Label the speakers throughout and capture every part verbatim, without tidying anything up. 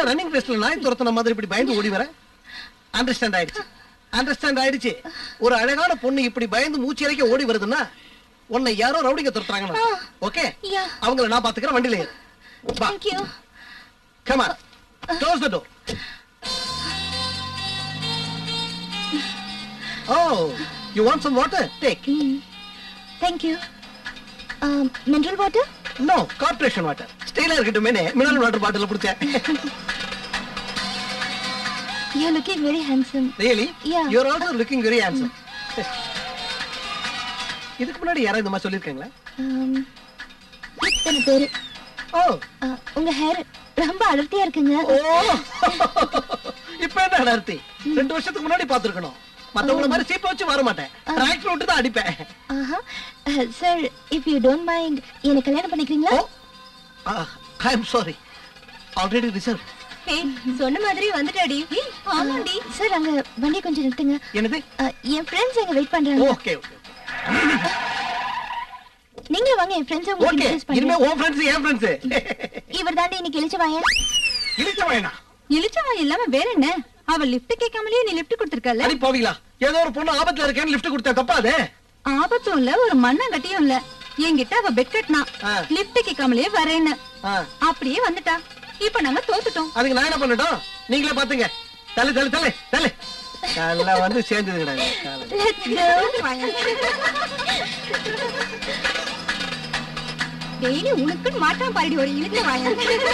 Speaker 1: Running ரேஸ்ல நாய் துரத்துன மாதிரி இப்படி பயந்து ஓடி வர? அண்டர்ஸ்டாண்ட் ஆயிடுச்சு, அண்டர்ஸ்டாண்ட் ஆயிடுச்சு. ஒரு அழகான பொண்ணு இப்படி பயந்து மூச்சு இறைக்க ஓடி வருதுன்னா உன்னை யாரோ ரவுடிங்க துரத்துறாங்க. ஓகே, அவங்கள நான் பாத்துக்கிறேன். வண்டியில ஏறு.
Speaker 2: Thank you.
Speaker 1: Come on. Close the door. Oh, you want some water? Take.
Speaker 2: Mm. Thank you. Um, mineral water?
Speaker 1: No, corporation water. Stayla irukittume mineral water bottle pudicha.
Speaker 2: You're looking very handsome.
Speaker 1: Really?
Speaker 2: Yeah.
Speaker 1: You're also looking very handsome. இதுக்கு முன்னாடி யாரா இந்த மாதிரி சொல்லிருக்கீங்களா?
Speaker 2: Um, இத்தனை பேரு.
Speaker 1: ஓ,
Speaker 2: உங்க hair ரொம்ப அடர்த்தியா இருக்குங்க.
Speaker 1: ஓ, இப்போ என்ன அடர்த்தி? ரெண்டு வருஷத்துக்கு முன்னாடி பாத்துக்கணும். மத்தவங்கள மாதிரி சீப்ப வச்சு வர மாட்டேன். டிராக்டர் விட்டு தான் அடிப்பேன்.
Speaker 2: ஆஹா. Sir, if you don't mind, என்ன கல்யாணம் பண்ணிக்கிறீங்களா?
Speaker 1: I am sorry. Already reserved.
Speaker 2: ஏய், சொன்ன மாதிரி வந்துட்டாடி. ஆமாடி. சார், அங்க வண்டி கொஞ்சம் நிறுத்துங்க.
Speaker 1: என்னது?
Speaker 2: என் ஃப்ரெண்ட்ஸ் அங்க வெயிட் பண்றாங்க.
Speaker 1: Okay okay.
Speaker 2: நீங்க வாங்க, என் ஃப்ரெண்ட்ஸ் உங்களுக்கு இன்ட்ரோ듀ஸ்
Speaker 1: பண்ணுங்க. இனிமே உன் ஃப்ரெண்ட்ஸ் என் ஃப்ரெண்ட்ஸ்.
Speaker 2: இவர் தாண்டி இன்னைக்கு இளிச்சவாயன்.
Speaker 1: இளிச்சவாயனா?
Speaker 2: இளிச்சவாயன் இல்லாம வேற என்ன? அவ லிஃப்ட் கேட்காமலே நீ லிஃப்ட் கொடுத்திருக்கல.
Speaker 1: அடி போவீங்களா? ஏதோ ஒரு பொண்ணு ஆபத்துல இருக்கேன்னு லிஃப்ட் கொடுத்தா தப்பா அது?
Speaker 2: ஆபத்தும் இல்ல, ஒரு மண்ணங்கட்டியும் இல்ல. என்கிட்ட அவ பெட் கட்டினா லிஃப்ட் கேட்காமலே வரேன்னு. அப்படியே வந்துட்டா. இப்ப நாங்க தோத்துட்டோம்.
Speaker 1: அதுக்கு நான் என்ன பண்ணட்டும்? நீங்களே பாத்துங்க. தலை தலை தலை தலை நல்லா வந்து சேர்ந்ததுங்கடா.
Speaker 2: டெய்லி உனக்கு மாட்டான் பாடி ஒரு இழுத்து வாங்க.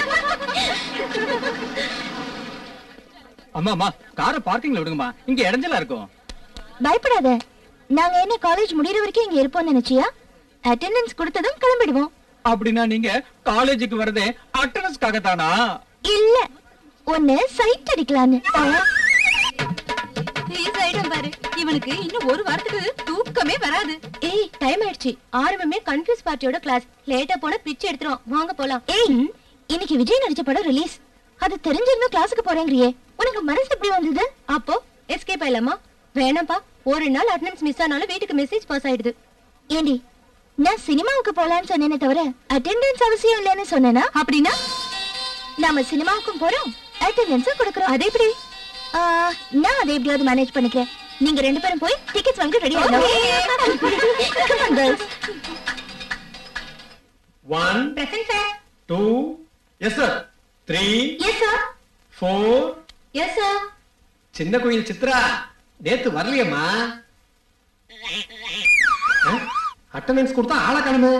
Speaker 3: அம்மா அம்மா, காரை பார்க்கிங்ல விடுங்கம்மா, இங்க இடைஞ்சலா இருக்கும்.
Speaker 2: பயப்படாத, நாங்க என்ன காலேஜ் முடியற வரைக்கும் இங்க இருப்போம் நினைச்சியா? அட்டெண்டன்ஸ் கொடுத்ததும் கிளம்பிடுவோம்.
Speaker 3: அப்படின்னா நீங்க காலேஜுக்கு வரதே அட்டெண்டன்ஸ்க்காக தானா?
Speaker 2: இல்ல, ஒன்னு சைட் அடிக்கலான்னு. பாரு, இவனுக்கு இன்னும் ஒரு வாரத்துக்கு தூக்கமே வராது. ஏய், டைம் ஆயிடுச்சு. ஆரம்பமே கன்ஃபியூஸ் பார்ட்டியோட கிளாஸ். லேட்டா போனா பிச்சை எடுத்துறோம். வாங்க போலாம். ஏய், இன்னைக்கு விஜய் நடிச்ச படம் ரிலீஸ். அது தெரிஞ்சிருந்தா கிளாஸுக்கு போறேங்கறியே, உனக்கு மனசு எப்படி வந்தது? அப்போ எஸ்கேப் ஆயிலாமா? வேணாம்பா, ஒரு நாள் அட்டெண்டன்ஸ் மிஸ் ஆனாலும் வீட்டுக்கு மெசேஜ் பாஸ் ஆயிடுது. ஏண்டி, நான் சினிமாவுக்கு போலான்னு சொன்னேனே தவிர அட்டெண்டன்ஸ் அவசியம் இல்லைன்னு சொன்னேனா? அப்படின்னா நாம சினிமாவுக்கும் போறோம், அட்டெண்டன்ஸ் கொடுக்கறோம். அதே எப்படி? நான் அதை எப்படியாவது மேனேஜ் பண்ணிக்கிறேன். நீங்க ரெண்டு பேரும் போய் டிக்கெட்ஸ் வாங்கி ரெடி ஆயிடுங்க.
Speaker 1: one
Speaker 2: present sir.
Speaker 1: two yes sir. three
Speaker 2: yes sir.
Speaker 1: four
Speaker 2: yes sir.
Speaker 1: சின்ன கோயில் சித்ரா நேத்து வரலையம்மா. அட்டெண்டன்ஸ் கொடுத்தா ஆள காணுமே.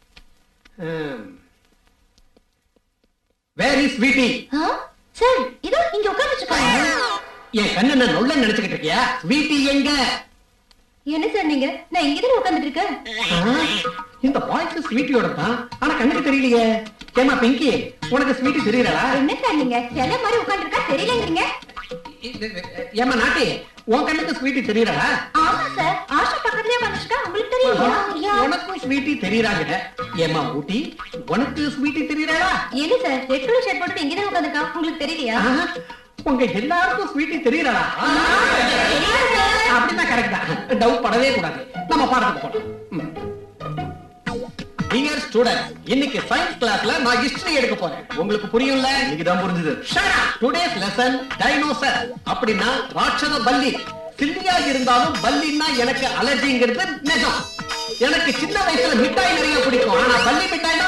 Speaker 1: Where is வீட்டி?
Speaker 2: சார், இதோ இங்க உட்கார்ந்துருக்காங்க.
Speaker 1: என் கண்ணு நான் நொல்ல நினைச்சுக்கிட்டு இருக்கியா? வீட்டி எங்க?
Speaker 2: என்ன சார் நீங்க? நான் இங்க தான் உட்கார்ந்துட்டு இருக்கேன்.
Speaker 1: இந்த வாய்ஸ் ஸ்வீட்டியோட தான், ஆனா கண்ணுக்கு தெரியலையே. ஏமா பிங்கி, உனக்கு ஸ்வீட்டி தெரியறா?
Speaker 2: என்ன சார் நீங்க சில மாதிரி உட்கார்ந்துருக்கா தெரியலங்கறீங்க?
Speaker 1: ஏமா நாட்டி, உன் கண்ணுக்கு ஸ்வீட்டி தெரியறா?
Speaker 2: ஆமா சார், ஆஷா பக்கத்துலயே வந்துருக்கா. உங்களுக்கு தெரியலையா?
Speaker 1: உனக்கு ஸ்வீட்டி தெரியறாங்க. ஏமா ஊட்டி, உனக்கு ஸ்வீட்டி தெரியறா?
Speaker 2: என்ன சார், ரெட் கலர் ஷர்ட் போட்டு இங்க தான் உட்கார்ந்துருக்கா. உங்களுக்கு தெரியலையா?
Speaker 1: உங்க எல்லாருக்கும் ஸ்வீட்டி தெரியறா? அப்படின்னா கரெக்ட் தான். டவுட் படவே கூடாது. நம்ம பாடத்துக்கு போலாம். டியர் ஸ்டூடண்ட்ஸ், இன்னைக்கு சயின்ஸ் கிளாஸ்ல நான் ஹிஸ்டரி எடுக்க போறேன். உங்களுக்கு புரியும்ல? இன்னைக்கு தான் புரிஞ்சது. Today's lesson dinosaur. அப்படின்னா ராட்சத பல்லி. சில்லியா இருந்தாலும் பல்லின்னா எனக்கு அலர்ஜிங்கிறது நிஜம். எனக்கு சின்ன வயசுல மிட்டாய் நிறைய பிடிக்கும், ஆனா பல்லி மிட்டாய்னா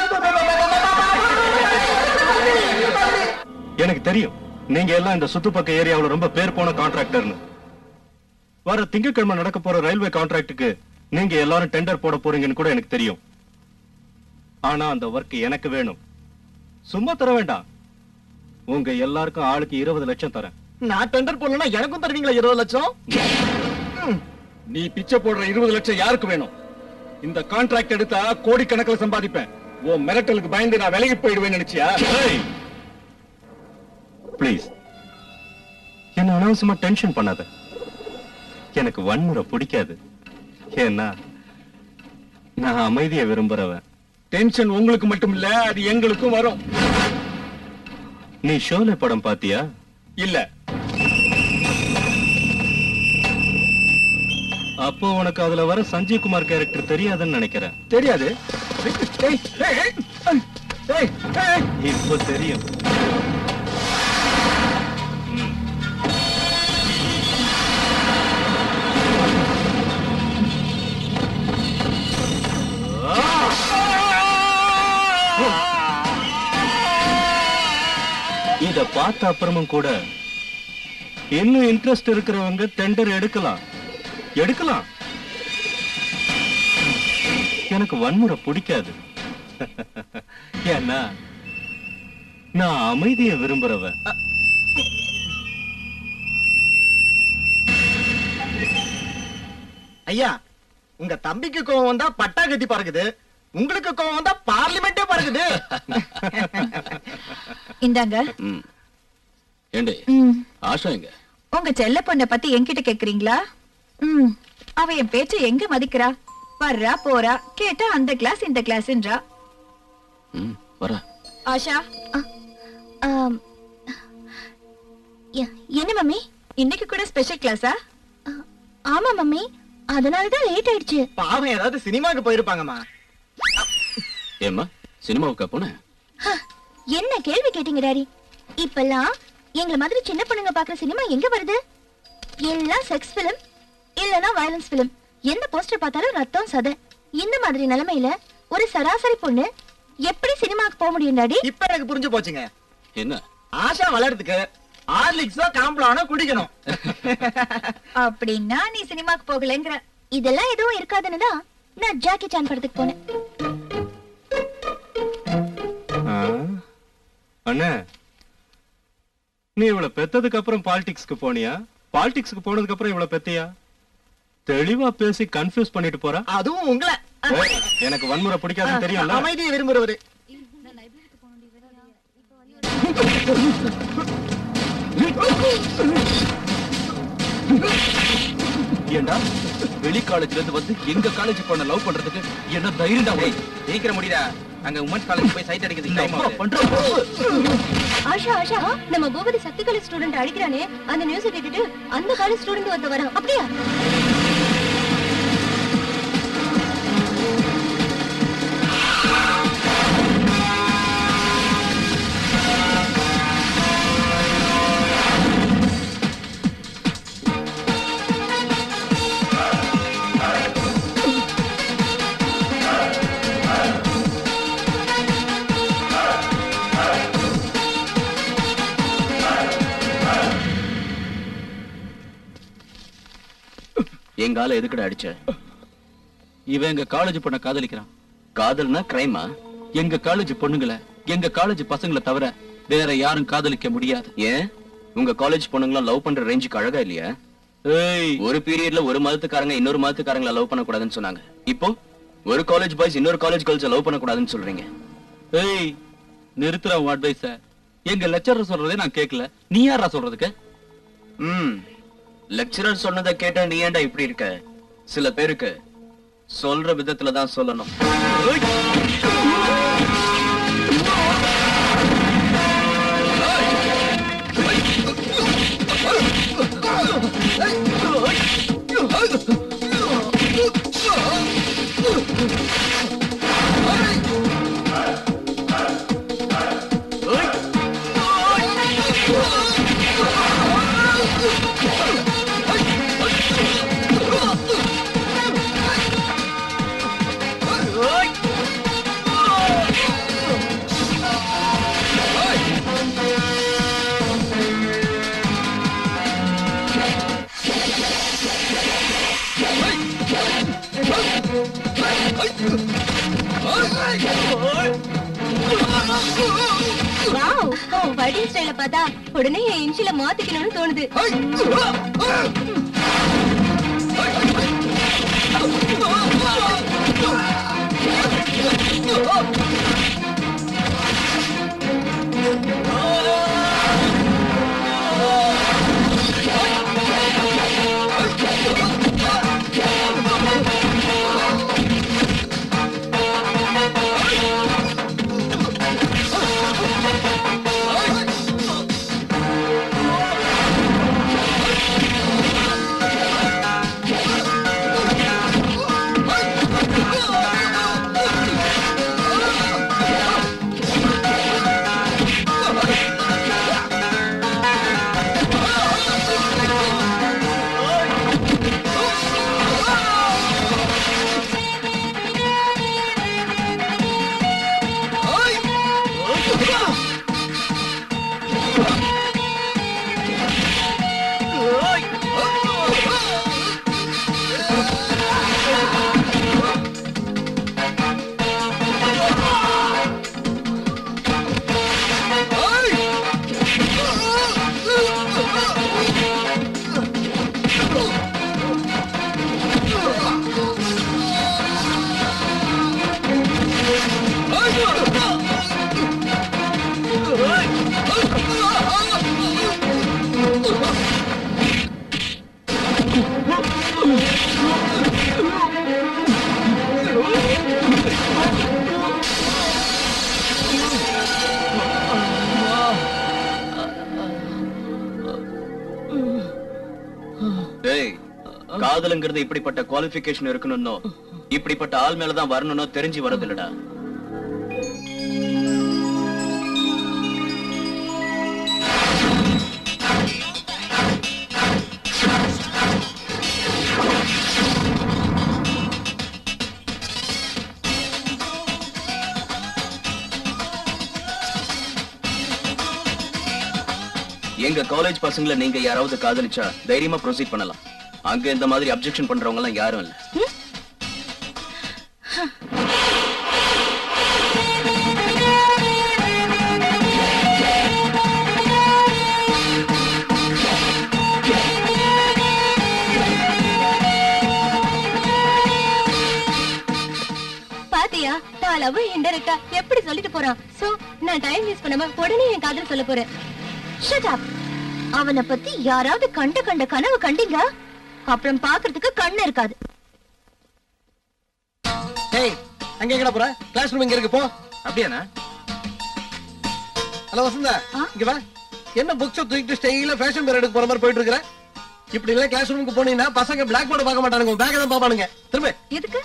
Speaker 4: எனக்கு தெரியும். நீங்க எல்லாம் இந்த சுத்துப்பக்க ஏரியாவுல ரொம்ப பேர் போன கான்ட்ராக்டர்னு. வர திங்கட்கிழமை நடக்க போற ரயில்வே கான்ட்ராக்டுக்கு நீங்க எல்லாரும் டெண்டர் போட போறீங்கன்னு கூட எனக்கு தெரியும். ஆனா அந்த ஒர்க் எனக்கு வேணும். சும்மா தர வேண்டாம். உங்க எல்லாருக்கும் ஆளுக்கு இருபது லட்சம் தரேன்.
Speaker 1: நான் டெண்டர் போடலன்னா எனக்கும் தருவீங்களா இருபது லட்சம்?
Speaker 3: நீ பிச்சை போடுற இருபது லட்சம் யாருக்கு வேணும்? இந்த கான்ட்ராக்ட் எடுத்தா கோடிக்கணக்கில் சம்பாதிப்பேன். ஓ மிரட்டலுக்கு பயந்து நான் விலகி போயிடுவேன் நினைச்சியா?
Speaker 4: பிளீஸ், என்ன அனாவசியமா டென்ஷன் பண்ணாத. எனக்கு வன்முறை பிடிக்காது. ஏன்னா நான் அமைதியை விரும்புறவன்.
Speaker 3: டென்ஷன் உங்களுக்கு மட்டும் இல்ல, அது எங்களுக்கும் வரும்.
Speaker 4: நீ ஷோலே படம் பாத்தியா?
Speaker 3: இல்ல.
Speaker 4: அப்போ உனக்கு அதுல வர சஞ்சீவ் குமார் கேரக்டர் தெரியாதுன்னு நினைக்கிறேன்.
Speaker 3: தெரியாது?
Speaker 4: இப்போ தெரியும். இத பார்த்த அப்புறமும் கூட இன்னும் இன்ட்ரெஸ்ட் இருக்கிறவங்க டெண்டர் எடுக்கலாம் எடுக்கலாம். எனக்கு வன்முறை பிடிக்காது. ஏன்னா நான் அமைதியை விரும்புறவன்.
Speaker 5: ஐயா, உங்க தம்பிக்கு கோவம் வந்தா பட்டா கத்தி பறக்குது, உங்களுக்கு கோவம் வந்தா பார்லிமெண்டே பறக்குது.
Speaker 6: இந்தாங்க.
Speaker 3: ஏண்டே ஆஷா எங்க?
Speaker 6: உங்க செல்ல பொண்ண பத்தி என்கிட்ட கேக்குறீங்களா? ம், அவ என் பேச்ச எங்க மதிக்கிறா? வர்றா போறா, கேட்டா அந்த கிளாஸ் இந்த கிளாஸ்ன்றா.
Speaker 3: ம், வரா.
Speaker 6: ஆஷா,
Speaker 2: ஆம். எ- என்ன மம்மி?
Speaker 6: இன்னைக்கு கூட ஸ்பெஷல் கிளாஸா?
Speaker 2: ஆ, ஆமா மம்மி, அதனாலதான் லேட் ஆயிடுச்சு.
Speaker 5: பாவம், ஏதாவது சினிமாக்கு போயிருப்பாங்கம்மா.
Speaker 3: ஏம்மா சினிமாவுக்கா போன?
Speaker 2: ஹ, என்ன கேள்வி கேட்டீங்க டாடி? இப்பெல்லாம் எங்களை மாதிரி சின்ன பொண்ணுங்க பாக்குற சினிமா எங்க வருது? எல்லாம் செக்ஸ் பிலிம் இல்லனா வயலன்ஸ் பிலிம். எந்த போஸ்டர் பார்த்தாலும் ரத்தம் சதை. இந்த மாதிரி நிலைமையில ஒரு சராசரி பொண்ணு எப்படி சினிமாக்கு போக முடியும் டாடி?
Speaker 5: இப்ப எனக்கு புரிஞ்சு போச்சுங்க.
Speaker 3: என்ன?
Speaker 5: ஆஷா வளர்றதுக்கு ஹார்லிக்ஸோ காம்ப்ளானோ குடிக்கணும்.
Speaker 6: அப்படின்னா நீ சினிமாக்கு போகலங்கிற?
Speaker 2: இதெல்லாம் எதுவும் இருக்காதுன்னு தான் நான் ஜாக்கி சான் படத்துக்கு போனேன்.
Speaker 4: அண்ணா, நீ இவளை பெத்ததுக்கு அப்புறம் பாலிடிக்ஸ்க்கு போனியா? பாலிடிக்ஸ்க்கு போனதுக்கு அப்புறம் இவளை பெத்தியா? தெளிவா பேசி கன்ஃபியூஸ் பண்ணிட்டு போறா.
Speaker 5: அதுவும் உங்களை.
Speaker 4: ஏய், எனக்கு வன்முறை பிடிக்காதுன்னு தெரியும்ல.
Speaker 5: அமைதியை விரும்புறவரு.
Speaker 3: ஏண்டா வெளி காலேஜ்ல இருந்து வந்து எங்க காலேஜ் பொண்ண லவ் பண்றதுக்கு என்ன தைரியம்டா உனக்கு?
Speaker 7: சீக்கிரம் முடிடா, அங்க உமன்ஸ் காலேஜ் போய் சைட் அடிக்கிறதுக்கு டைம் ஆகுது.
Speaker 3: பண்ற
Speaker 2: ஆஷா ஆஷா, நம்ம பூபதி சக்தி காலேஜ் ஸ்டூடெண்ட் அடிக்கிறானே, அந்த நியூஸ் கேட்டுட்டு அந்த காலேஜ் ஸ்டூடெண்ட் வந்து வரான். அப்படியா?
Speaker 3: எங்க ஆள எதுக்குடா அடிச்ச? இவன் எங்க காலேஜ் பொண்ண காதலிக்கிறான். காதல்னா கிரைமா? எங்க காலேஜ் பொண்ணுங்களை எங்க காலேஜ் பசங்களை தவிர வேற யாரும் காதலிக்க முடியாது. ஏன் உங்க காலேஜ் பொண்ணுங்களும் லவ் பண்ற ரேஞ்சுக்கு அழகா இல்லையா? ஏய், ஒரு பீரியட்ல ஒரு மதத்துக்காரங்க இன்னொரு மதத்துக்காரங்களை லவ் பண்ண கூடாதுன்னு சொன்னாங்க. இப்போ ஒரு காலேஜ் பாய்ஸ் இன்னொரு காலேஜ் கேர்ள்ஸ் லவ் பண்ண கூடாதுன்னு சொல்றீங்க. ஏய், நிறுத்துற உன் அட்வைஸ. எங்க லெக்சரர் சொல்றதே நான் கேட்கல, நீ யாரா சொல்றதுக்கு? ம், லெக்சரர் சொன்னதை கேட்டா நீ ஏன்டா இப்படி இருக்க? சில பேருக்கு சொல்ற விதத்துல தான் சொல்லணும். வாவ், உன் ஃபைட்டிங் ஸ்டைல பார்த்தா உடனே என் இன்ஷில மாத்திக்கணும்னு தோணுது. காதலுங்கிறது இப்படிப்பட்ட குவாலிஃபிகேஷன் இருக்கணும்னோ இப்படிப்பட்ட ஆள் மேலதான் வரணும்னோ தெரிஞ்சு வரதில்லடா. எங்க காலேஜ் பசங்களை நீங்க யாராவது காதலிச்சா தைரியமா ப்ரொசீட் பண்ணலாம். அங்க இந்த மாதிரி அப்செக்ஷன் பண்றவங்க எல்லாம் யாரும் இல்ல.
Speaker 2: பாத்தியா நான் லவ் இன்டைரக்டா எப்படி சொல்லிட்டு போறான். சோ நான் டைம் வேஸ்ட் பண்ணாம உடனே என் காதல் சொல்ல போறேன். Shut up. அவனை பத்தி யாராவது கண்ட கண்ட கனவு கண்டீங்க அப்புறம் பாக்குறதுக்கு கண்ணு இருக்காது.
Speaker 1: டேய் அங்க எங்கடா போற? கிளாஸ் ரூம் இங்க இருக்கு போ.
Speaker 7: அப்படியாண்ணா?
Speaker 1: ஹலோ வசந்தா இங்க வா. என்ன புக்ஸ் தூக்கிட்டு ஸ்டைலா ஃபேஷன் பீரியடுக்கு போற மாதிரி போயிட்டு இருக்கற? இப்படி இல்ல கிளாஸ் ரூமுக்கு போனீங்கன்னா பசங்க பிளாக் போர்டு பார்க்க மாட்டானுங்க, உன் பேக்க தான் பாப்பானுங்க. திரும்ப
Speaker 6: எதுக்கு?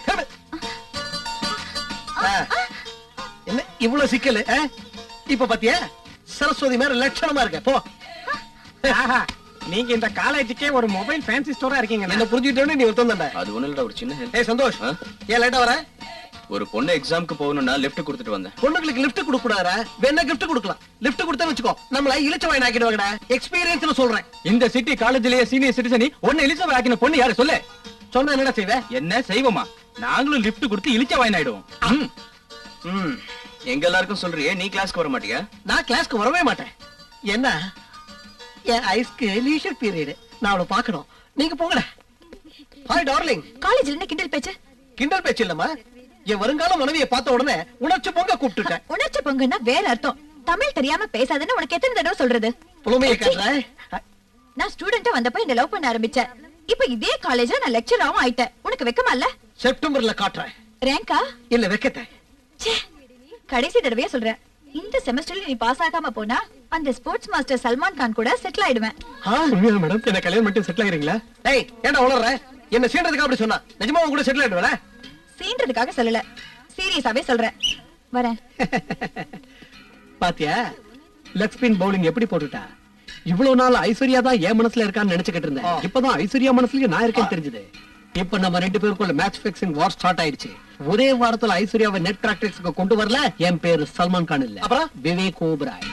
Speaker 1: என்ன இவ்வளவு சிக்கல்? இப்ப பாத்தியா சரஸ்வதி மாதிரி லட்சணமா இருக்க. போ.
Speaker 5: நீங்க இந்த காலேஜுக்கே ஒரு மொபைல் ஃபேன்சி ஸ்டோரா இருக்கீங்க.
Speaker 1: என்ன புரிஞ்சுட்டேன்னு நீ ஒருத்தன் தானே.
Speaker 3: அது ஒண்ணு இல்லடா, ஒரு சின்ன ஹெல்ப்.
Speaker 1: ஏய் சந்தோஷ், ஏன் லேட்டா வர?
Speaker 3: ஒரு பொண்ணு எக்ஸாம்க்கு போகணும்னா லிஃப்ட் கொடுத்துட்டு வந்தேன்.
Speaker 1: பொண்ணுங்களுக்கு லிஃப்ட் கொடுக்க கூடாதா? வேணா கிஃப்ட் கொடுக்கலாம். லிஃப்ட் கொடுத்தா வெச்சுக்கோ நம்மள இளிச்சவாய் ஆக்கிடுவாங்கடா. எக்ஸ்பீரியன்ஸ்ல சொல்றேன்.
Speaker 7: இந்த சிட்டி காலேஜ்லயே சீனியர் சிட்டிசன் ஒன்னு இலிச்சவாய் ஆக்கின பொண்ணு யாரு சொல்லு?
Speaker 1: சொன்னா என்னடா செய்வே?
Speaker 7: என்ன செய்வோமா? நாங்களும் லிஃப்ட் கொடுத்து இலிச்சவாய் ஆயிடுவோம்.
Speaker 3: ம் எங்க எல்லாருக்கும் சொல்றியே, நீ கிளாஸ்க்கு வர மாட்டியா?
Speaker 1: நான் கிளாஸ்க்கு வரவே மாட்டேன். என்ன என் ஐஸ்க்கு லீஷர் பீரியட், நான் அவளை பார்க்கணும். நீங்க போங்கடா. Hi darling.
Speaker 6: காலேஜ்ல என்ன கிண்டல் பேச்சு?
Speaker 1: கிண்டல் பேச்சு இல்லம்மா, என் வருங்கால மனைவியை பார்த்த உடனே உணர்ச்சி பொங்க கூப்பிட்டுட்டேன்.
Speaker 6: உணர்ச்சி பொங்கன்னா வேற அர்த்தம். தமிழ் தெரியாம பேசாதன்னு உனக்கு எத்தனை தடவை சொல்றது?
Speaker 1: புலமையை காட்டுற.
Speaker 6: நான் ஸ்டூடெண்டா வந்தப்ப இந்த லவ் பண்ண ஆரம்பிச்சேன். இப்ப இதே காலேஜ்ல நான் லெக்சராவும் ஆயிட்டேன். உனக்கு வெக்கமா இல்ல?
Speaker 1: செப்டம்பர்ல காட்டுறேன்.
Speaker 6: ரேங்கா
Speaker 1: இல்ல வெக்கத்தை.
Speaker 6: கடைசி தடவையா சொல்றேன், இந்த செமஸ்டர்ல நீ பாஸ் ஆகாம போனா அந்த ஸ்போர்ட்ஸ் மாஸ்டர் சல்மான் கான் கூட செட்டில் ஆயிடுவேன்.
Speaker 1: உண்மையா மேடம்? என்ன கல்யாணம் மட்டும் செட்டில் ஆகிறீங்களா? ஏய் ஏன்டா உளறற? என்ன சீன்றதுக்கு அப்படி சொன்னா நிஜமா உன் கூட செட்டில் ஆயிடுவல?
Speaker 6: சீன்றதுக்காக சொல்லல, சீரியஸாவே சொல்றேன். வரேன்.
Speaker 1: பாத்தியா லெக் ஸ்பின் பவுலிங் எப்படி போட்டுட்டா? இவ்வளவு நாள் ஐஸ்வர்யா தான் என் மனசுல இருக்கான்னு நினைச்சுக்கிட்டு இருந்தேன். இப்பதான் ஐஸ்வர்யா மனசுலயும் நான் இருக்கேன்னு தெரிஞ்சது. இப்ப நம்ம ரெண்டு பேருக்குள்ள மேட்ச் பிக்சிங் வார் ஸ்டார்ட் ஆயிடுச்சு. ஒரே வாரத்துல ஐஸ்வர்யாவை நெட் பிராக்டிஸ்க்கு கொண்டு வரல. என் பேரு சல்மான் கான் இல்ல, அப்புறம் விவேக் ஓபராய்.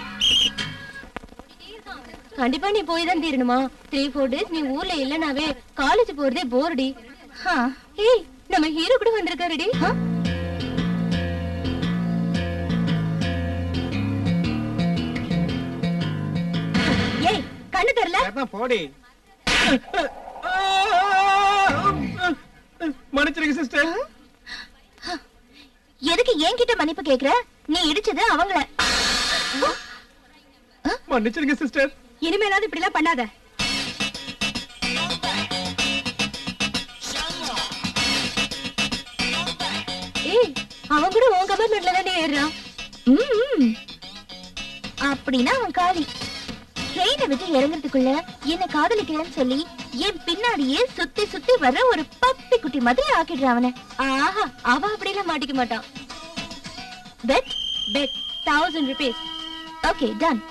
Speaker 2: கண்டிப்பா நீ போய் தான் தீரணுமா? த்ரீ ஃபோர் டேஸ் நீ ஊர்ல இல்லனாவே காலேஜ் போறதே போர்டி. ஏய் நம்ம ஹீரோ கூட வந்திருக்காருடி. ஏய் கண்ணு தெரியல?
Speaker 5: போடி. மன்னிச்சிருங்க சிஸ்டர்.
Speaker 2: எதுக்கு என்கிட்ட மன்னிப்பு கேக்குற? நீ இடிச்சது அவங்கள.
Speaker 5: மன்னிச்சிருங்க சிஸ்டர்.
Speaker 2: இனிமேலாவது இப்படி எல்லாம் பண்ணாத. ஏய் அவன் கூட உன் கமெண்ட்ல தானே ஏறான். அப்படின்னா அவன் காலி. ட்ரெயினை விட்டு இறங்குறதுக்குள்ள என்ன காதலிக்கிறேன்னு சொல்லி என் பின்னாடியே சுத்தி சுத்தி வர ஒரு பப்பி குட்டி மாதிரி ஆக்கிடுறான் அவனை. ஆஹா அவ அப்படிலாம் மாட்டிக்க மாட்டான். Bet bet thousand rupees. Okay done.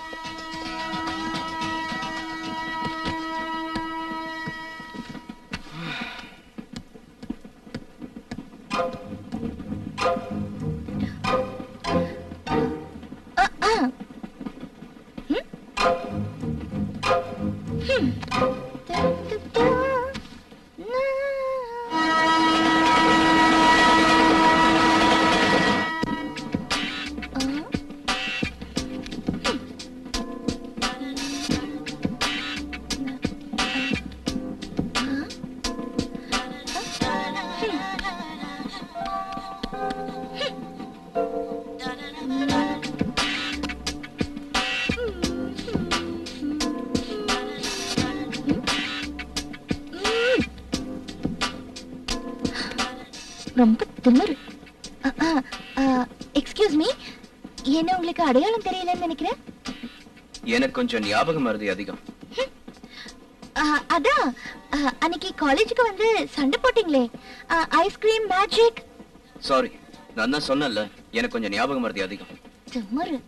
Speaker 2: ரொம்ப திமிரு. எக்ஸ்கியூஸ் மீ, என்ன உங்களுக்கு அடையாளம் தெரியலன்னு நினைக்கிறேன்.
Speaker 3: எனக்கு கொஞ்சம் ஞாபகம் மறதி அதிகம்.
Speaker 2: அதான் அன்னைக்கு காலேஜுக்கு வந்து சண்டை போட்டீங்களே, ஐஸ்கிரீம் மேஜிக்.
Speaker 3: சாரி, நான் தான் சொன்னேன்ல, எனக்கு கொஞ்சம் ஞாபகம் மறதி அதிகம்.
Speaker 2: சும்மாரு.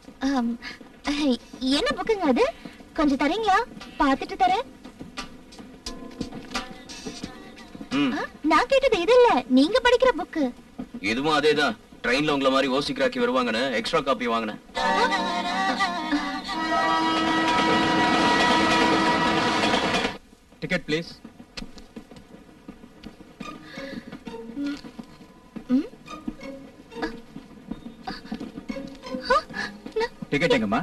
Speaker 2: என்ன புக்குங்க அது? கொஞ்சம் தரீங்களா? பார்த்துட்டு தரேன். நான் கேட்டது இது இல்ல, நீங்க படிக்கிற புக்கு.
Speaker 3: இதுவும் அதேதான். ட்ரெயின்ல உங்களை மாதிரி ஓசிக்ராக்கி வருவாங்கன்னு எக்ஸ்ட்ரா காப்பி வாங்கினேன்.
Speaker 7: Ticket please. டிக்கெட் எங்கம்மா?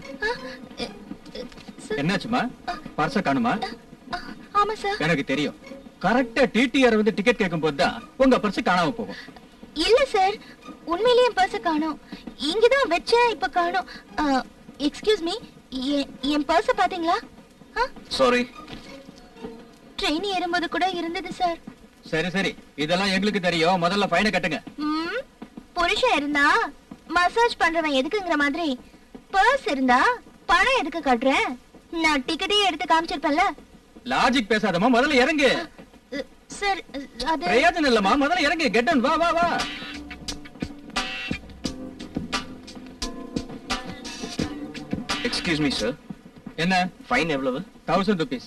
Speaker 7: என்னாச்சுமா? பர்ஸ காணுமா?
Speaker 2: ஆமா சார்.
Speaker 7: எனக்கு தெரியும். கரெக்டா டிடிஆர் வந்து டிக்கெட் கேட்கும் போது தான் உங்க பர்ஸ் காணாம போகும்.
Speaker 2: இல்ல சார், உண்மையிலேயே என் பர்ஸ் காணோம். இங்கதான் வச்சேன், இப்ப காணோம். எக்ஸ்கியூஸ் மீ, என் பர்ஸ் பாத்தீங்களா?
Speaker 3: சாரி.
Speaker 2: ட்ரெயின் ஏறும்போது கூட இருந்தது சார்.
Speaker 7: சரி சரி, இதெல்லாம் எங்களுக்கு தெரியும். முதல்ல ஃபைனை கட்டுங்க.
Speaker 2: ம், புருஷன் இருந்தா மசாஜ் பண்றவன் எதுக்குங்கிற மாதிரி பர்ஸ் இருந்தா பணம் எதுக்கு கட்டுறேன்? நான் டிக்கெட்டே எடுத்து காமிச்சிருப்பேன்ல.
Speaker 7: லாஜிக் பேசாதமா, முதல்ல இறங்கு.
Speaker 2: சார் அது
Speaker 7: பிரயோஜனம் இல்லம்மா, முதல்ல இறங்கு. Get down. வா வா வா.
Speaker 3: Excuse me sir.
Speaker 7: என்ன
Speaker 3: ஃபைன் எவ்வளவு?
Speaker 7: Thousand rupees.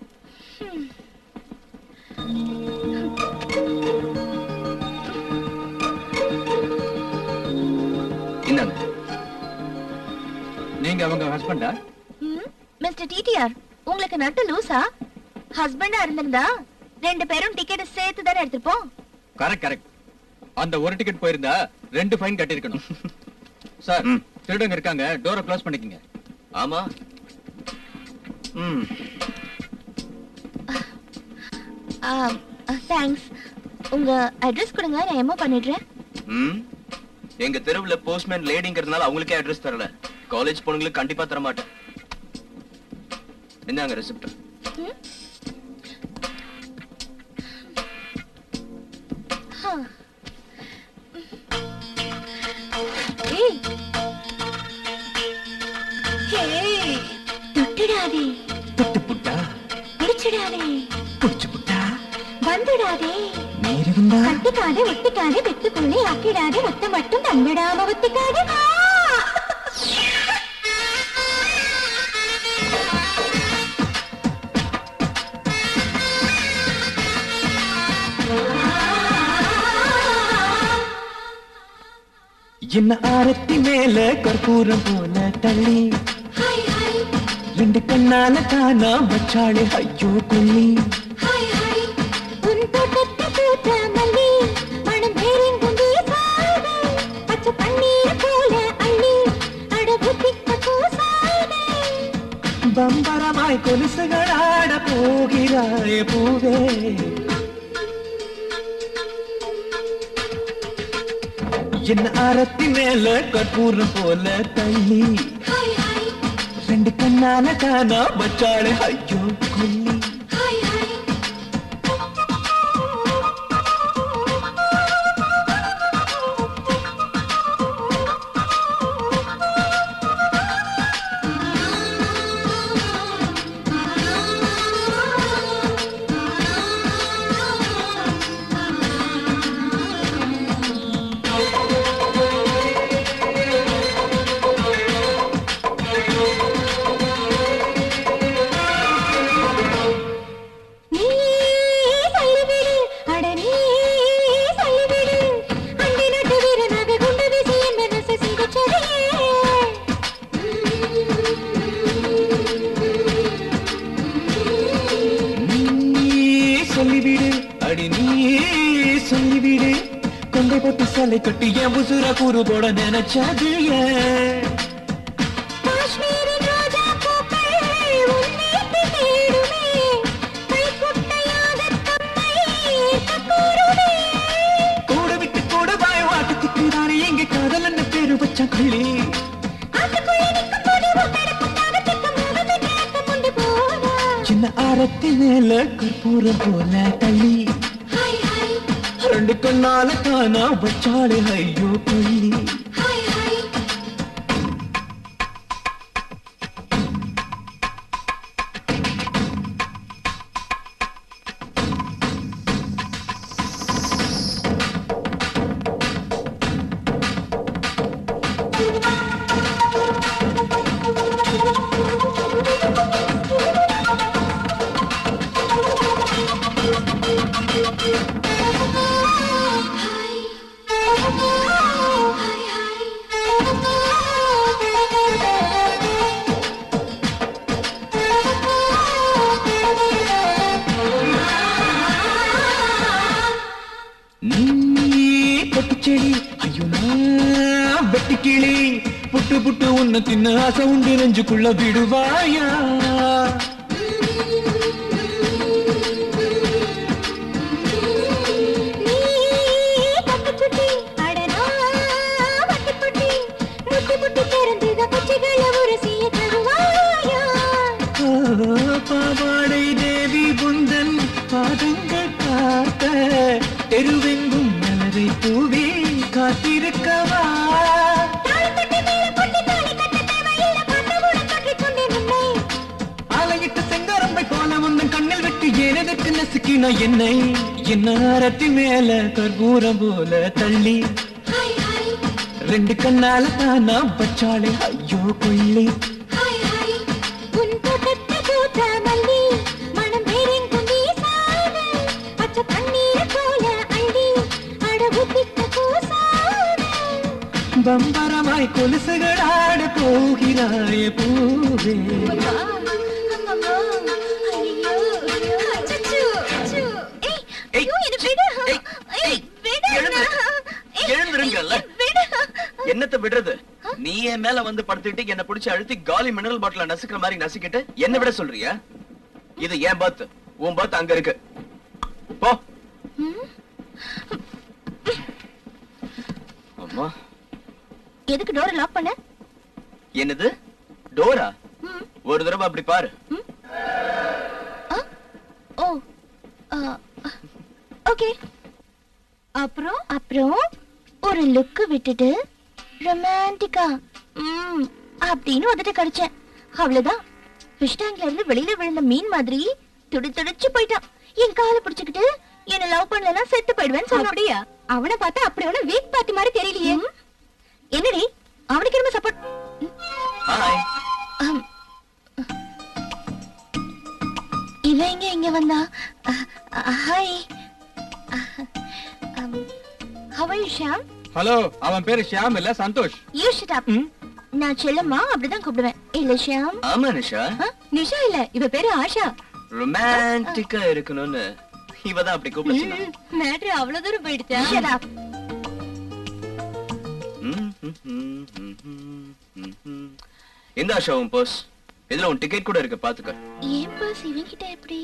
Speaker 3: இந்தாங்க.
Speaker 7: நீங்க அவங்க ஹஸ்பண்டா?
Speaker 2: மிஸ்டர் டிடிஆர், உங்களுக்கு நட்டு லூசா? ஹஸ்பண்டா இருந்திருந்தா ரெண்டு பேரும் டிக்கெட் சேர்த்து தானே எடுத்துப்போம்.
Speaker 7: Correct correct. அந்த ஒரு டிக்கெட் போயிருந்தா ரெண்டு ஃபைன் கட்டிருக்கணும். சார், திருடங்க இருக்காங்க, டோரை க்ளோஸ் பண்ணிக்கங்க.
Speaker 3: ஆமா. ம்.
Speaker 2: தேங்க்ஸ். உங்க அட்ரஸ் கொடுங்க, நான் எமோ பண்ணிடுறேன்.
Speaker 3: ம். எங்க தெருவுல போஸ்ட்மேன் லேடிங்கிறதுனால அவங்களுக்கே அட்ரஸ் தரல. காலேஜ் பொண்ணுங்களுக்கு கண்டிப்பா தர மாட்டேன். இந்தாங்க ரெசிப்ட்.
Speaker 2: ஏய், ஏய், தொட்டுடாதே,
Speaker 5: தொட்டு புட்டா
Speaker 2: பிடிச்சிடாதே,
Speaker 5: புடிச்சு புட்டா
Speaker 2: வந்துடாதே,
Speaker 5: நேருந்தா
Speaker 2: கட்டிக்காதே, ஒட்டிக்காதே, வெட்டுக்குள்ளே ஆக்கிடாதே, ஒத்த மட்டும் தங்கிடாம ஒத்திக்காதே.
Speaker 5: என்ன ஆரத்தி மேல கற்பூரம் போல தள்ளி ரெண்டு கண்ணால காணா வச்சாளே ஐயோ கொல்லி.
Speaker 2: உன் தோட்டத்தை பூத்த மல்லி மனம் வேறெங்கும் வீசாதே, பச்சை பன்னீர் போல அள்ளி அடபுத்திக்க பூசாதே.
Speaker 5: பம்பரமாய் கொலுசுகளாட போகிறாய பூவே. என்ன ஆரத்தி மேல கற்பூரம் போல தள்ளி ரெண்டு கண்ணால காணா வச்சாளே ஐயோ கொல்லி. சலை கட்டி என் புசுர கூறு போட நினைச்சது ஏன்?
Speaker 2: காஷ்மீரி ரோஜா பூக்கள் உன்னை தேடுமே, கைக்குட்டையாக தம்மை கூறுமே.
Speaker 5: கூட விட்டு கூட பாய வாட்டு திக்குதானே எங்க காதல் என்ன பேரு வச்ச கள்ளி. சின்ன ஆரத்தி மேல கற்பூரம் போல தள்ளி ரெண்டு கண்ணால காணா வச்சாலே ஐயோ கொல்லி.
Speaker 8: பட்டுச்செடி ஐயோ நான் வெட்டுக்கிளி புட்டு புட்டு உன்ன தின்ன ஆசை உண்டு நெஞ்சுக்குள்ள விடுவாயா பாவாடை தேவி புந்தன் பாதங்கள் காத்த தெருவெங்கும் மலரை பூவே காத்திருக்கவா ஆலையிட்டு செங்காரம்பை போல உந்தன் கண்ணில் விட்டு ஏனதற்கு நசுக்கின என்னை என்ன அரத்தி மேல கற்பூரம் போல தள்ளி ரெண்டு கண்ணால தானா பச்சாளே ஐயோ கொள்ளி பம்பரமாய் கொலுசுகளாட போகிறாய பூவே
Speaker 3: என்னத்தை விடுறது நீ என் மேல வந்து படுத்துட்டு என்ன பிடிச்சு அழுத்தி காலி மினரல் பாட்டில நசுக்கிற மாதிரி நசுக்கிட்டு என்ன விட சொல்றியா இது என் பர்த் உன் பர்த் அங்க இருக்கு போ அம்மா
Speaker 2: எதுக்கு டோரை லாக் பண்ண
Speaker 3: என்னது டோரா ஒரு தடவை அப்படி பாரு
Speaker 2: ஓ ஓகே அப்புறம் அப்புறம் ஒரு லுக் விட்டுட்டு ரொமான்டிக்கா ம் அப்படின்னு வந்துட்டு கடிச்சேன் அவ்வளவுதான் ஃபிஷ் டேங்க்ல இருந்து வெளியில விழுந்த மீன் மாதிரி துடி துடிச்சு போயிட்டான் என் காலை பிடிச்சுக்கிட்டு என்ன லவ் பண்ணலன்னா செத்து போயிடுவேன்னு சொன்னான் அப்படியா அவனை பார்த்தா அப்படி ஒண்ணு வீக் பார்ட்டி மாதிரி தெரியலையே என்னடி அவனுக்கு என்ன சப்போர்ட்
Speaker 3: ஹாய்
Speaker 2: இவன் எங்க இங்க வந்தா hi how are you Sham
Speaker 7: hello அவன் பேரு ஷியாம் இல்ல சந்தோஷ்
Speaker 2: you shut up நான் செல்லம்மா அப்படிதான் கூப்பிடுவேன் இல்ல ஷியாம்
Speaker 3: ஆமா நிஷா
Speaker 2: நிஷா இல்ல இவ பேரு ஆஷா
Speaker 3: ரொமான்டிக்கா இருக்கணும்னு இவதான் அப்படி கூப்பிடுச்சு
Speaker 2: மேட்ரு அவ்வளவு தூரம் போயிடுச்சா shut up
Speaker 3: இந்த ஆஷாவும் பர்ஸ் இதுல உன் டிக்கெட் கூட இருக்கு பாத்துக்க
Speaker 2: ஏன் பர்ஸ் இவன்கிட்ட எப்படி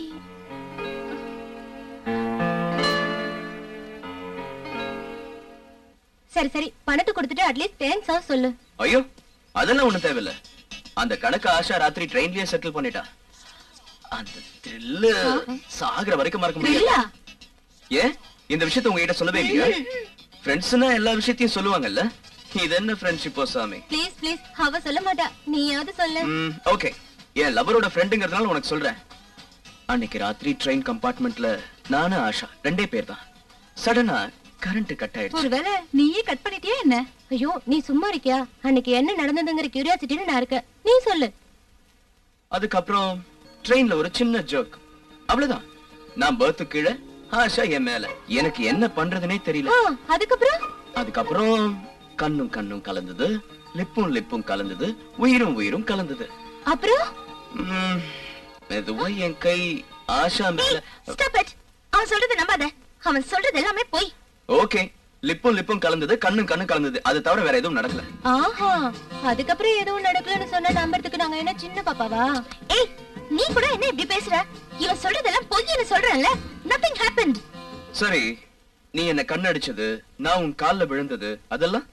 Speaker 2: சரி சரி பணத்தை கொடுத்துட்டு அட்லீஸ்ட் தேங்க்ஸ் ஆ சொல்லு
Speaker 3: ஐயோ அதெல்லாம் ஒண்ணு தேவையில்ல அந்த கணக்கு ஆஷா ராத்திரி ட்ரெயின்லயே செட்டில் பண்ணிட்டா அந்த த்ரில் சாகர வரைக்கும் மறக்க முடியல ஏன் இந்த விஷயத்தை உங்ககிட்ட சொல்லவே இல்லையா ஃப்ரெண்ட்ஸ்னா எல்லா விஷயத்தையும் சொல்லுவாங்கல்ல இது என்ன ஃப்ரெண்ட்ஷிப்போ சாமி
Speaker 2: ப்ளீஸ் ப்ளீஸ் அவ சொல்ல மாட்டா நீயாவது சொல்லு
Speaker 3: ஓகே என் லவரோட ஃப்ரெண்டுங்கிறதுனால உனக்கு சொல்றேன் அன்னைக்கு ராத்திரி ட்ரெயின் கம்பார்ட்மெண்ட்ல நானும் ஆஷா ரெண்டே பேர் தான் சடனா கரண்ட் கட் ஆயிடுச்சு
Speaker 6: ஒருவேளை நீயே கட் பண்ணிட்டியா என்ன
Speaker 2: ஐயோ நீ சும்மா இருக்கியா அன்னைக்கு என்ன நடந்ததுங்கிற கியூரியாசிட்டில நான் இருக்கேன் நீ சொல்லு
Speaker 3: அதுக்கப்புறம் ட்ரெயின்ல ஒரு சின்ன ஜோக் அவ்வளவுதான் நான் பர்த்து கீழே ஆஷா என் மேல எனக்கு என்ன பண்றதுனே தெரியல
Speaker 2: அதுக்கப்புறம்
Speaker 3: அதுக்கப்புறம் கண்ணும் கண்ணும் கலந்தது லிப்பும் லிப்பும் கலந்தது உயிரும் உயிரும் கலந்தது
Speaker 2: அப்புறம்
Speaker 3: மெதுவா என் கை ஆஷா மேல
Speaker 2: ஸ்டாப் இட் அவன் சொல்றது நம்பாத அவன் சொல்றது எல்லாமே போய்
Speaker 3: ஓகே லிப்பும் லிப்பும் கலந்தது கண்ணும் கண்ணும் கலந்தது அது தவிர வேற எதுவும் நடக்கல
Speaker 2: ஆஹா அதுக்கப்புறம் எதுவும் நடக்கலன்னு சொன்னா நம்பறதுக்கு நாங்க என்ன சின்ன பாப்பாவா ஏய் நீ கூட என்ன இப்படி பேசுற இவன் சொல்றதெல்லாம் பொய்ன்னு சொல்றல்ல nothing happened
Speaker 3: சரி நீ என்ன கண்ணடிச்சது நான் உன் கால்ல விழுந்தது அதெல்லாம்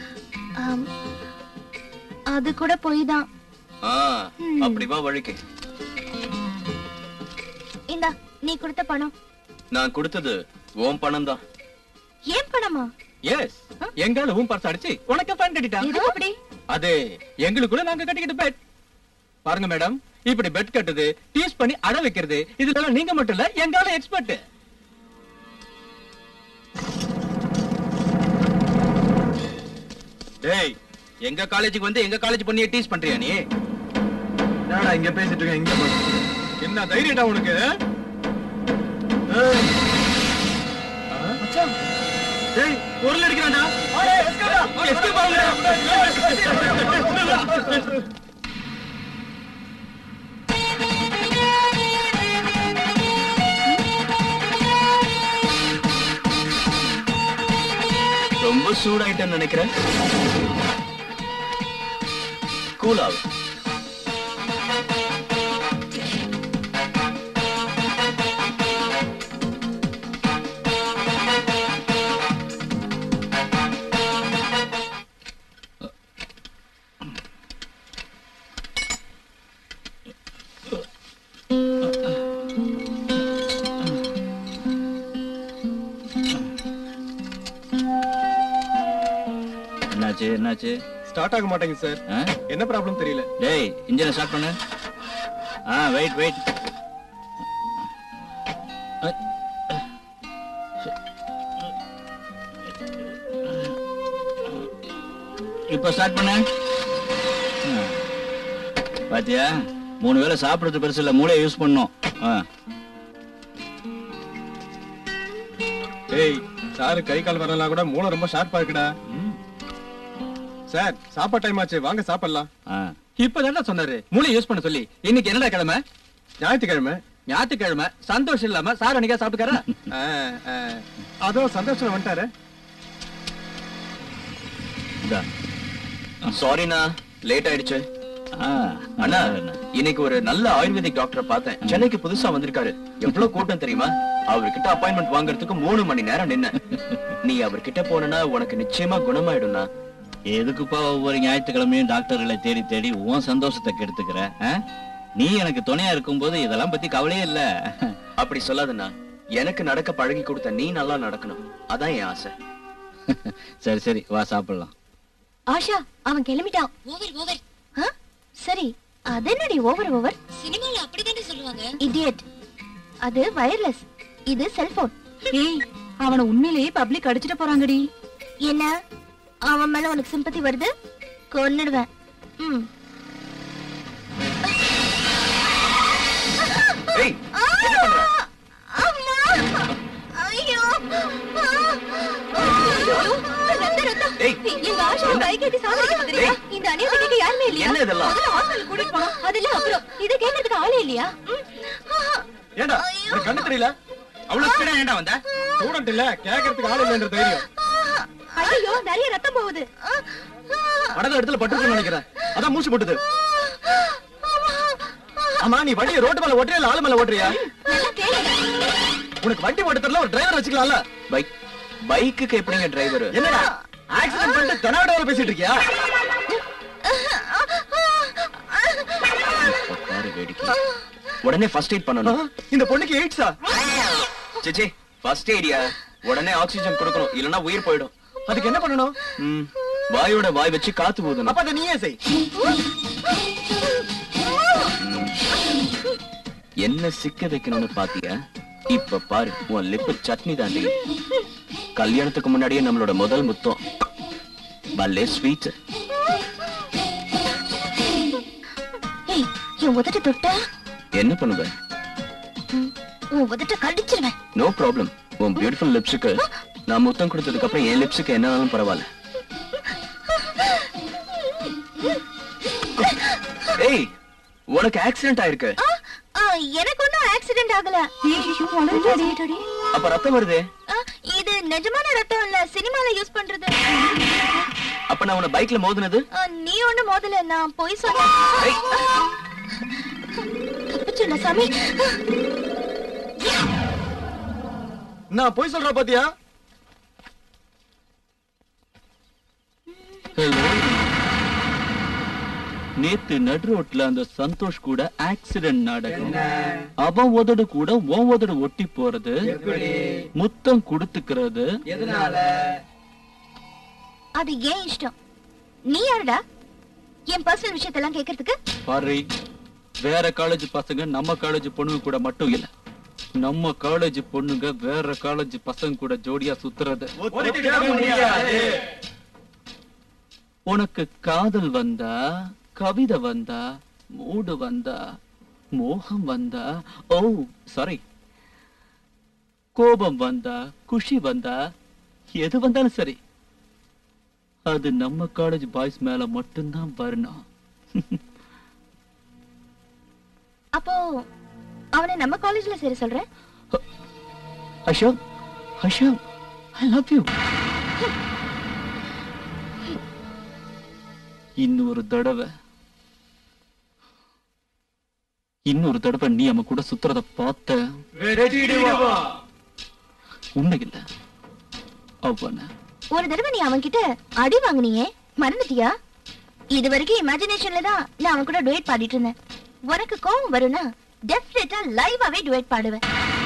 Speaker 2: அது கூட பொய் தான்
Speaker 3: அப்படி வா வழிக்கு
Speaker 2: இந்தா நீ கொடுத்த பணம்
Speaker 3: நான் கொடுத்தது உன் பணம் தான்
Speaker 2: ஏன் பணமா
Speaker 7: எஸ் எங்கால உன் பர்ஸ் அடிச்சு உனக்கு ஃபைன் கட்டிட்டா
Speaker 2: இது எப்படி
Speaker 7: அது எங்களுக்குள்ள நாங்க கட்டிக்கிட்டு பெட் பாருங்க மேடம் இப்படி பெட் கட்டுது டீஸ் பண்ணி அட வைக்கிறது இதுல நீங்க மட்டும் இல்ல எங்கால எக்ஸ்பர்ட் டேய் எங்க காலேஜுக்கு வந்து எங்க காலேஜ் பண்ணியே டீஸ் பண்றியா நீ
Speaker 4: என்னடா இங்க பேசிட்டு இருக்க இங்க
Speaker 7: என்ன தைரியடா உனக்கு
Speaker 4: டேய் பொருள் அடிக்கறான்டா
Speaker 7: எஸ்கேப் ஆகுங்க
Speaker 3: ரொம்ப சூடாயிட்டேன்னு நினைக்கிறேன். கூல் ஆகும். என்னாச்சு என்னாச்சு?
Speaker 7: ஸ்டார்ட் ஆக மாட்டேங்குது சார்.
Speaker 3: ஆ?
Speaker 7: என்ன ப்ராப்ளம் தெரியல.
Speaker 3: டேய் இன்ஜினை ஸ்டார்ட் பண்ணு. ஆ வெயிட் வெயிட். இப்ப ஸ்டார்ட் பண்ணு. ஆ. பாத்தியா, மூணு வேளை சாப்பிடுறது பெருசு இல்ல, மூளையை யூஸ் பண்ணும். ஆ.
Speaker 7: ஏய் சார், கை கால் வரலாம் கூட மூளை ரொம்ப ஷார்ப்பா இருக்குடா. சார் சாப்பாடு டைம் ஆச்சு, வாங்க சாப்பிடலாம்.
Speaker 3: ஆ.
Speaker 7: இப்பதானே சொன்னாரு மூளை யூஸ் பண்ண சொல்லி. இன்னைக்கு என்னடா கிழமை? ஞாயிற்றுக்கிழமை. ஞாயிற்றுக்கிழமை சந்தோஷம் இல்லாம சார் அன்னைக்கா சாப்பிட்டுக்காரா? அதோ சந்தோஷம் வந்துட்டாரு.
Speaker 3: சாரிண்ணா, லேட் ஆயிடுச்சு. அண்ணா, இன்னைக்கு ஒரு நல்ல ஆயுர்வேதிக் டாக்டரை பார்த்தேன். சென்னைக்கு புதுசா வந்திருக்காரு. எவ்வளவு கூட்டம் தெரியுமா? அவர்கிட்ட அப்பாயின்மெண்ட் வாங்குறதுக்கு மூணு மணி நேரம் நின்ன. நீ அவர்கிட்ட போனா உனக்கு நிச்சயமா குணமாயிடும்னா.
Speaker 9: எதுக்குப்பா ஒவ்வொரு ஞாயிற்றுக்கிழமையும் டாக்டர்களை தேடி தேடி உன் சந்தோஷத்தை கெடுத்துக்கிற? நீ எனக்கு துணையா இருக்கும் போது இதெல்லாம் பத்தி கவலையே இல்ல.
Speaker 3: அப்படி சொல்லாதண்ணா, எனக்கு நடக்க பழகி கொடுத்த நீ நல்லா நடக்கணும், அதான் என் ஆசை.
Speaker 9: சரி சரி, வா சாப்பிடலாம்.
Speaker 2: ஆஷா, அவன் கிளம்பிட்டான். Over over. சரி, அது என்னடி ஓவர் ஓவர்? சினிமால அப்படிதானே சொல்லுவாங்க. இடியட். அது வயர்லெஸ், இது செல்போன்.
Speaker 6: ஏய், அவனை உண்மையிலேயே பப்ளிக் அடிச்சிட்டு போறாங்கடி.
Speaker 2: என்ன, அவன் மேல உனக்கு சிம்பத்தி வருது? கொன்னுடுவேன். ம்.
Speaker 3: ஏய், என்ன பண்ற?
Speaker 2: அம்மா! ஐயோ! ரத்த ரத்தம்.
Speaker 3: ஏய்,
Speaker 2: எங்க ஆஷா கை கட்டி சாவடிக்க பாக்குறியா? இந்த அநியாயத்துக்கு யாருமே இல்லையா?
Speaker 3: என்ன இதெல்லாம்?
Speaker 2: முதல்ல ஹாஸ்பிடல் கூட்டிட்டு போறோம். அதெல்லாம் அப்புறம். இத கேட்கிறதுக்கு ஆளே இல்லையா?
Speaker 7: ஏண்டா உனக்கு கண்ணு தெரியல? அவ்வளவு ஸ்பீடா ஏண்டா வந்த? ஸ்டூடண்ட் இல்ல, கேட்கறதுக்கு ஆள் இல்லன்ற தைரியம்.
Speaker 2: ஐயோ, நிறைய ரத்தம் போகுது.
Speaker 5: படத இடத்துல பட்டுன்னு நினைக்கிறேன். அதான் மூச்சு போட்டுது. ஆமா, நீ வண்டியை ரோட்டு மேல ஓட்டுறியா இல்ல ஆளு மேல ஓட்டுறியா?
Speaker 2: நல்லா கேளுங்க.
Speaker 5: உனக்கு வண்டி ஓட்ட தெரியல, ஒரு டிரைவர் வச்சுக்கலாம்ல.
Speaker 3: பைக் பைக்குக்கு எப்படிங்க டிரைவர்?
Speaker 5: என்னடா ஆக்சிடென்ட் பண்ணிட்டு தெனாவடால பேசிட்டு இருக்கியா?
Speaker 3: பாரு வேடிக்கை. உடனே ஃபர்ஸ்ட் எய்ட் பண்ணணும்.
Speaker 5: இந்த பொண்ணுக்கு எய்ட்ஸா?
Speaker 3: சேச்சே, ஃபர்ஸ்ட் எய்டியா? உடனே ஆக்சிஜன் கொடுக்கணும், இல்லனா உயிர் போயிடும்.
Speaker 5: அதுக்கு என்ன பண்ணணும்?
Speaker 3: ம், வாயோட வாய் வச்சு காத்து ஊதணும்.
Speaker 5: அப்ப அத நீயே செய்.
Speaker 3: என்ன சிக்க வைக்கணும்னு பாத்தியா? இப்ப பாரு, உன் லிப்பு சட்னி தாண்டி. கல்யாணத்துக்கு முன்னாடியே நம்மளோட முதல் முத்தம் பல்லே ஸ்வீட்.
Speaker 2: ஏய், என் உதட்ட தொட்டா
Speaker 3: என்ன பண்ணுவ?
Speaker 2: உன் உதட்ட கடிச்சிருவேன்.
Speaker 3: No problem. உன் பியூட்டிஃபுல் லிப்ஸுக்கு நான் முத்தம் கொடுத்ததுக்கு அப்புறம் என் லிப்ஸுக்கு என்னாலும் பரவாயில்ல. ஏய், உனக்கு ஆக்சிடென்ட் ஆயிருக்கு.
Speaker 2: எனக்கு ஒன்னும் ஆக்சிடென்ட் ஆகல.
Speaker 3: அப்ப ரத்தம் வருதே?
Speaker 2: இது நிஜமான ரத்தம் இல்ல, சினிமால யூஸ் பண்றது.
Speaker 3: அப்ப நான் உன்னை பைக்ல மோதுனது?
Speaker 2: நீ ஒண்ணு மோதல, நான் போய் சொன்னேன். தப்பிச்சுடா சாமி.
Speaker 5: நான் போய் சொல்ற பாத்தியா?
Speaker 9: நேத்து நடு ரோட்ல அந்த சந்தோஷ் கூட ஆக்சிடென்ட் நாடகம். அவன் உதடு கூட உன் உதடு ஒட்டி போறது, முத்தம் கொடுத்துக்கிறது.
Speaker 2: அது ஏன் இஷ்டம். நீ யாருடா என் பர்சனல் விஷயத்தெல்லாம் கேட்கறதுக்கு?
Speaker 9: பாரு, வேற காலேஜ் பசங்க நம்ம காலேஜ் பொண்ணுங்க கூட மட்டும் இல்ல, நம்ம காலேஜ் பொண்ணுங்க வேற காலேஜ் பசங்க கூட ஜோடியா சுத்துறது. உனக்கு காதல் வந்தா, கவிதை வந்தா, மூடு வந்தா, மோகம் வந்தா, ஓ சாரி, கோபம் வந்தா, குஷி வந்தா, எது வந்தாலும் சரி, அது நம்ம காலேஜ் பாய்ஸ் மேல மட்டும்தான் வரணும்.
Speaker 2: அப்போ அவனை நம்ம காலேஜ்ல சேர சொல்றேன்.
Speaker 9: Ashok, Ashok, I love you. இன்னொரு தடவை இன்னொரு தடவை நீ அவன் கூட சுத்துறத பார்த்த உண்மை இல்ல அவன
Speaker 2: ஒரு தடவை நீ அவன் கிட்ட அடி வாங்குனியே, மறந்துட்டியா? இது வரைக்கும் இமேஜினேஷன்ல தான் நான் அவன் கூட டுவேட் பாடிட்டு இருந்தேன். உனக்கு கோவம் வரும்னா டெஃபினட்டா லைவாவே டுவேட் பாடுவேன்.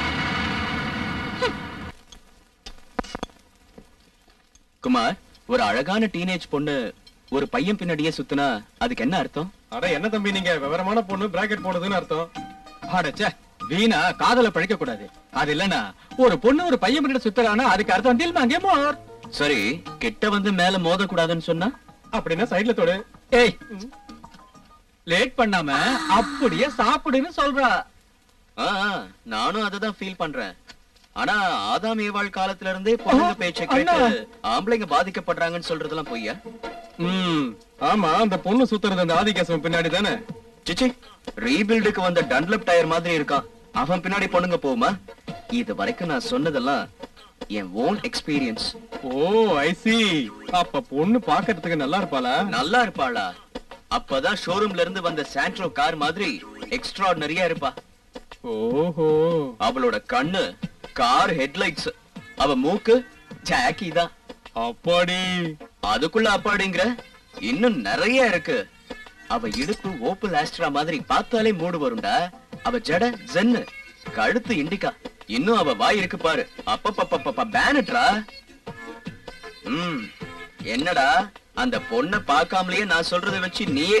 Speaker 3: குமார், ஒரு அழகான டீனேஜ் பொண்ணு ஒரு பையன் பின்னாடியே சுத்துனா அதுக்கு என்ன அர்த்தம்?
Speaker 7: அட என்ன தம்பி நீங்க விவரமான பொண்ணு பிராக்கெட் போடுதுன்னு அர்த்தம். அடச்சே, வீணா காதல பழிக்க கூடாது. அது இல்லனா ஒரு பொண்ணு ஒரு பையன் பின்னாடி சுத்துறானா அதுக்கு அர்த்தம் தில் மாங்கே மோர்.
Speaker 3: சரி, கிட்ட வந்து மேல மோத கூடாதுன்னு சொன்னா
Speaker 7: அப்படின்னா சைடுல தொடு. ஏய், லேட் பண்ணாம அப்படியே சாப்பிடுன்னு சொல்றா.
Speaker 3: ஆ, நானும் அததான் ஃபீல் பண்றேன். ஆனா ஆதாம் ஏவாள் காலத்துல இருந்தே பொண்ணுங்க பேச்சை கேட்டு ஆம்பளைங்க பாதிக்கப்படுறாங்கன்னு சொல்றதெல்லாம் பொய்யா?
Speaker 7: ம், ஆமா, அந்த பொண்ணு சுத்துறது அந்த ஆதிகேசம் பின்னாடி தானே.
Speaker 3: சிச்சி, ரீபில்டுக்கு வந்த டன்லப் டயர் மாதிரி இருக்கான். அவன் பின்னாடி பொண்ணுங்க போகுமா? இது வரைக்கும் நான் சொன்னதெல்லாம் என் ஓன் எக்ஸ்பீரியன்ஸ்.
Speaker 7: ஓ, ஐ சி. அப்ப பொண்ணு பாக்கிறதுக்கு நல்லா இருப்பாளா?
Speaker 3: நல்லா இருப்பாளா? அப்பதான் ஷோரூம்ல இருந்து வந்த சாண்ட்ரோ கார் மாதிரி எக்ஸ்ட்ராடினரியா இருப்பா.
Speaker 7: ஓஹோ.
Speaker 3: அவளோட கண்ணு கார் ஹெட்லைட்ஸ், அவ மூக்கு ஜாக்கி தான்.
Speaker 7: அப்பாடி.
Speaker 3: அதுக்குள்ள அப்பாடிங்கிற இன்னும் நிறைய இருக்கு. அவ இடுப்பு ஓப்பல் ஆஸ்ட்ரா மாதிரி பார்த்தாலே மூடு வரும்டா. அவ ஜட ஜென்னு, கழுத்து இண்டிகா, இன்னும் அவ வாய் இருக்கு பாரு, அப்பப்பப்பப்ப பேனட்ரா. ம், என்னடா அந்த பொண்ண பார்க்காமலேயே நான் சொல்றதை வச்சு நீயே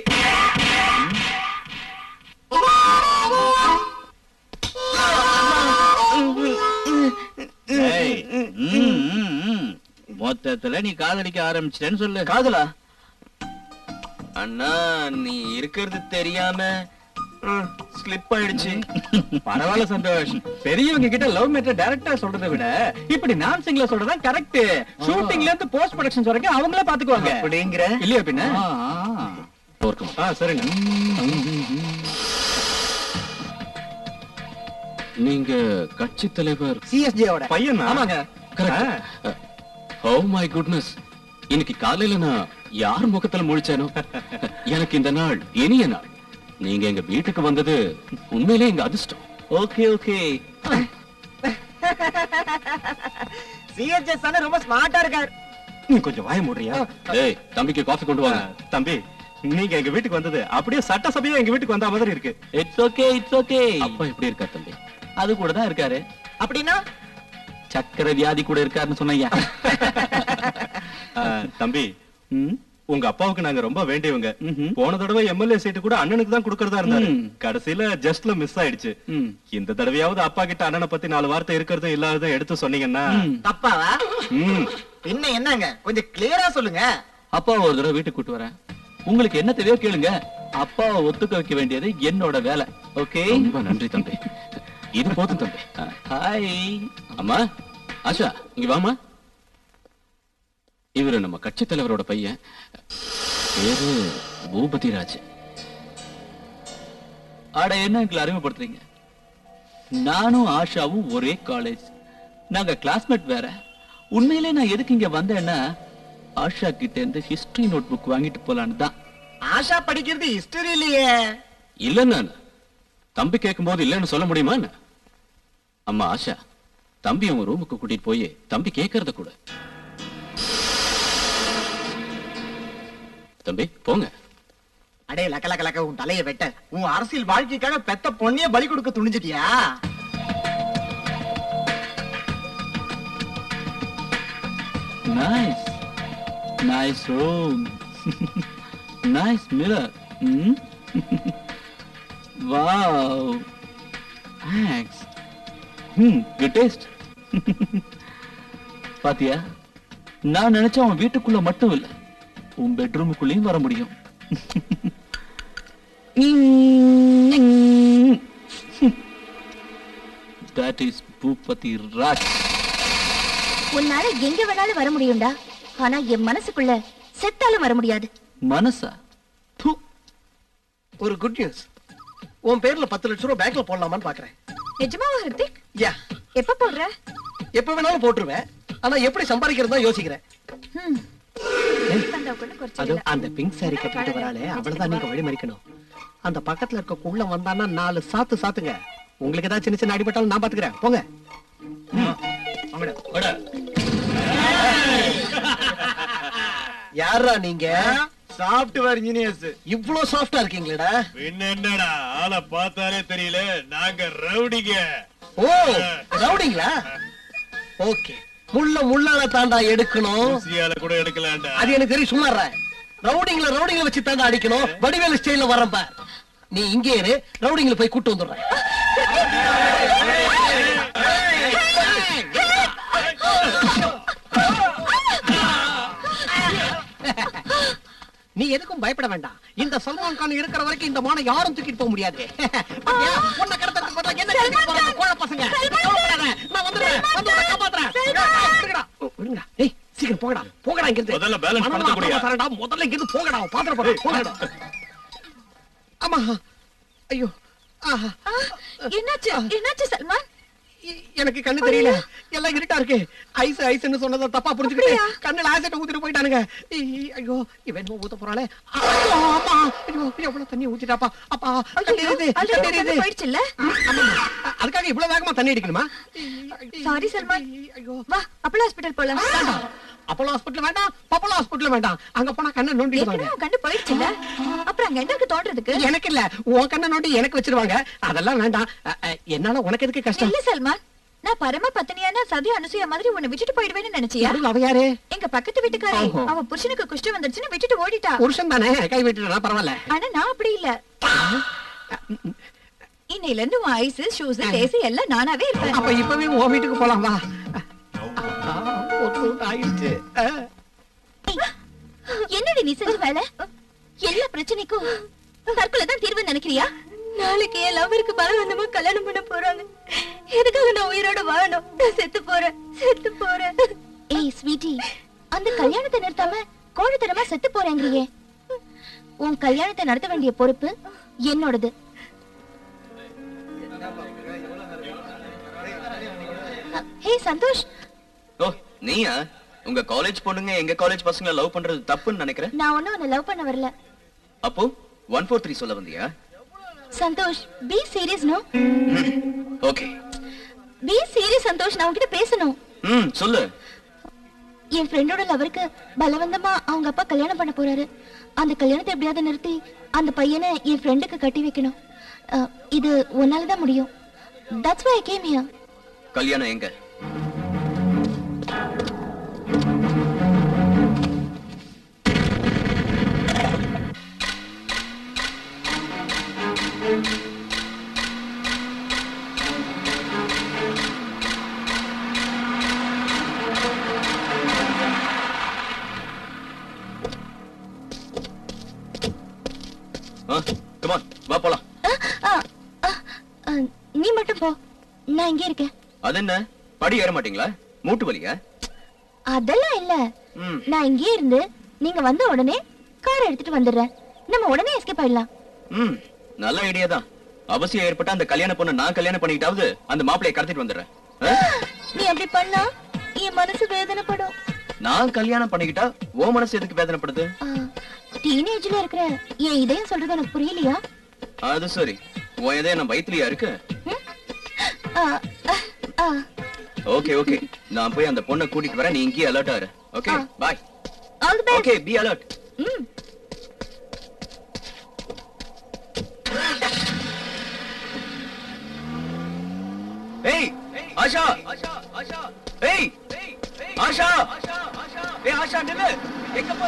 Speaker 9: மொத்தத்துல நீ காதலிக்க ஆரம்பிச்சிட்டேன்னு சொல்லு.
Speaker 3: காதலா? அண்ணா, நீ இருக்கிறது தெரியாம ஸ்லிப் ஆயிடுச்சு.
Speaker 7: பரவாயில்ல சந்தோஷ். பெரியவங்க கிட்ட லவ் மேட்டர் டைரக்டா சொல்றதை விட இப்படி நான்சிங்ல சொல்றதா கரெக்ட். ஷூட்டிங்ல இருந்து போஸ்ட் ப்ரொடக்ஷன் வரைக்கும் அவங்களே பாத்துக்குவாங்க.
Speaker 3: அப்படிங்கிற
Speaker 7: இல்லையா பின்ன?
Speaker 3: ஆ, சரிங்க.
Speaker 9: நீங்க கட்சி தலைவர்
Speaker 5: சிஎஸ்ஜேவோட
Speaker 7: பையன்? ஆமாங்க.
Speaker 9: ஓ மை குட்னஸ், இன்னைக்கு காலையில நான் யார் முகத்துல முழிச்சேனோ. எனக்கு இந்த நாள் இனிய நாள். நீங்க எங்க வீட்டுக்கு வந்தது உண்மையிலே எங்க அதிர்ஷ்டம்.
Speaker 3: Okay okay.
Speaker 5: சிஎஸ்ஜே சன ரொம்ப ஸ்மார்ட்டா இருக்கார்.
Speaker 7: நீ கொஞ்சம் வாய மூடுறியா?
Speaker 9: ஏய், தம்பிக்கு காஃபி கொண்டு வாங்க.
Speaker 7: தம்பி, நீங்க எங்க வீட்டுக்கு வந்தது அப்படியே சட்டசபையா எங்க வீட்டுக்கு வந்த மாதிரி இருக்கு.
Speaker 3: It's okay, it's okay.
Speaker 9: அப்பா எப்படி இருக்கா தம்பி?
Speaker 3: அது கூட தான் இருக்காரு.
Speaker 5: அப்படின்னா
Speaker 9: சக்கரை வியாதி கூட இருக்காருன்னு சொன்னீங்க.
Speaker 7: தம்பி, உங்க அப்பாவுக்கு நாங்க ரொம்ப வேண்டியவங்க.
Speaker 9: ம்ஹும்.
Speaker 7: போன தடவை எம்எல்ஏ சீட்டு கூட அண்ணனுக்கு தான் கொடுக்கறதா இருந்தாரு.
Speaker 9: ம்.
Speaker 7: கடைசியில ஜஸ்ட்ல மிஸ் ஆயிடுச்சு.
Speaker 9: ம்.
Speaker 7: இந்த தடவையாவது அப்பா கிட்ட அண்ணனை பத்தி நாலு வார்த்தை இருக்கிறதும் இல்லாததும் எடுத்து சொன்னீங்கன்னா.
Speaker 9: ம்.
Speaker 5: தப்பாவா?
Speaker 7: ம்.
Speaker 5: பின்ன என்னங்க, கொஞ்சம் கிளியரா சொல்லுங்க.
Speaker 9: அப்பாவை ஒரு தடவை வீட்டுக்கு கூட்டு வரேன். உங்களுக்கு என்ன தேவையோ கேளுங்க. அப்பாவை ஒத்துக்க வைக்க வேண்டியது என்னோட வேலை. ஓகே? ரொம்ப நன்றி தம்பி. இது போதும் தம்பி. ஹாய் அம்மா. ஆஷா, இங்க வாமா. இவரு நம்ம கட்சி தலைவரோட பையன், பேரு பூபதி ராஜ். ஆட என்ன எங்களை அறிமுகப்படுத்துறீங்க? நானும் ஆஷாவும் ஒரே காலேஜ், நாங்க கிளாஸ்மேட் வேற. உண்மையிலே நான் எதுக்கு இங்க வந்தேன்னா, ஆஷா கிட்ட இருந்து ஹிஸ்டரி நோட் புக் வாங்கிட்டு போலான்னு தான்.
Speaker 5: ஆஷா படிக்கிறது ஹிஸ்டரி இல்லையே.
Speaker 9: இல்ல, நான் தம்பி கேட்கும் போது இல்லன்னு சொல்ல முடியுமா? அம்மா ஆஷா, தம்பி உங்க ரூமுக்கு கூட்டிட்டு போய் தம்பி கேட்கறத கூட. தம்பி போங்க.
Speaker 5: அடே லக்க லக்க லக்க, உன் தலையை வெட்ட. உன் அரசியல் வாழ்க்கைக்காக பெத்த பொண்ணையே பலி கொடுக்க துணிஞ்சிட்டியா?
Speaker 9: Nice nice room, nice mirror. Wow, thanks. ம், குட் டேஸ்ட். பாத்தியா, நான் நினைச்சா அவன் வீட்டுக்குள்ள மட்டும் இல்ல, உன் பெட்ரூமுக்குள்ளேயும் வர முடியும். That is Boopathi Raj.
Speaker 2: உன்னால எங்க வேணாலும் வர முடியும்டா, ஆனா என் மனசுக்குள்ள செத்தாலும் வர முடியாது.
Speaker 9: மனசா?
Speaker 1: ஒரு குட் நியூஸ். உன் பேர்ல பத்து லட்சம் ரூபாய் பேங்க்ல போடலாமான்னு பாக்குறேன்.
Speaker 6: நிஜமாவா ஹிருத்திக்?
Speaker 1: யா,
Speaker 6: எப்ப போடுற?
Speaker 1: எப்ப வேணாலும் போட்டுருவேன். ஆனா எப்படி சம்பாதிக்கிறதா யோசிக்கிறேன்.
Speaker 6: ம்.
Speaker 1: அது அந்த பிங்க் சாரி கட்டிட்டு வராளே அவளதான் நீங்க வழி மறிக்கணும். அந்த பக்கத்துல இருக்க குள்ள வந்தானா நாலு சாத்து சாத்துங்க. உங்களுக்கு ஏதாவது சின்ன சின்ன அடிபட்டாலும் நான் பாத்துக்கிறேன். போங்க. யாரா நீங்க?
Speaker 5: Software engineers.
Speaker 1: இவ்ளோ சாஃப்டா இருக்கீங்களேடா?
Speaker 4: என்னடா ஆளை பார்த்தாலே தெரியல, நாங்க ரவுடிங்க.
Speaker 1: ஓ ரவுடிங்களா? ஓகே. முள்ள முள்ளால தாண்டா எடுக்கணும்.
Speaker 4: ஊசியால கூட எடுக்கலாம்டா.
Speaker 1: அது எனக்கு தெரியும். சும்மா ரவுடிங்கள ரவுடிங்கள வச்சு தாண்டா அடிக்கணும். வடிவேலு ஸ்டைல்ல வரப்ப நீ இங்கே இரு, ரவுடிங்கள போய் கூட்டு வந்துடுறேன். நீ எதுக்கும் பயப்பட வேண்டாம். இந்த சல்மான் கான் இருக்கிற வரைக்கும் இந்த மான யாரும் தூக்கிட்டு போக முடியாது. உன்னை கடத்தறதுக்கு பதிலா என்ன கடத்திட்டு போறாங்க கோழ பசங்க. நான் வந்துடுறேன், வந்து உன்னை காப்பாத்துறேன். விடுங்கடா. டேய் சீக்கிரம் போங்கடா, போங்கடா இங்க இருந்து.
Speaker 4: முதல்ல பேலன்ஸ் பண்ண கூடிய.
Speaker 1: தரடா, முதல்ல இங்க இருந்து போங்கடா. பாத்திர போடா, போங்கடா. அம்மா ஐயோ. ஆஹா.
Speaker 6: என்னாச்சு என்னாச்சு சல்மான்?
Speaker 1: எனக்கு கண்ணு தெரியல, எல்லாம் இருட்டா இருக்கு. ஐஸ் ஐஸ்ன்னு சொன்னதை தப்பா புரிஞ்சுக்கிட்டு கண்ணுல ஆசிட்ட ஊத்திட்டு போயிட்டானுங்க. ஐயோ இவன் ஊத்த போறாளே. ஆமா ஐயோ எவ்வளவு தண்ணி ஊத்திட்டாப்பா. அப்பா கண்ணீருது கண்ணீருது
Speaker 6: போயிடுச்சுல்ல?
Speaker 1: அதுக்காக இவ்வளவு வேகமா தண்ணி அடிக்கணுமா?
Speaker 6: சாரி சல்மான். வா அப்போலோ ஹாஸ்பிடல் போலாம்.
Speaker 1: அப்போலோ ஹாஸ்பிடல் வேண்டாம், பப்போலோ ஹாஸ்பிடல் வேண்டாம். அங்க போனா கண்ணை நோண்டிடுவாங்க.
Speaker 6: கண்ணு போயிடுச்சுல்ல, அப்புறம் அங்க என்ன தோன்றதுக்கு?
Speaker 1: எனக்கு இல்ல, உன் கண்ணை நோண்டி எனக்கு வச்சிருவாங்க. அதெல்லாம் வேண்டாம். என்னால உனக்கு எதுக்கு கஷ்டம்?
Speaker 6: இல்ல சல்மான், நான் பரம பத்தினியான சதி அனுசூயா மாதிரி உன்னை விட்டுட்டு போயிடுவேன்னு நினைச்சியா?
Speaker 1: அவ யாரு?
Speaker 6: எங்க பக்கத்து வீட்டுக்காரி. அவ புருஷனுக்கு குஷ்டம் வந்துருச்சுன்னு விட்டுட்டு ஓடிட்டா.
Speaker 1: புருஷன் தானே, கை விட்டுட்டா பரவாயில்ல.
Speaker 6: ஆனா நான் அப்படி இல்ல. இன்னையில இருந்து உன் ஐஸ் ஷூஸ் லேஸ் எல்லாம் நானாவே இருப்பேன்.
Speaker 1: அப்ப இப்பவே உன் வீட்டுக்கு போலாம் வா.
Speaker 2: என்னடி நீ செஞ்ச வேலை? எல்லா பிரச்சனைக்கும் தற்கொலை தான் தீர்வு நினைக்கிறியா? நாளைக்கு என் லவருக்கு பலவந்தமா கல்யாணம் பண்ண போறாங்க. எதுக்காக நான் உயிரோட வாழணும்? நான் செத்து போறேன், செத்து போறேன். ஏய் ஸ்வீட்டி, அந்த கல்யாணத்தை நிறுத்தாம கோழித்தனமா செத்து போறேங்கிறியே. உன் கல்யாணத்தை நடத்த வேண்டிய பொறுப்பு என்னோடது. ஹே சந்தோஷ்.
Speaker 3: ஓ நீயா? உங்க காலேஜ் பொண்ணுங்க எங்க காலேஜ் பசங்க லவ் பண்றது தப்புன்னு நினைக்கிறேன்.
Speaker 2: நான் ஒன்னும் உன்னை லவ் பண்ண வரல.
Speaker 3: அப்போ ஒன் ஃபோர் த்ரீ சொல்ல வந்தியா?
Speaker 2: Santosh be serious. No
Speaker 3: okay
Speaker 2: be serious. Santosh நான் உன்கிட்ட பேசணும்.
Speaker 3: ம் சொல்லு.
Speaker 2: என் ஃப்ரெண்டோட லவருக்கு பலவந்தமா அவங்க அப்பா கல்யாணம் பண்ண போறாரு. அந்த கல்யாணத்தை எப்படியாவது நிறுத்தி அந்த பையனை என் ஃப்ரெண்டுக்கு கட்டி வைக்கணும். இது உன்னால தான் முடியும். That's why I came here.
Speaker 3: கல்யாணம் எங்க? Come on, வா போலாம்.
Speaker 2: நீ மட்டும் போ, நான் இங்கே இருக்கேன்.
Speaker 3: அது என்ன, படி ஏற மாட்டீங்களா? மூட்டு வலியா?
Speaker 2: அதெல்லாம் இல்ல, நான் இங்கே இருந்து நீங்க வந்த உடனே கார் எடுத்துட்டு வந்துடுறேன். நம்ம உடனே எஸ்கேப் ஆயிடலாம்.
Speaker 3: ம் நல்ல ஐடியா தான். அவசியம் ஏற்பட்ட அந்த கல்யாண பொண்ணு நான் கல்யாணம் பண்ணிக்கிட்டாவது அந்த மாப்பிளைய கடத்திட்டு வந்துடுறேன்.
Speaker 2: நீ அப்படி பண்ணா என் மனசு வேதனைப்படும்.
Speaker 3: நான் கல்யாணம் பண்ணிக்கிட்டா ஓ மனசு எதுக்கு வேதனைப்படுது?
Speaker 2: டீனேஜ்ல இருக்கிற என் இதயம் சொல்றது எனக்கு புரியலையா?
Speaker 3: அது சரி, உன் இதயம் நான் வயிற்றுலயா இருக்கு? ஓகே ஓகே, நான் போய் அந்த பொண்ணை கூட்டிட்டு வரேன். நீ இங்கேயே அலர்ட் ஆரு. Okay bye.
Speaker 2: All the best.
Speaker 3: Okay be alert.
Speaker 2: ம்
Speaker 3: ஏய் ஆஷா, ஆஷா ஆஷா, ஏய் ஆஷா, ஏய் ஆஷா நில்லு, எங்க போற?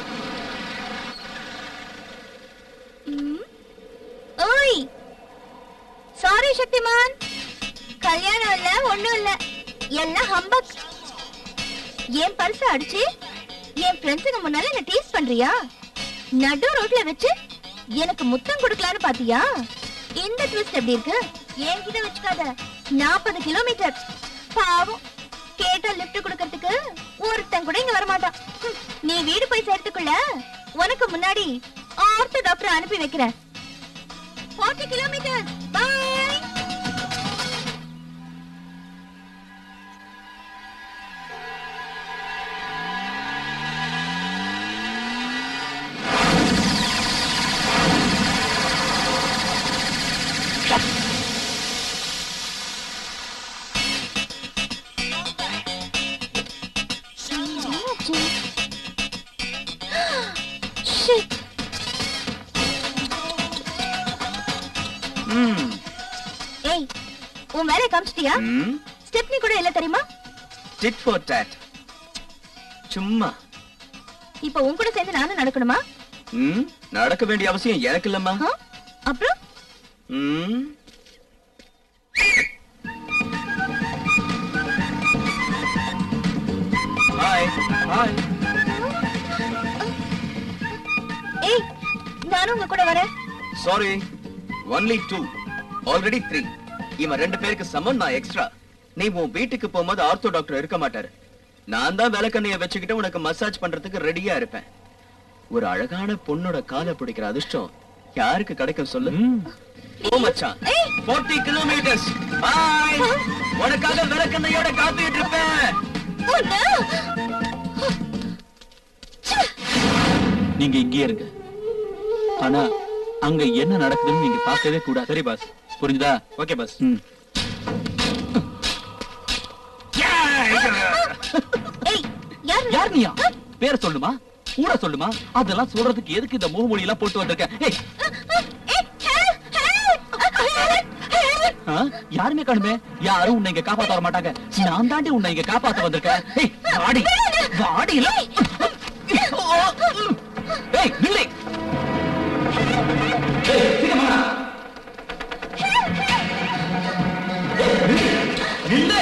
Speaker 2: ஓய் சாரி சக்திமான், கல்யாணம் இல்ல ஒண்ணும் இல்ல, எல்லாம் ஹம்பக். என் பர்ஸ் அடிச்சு என் ஃப்ரெண்ட்ஸுக்கு முன்னால என்ன டீஸ் பண்றியா? நடு ரோட்ல வச்சு எனக்கு முத்தம் கொடுக்கலான்னு பாத்தியா? இந்த ட்விஸ்ட் எப்படி இருக்கு? என்கிட்ட வச்சுக்காத. நாற்பது கிலோமீட்டர் பாவம், கேட்டா லிஃப்ட் கொடுக்கறதுக்கு ஒருத்தன் கூட இங்க வரமாட்டான். நீ வீடு போய் சேர்த்துக்குள்ள உனக்கு முன்னாடி ஆர்த்தோ டாக்டர் அனுப்பி வைக்கிறேன். நாற்பது கிலோமீட்டர். பை. உன் வேலையை காமிச்சிட்டியா?
Speaker 9: ம்,
Speaker 2: ஸ்டெப்னி கூட இல்ல தெரியுமா?
Speaker 9: tit for tat. சும்மா.
Speaker 2: இப்போ உன் கூட சேர்ந்து நானும் நடக்கணுமா?
Speaker 9: ம், நடக்க வேண்டிய அவசியம் எனக்கு இல்லம்மா.
Speaker 2: ஆ? அப்புறம்
Speaker 9: ம். ஹாய். ஹாய்.
Speaker 2: ஏய், நானும் உங்க கூட வரேன்.
Speaker 9: Sorry, only two, already three. இவன் ரெண்டு பேருக்கு சமம், நான் எக்ஸ்ட்ரா. நீ உன் வீட்டுக்கு போகும்போது ஆர்த்தோ டாக்டர் இருக்க மாட்டாரு. நான் தான் விளக்கண்ணைய வச்சுக்கிட்டு உனக்கு மசாஜ் பண்றதுக்கு ரெடியா இருப்பேன். ஒரு அழகான பொண்ணோட காலை பிடிக்கிற அதிர்ஷ்டம் யாருக்கு கிடைக்கும் சொல்லு? ஓ மச்சான், நாற்பது கிலோமீட்டர்ஸ். ஹாய், உனக்காக விளக்கண்ணையோட காத்துக்கிட்டு இருப்பேன். நீங்க இங்கே இருங்க. ஆனா அங்க என்ன நடக்குதுன்னு நீங்க பார்க்கவே கூடாது.
Speaker 7: சரி பாஸ்.
Speaker 9: புரிஞ்சுதா?
Speaker 7: Okay boss.
Speaker 9: ம்.
Speaker 2: ஏய், யார் நீ?
Speaker 9: யார் நீயா? பேரை சொல்லுமா, ஊரை சொல்லுமா? அதெல்லாம் சொல்றதுக்கு எதுக்கு இந்த முகமொழி எல்லாம் போட்டு வந்திருக்க? ஏய், ஆ? யாருமே காணுமே. யாரும் உன்னை இங்க காப்பாத்த வர மாட்டாங்க. நான் தாண்டி உன்னை இங்க காப்பாத்த வந்திருக்கேன். ஏய், வாடி வாடி. இல்ல. ஏய், நில்லு. ஏய், சீக்கிரம் வாடா. நில்லு.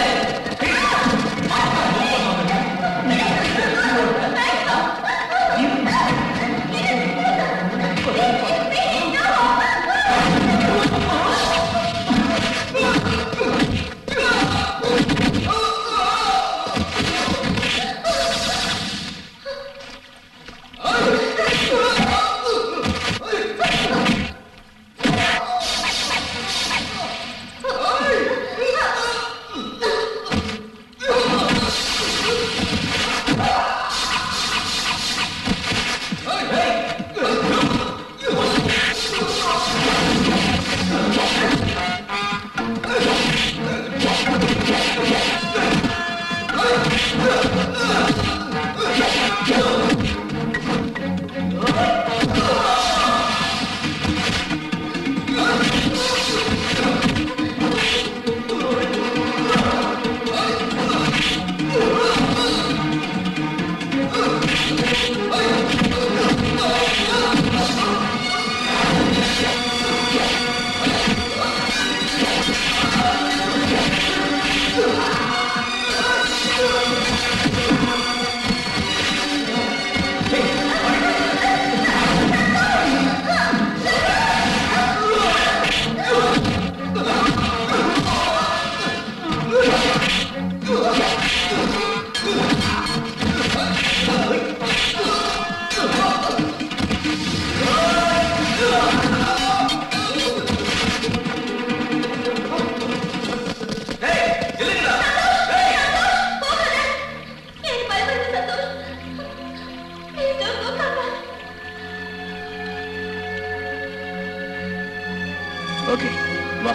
Speaker 9: ஓகே, வா.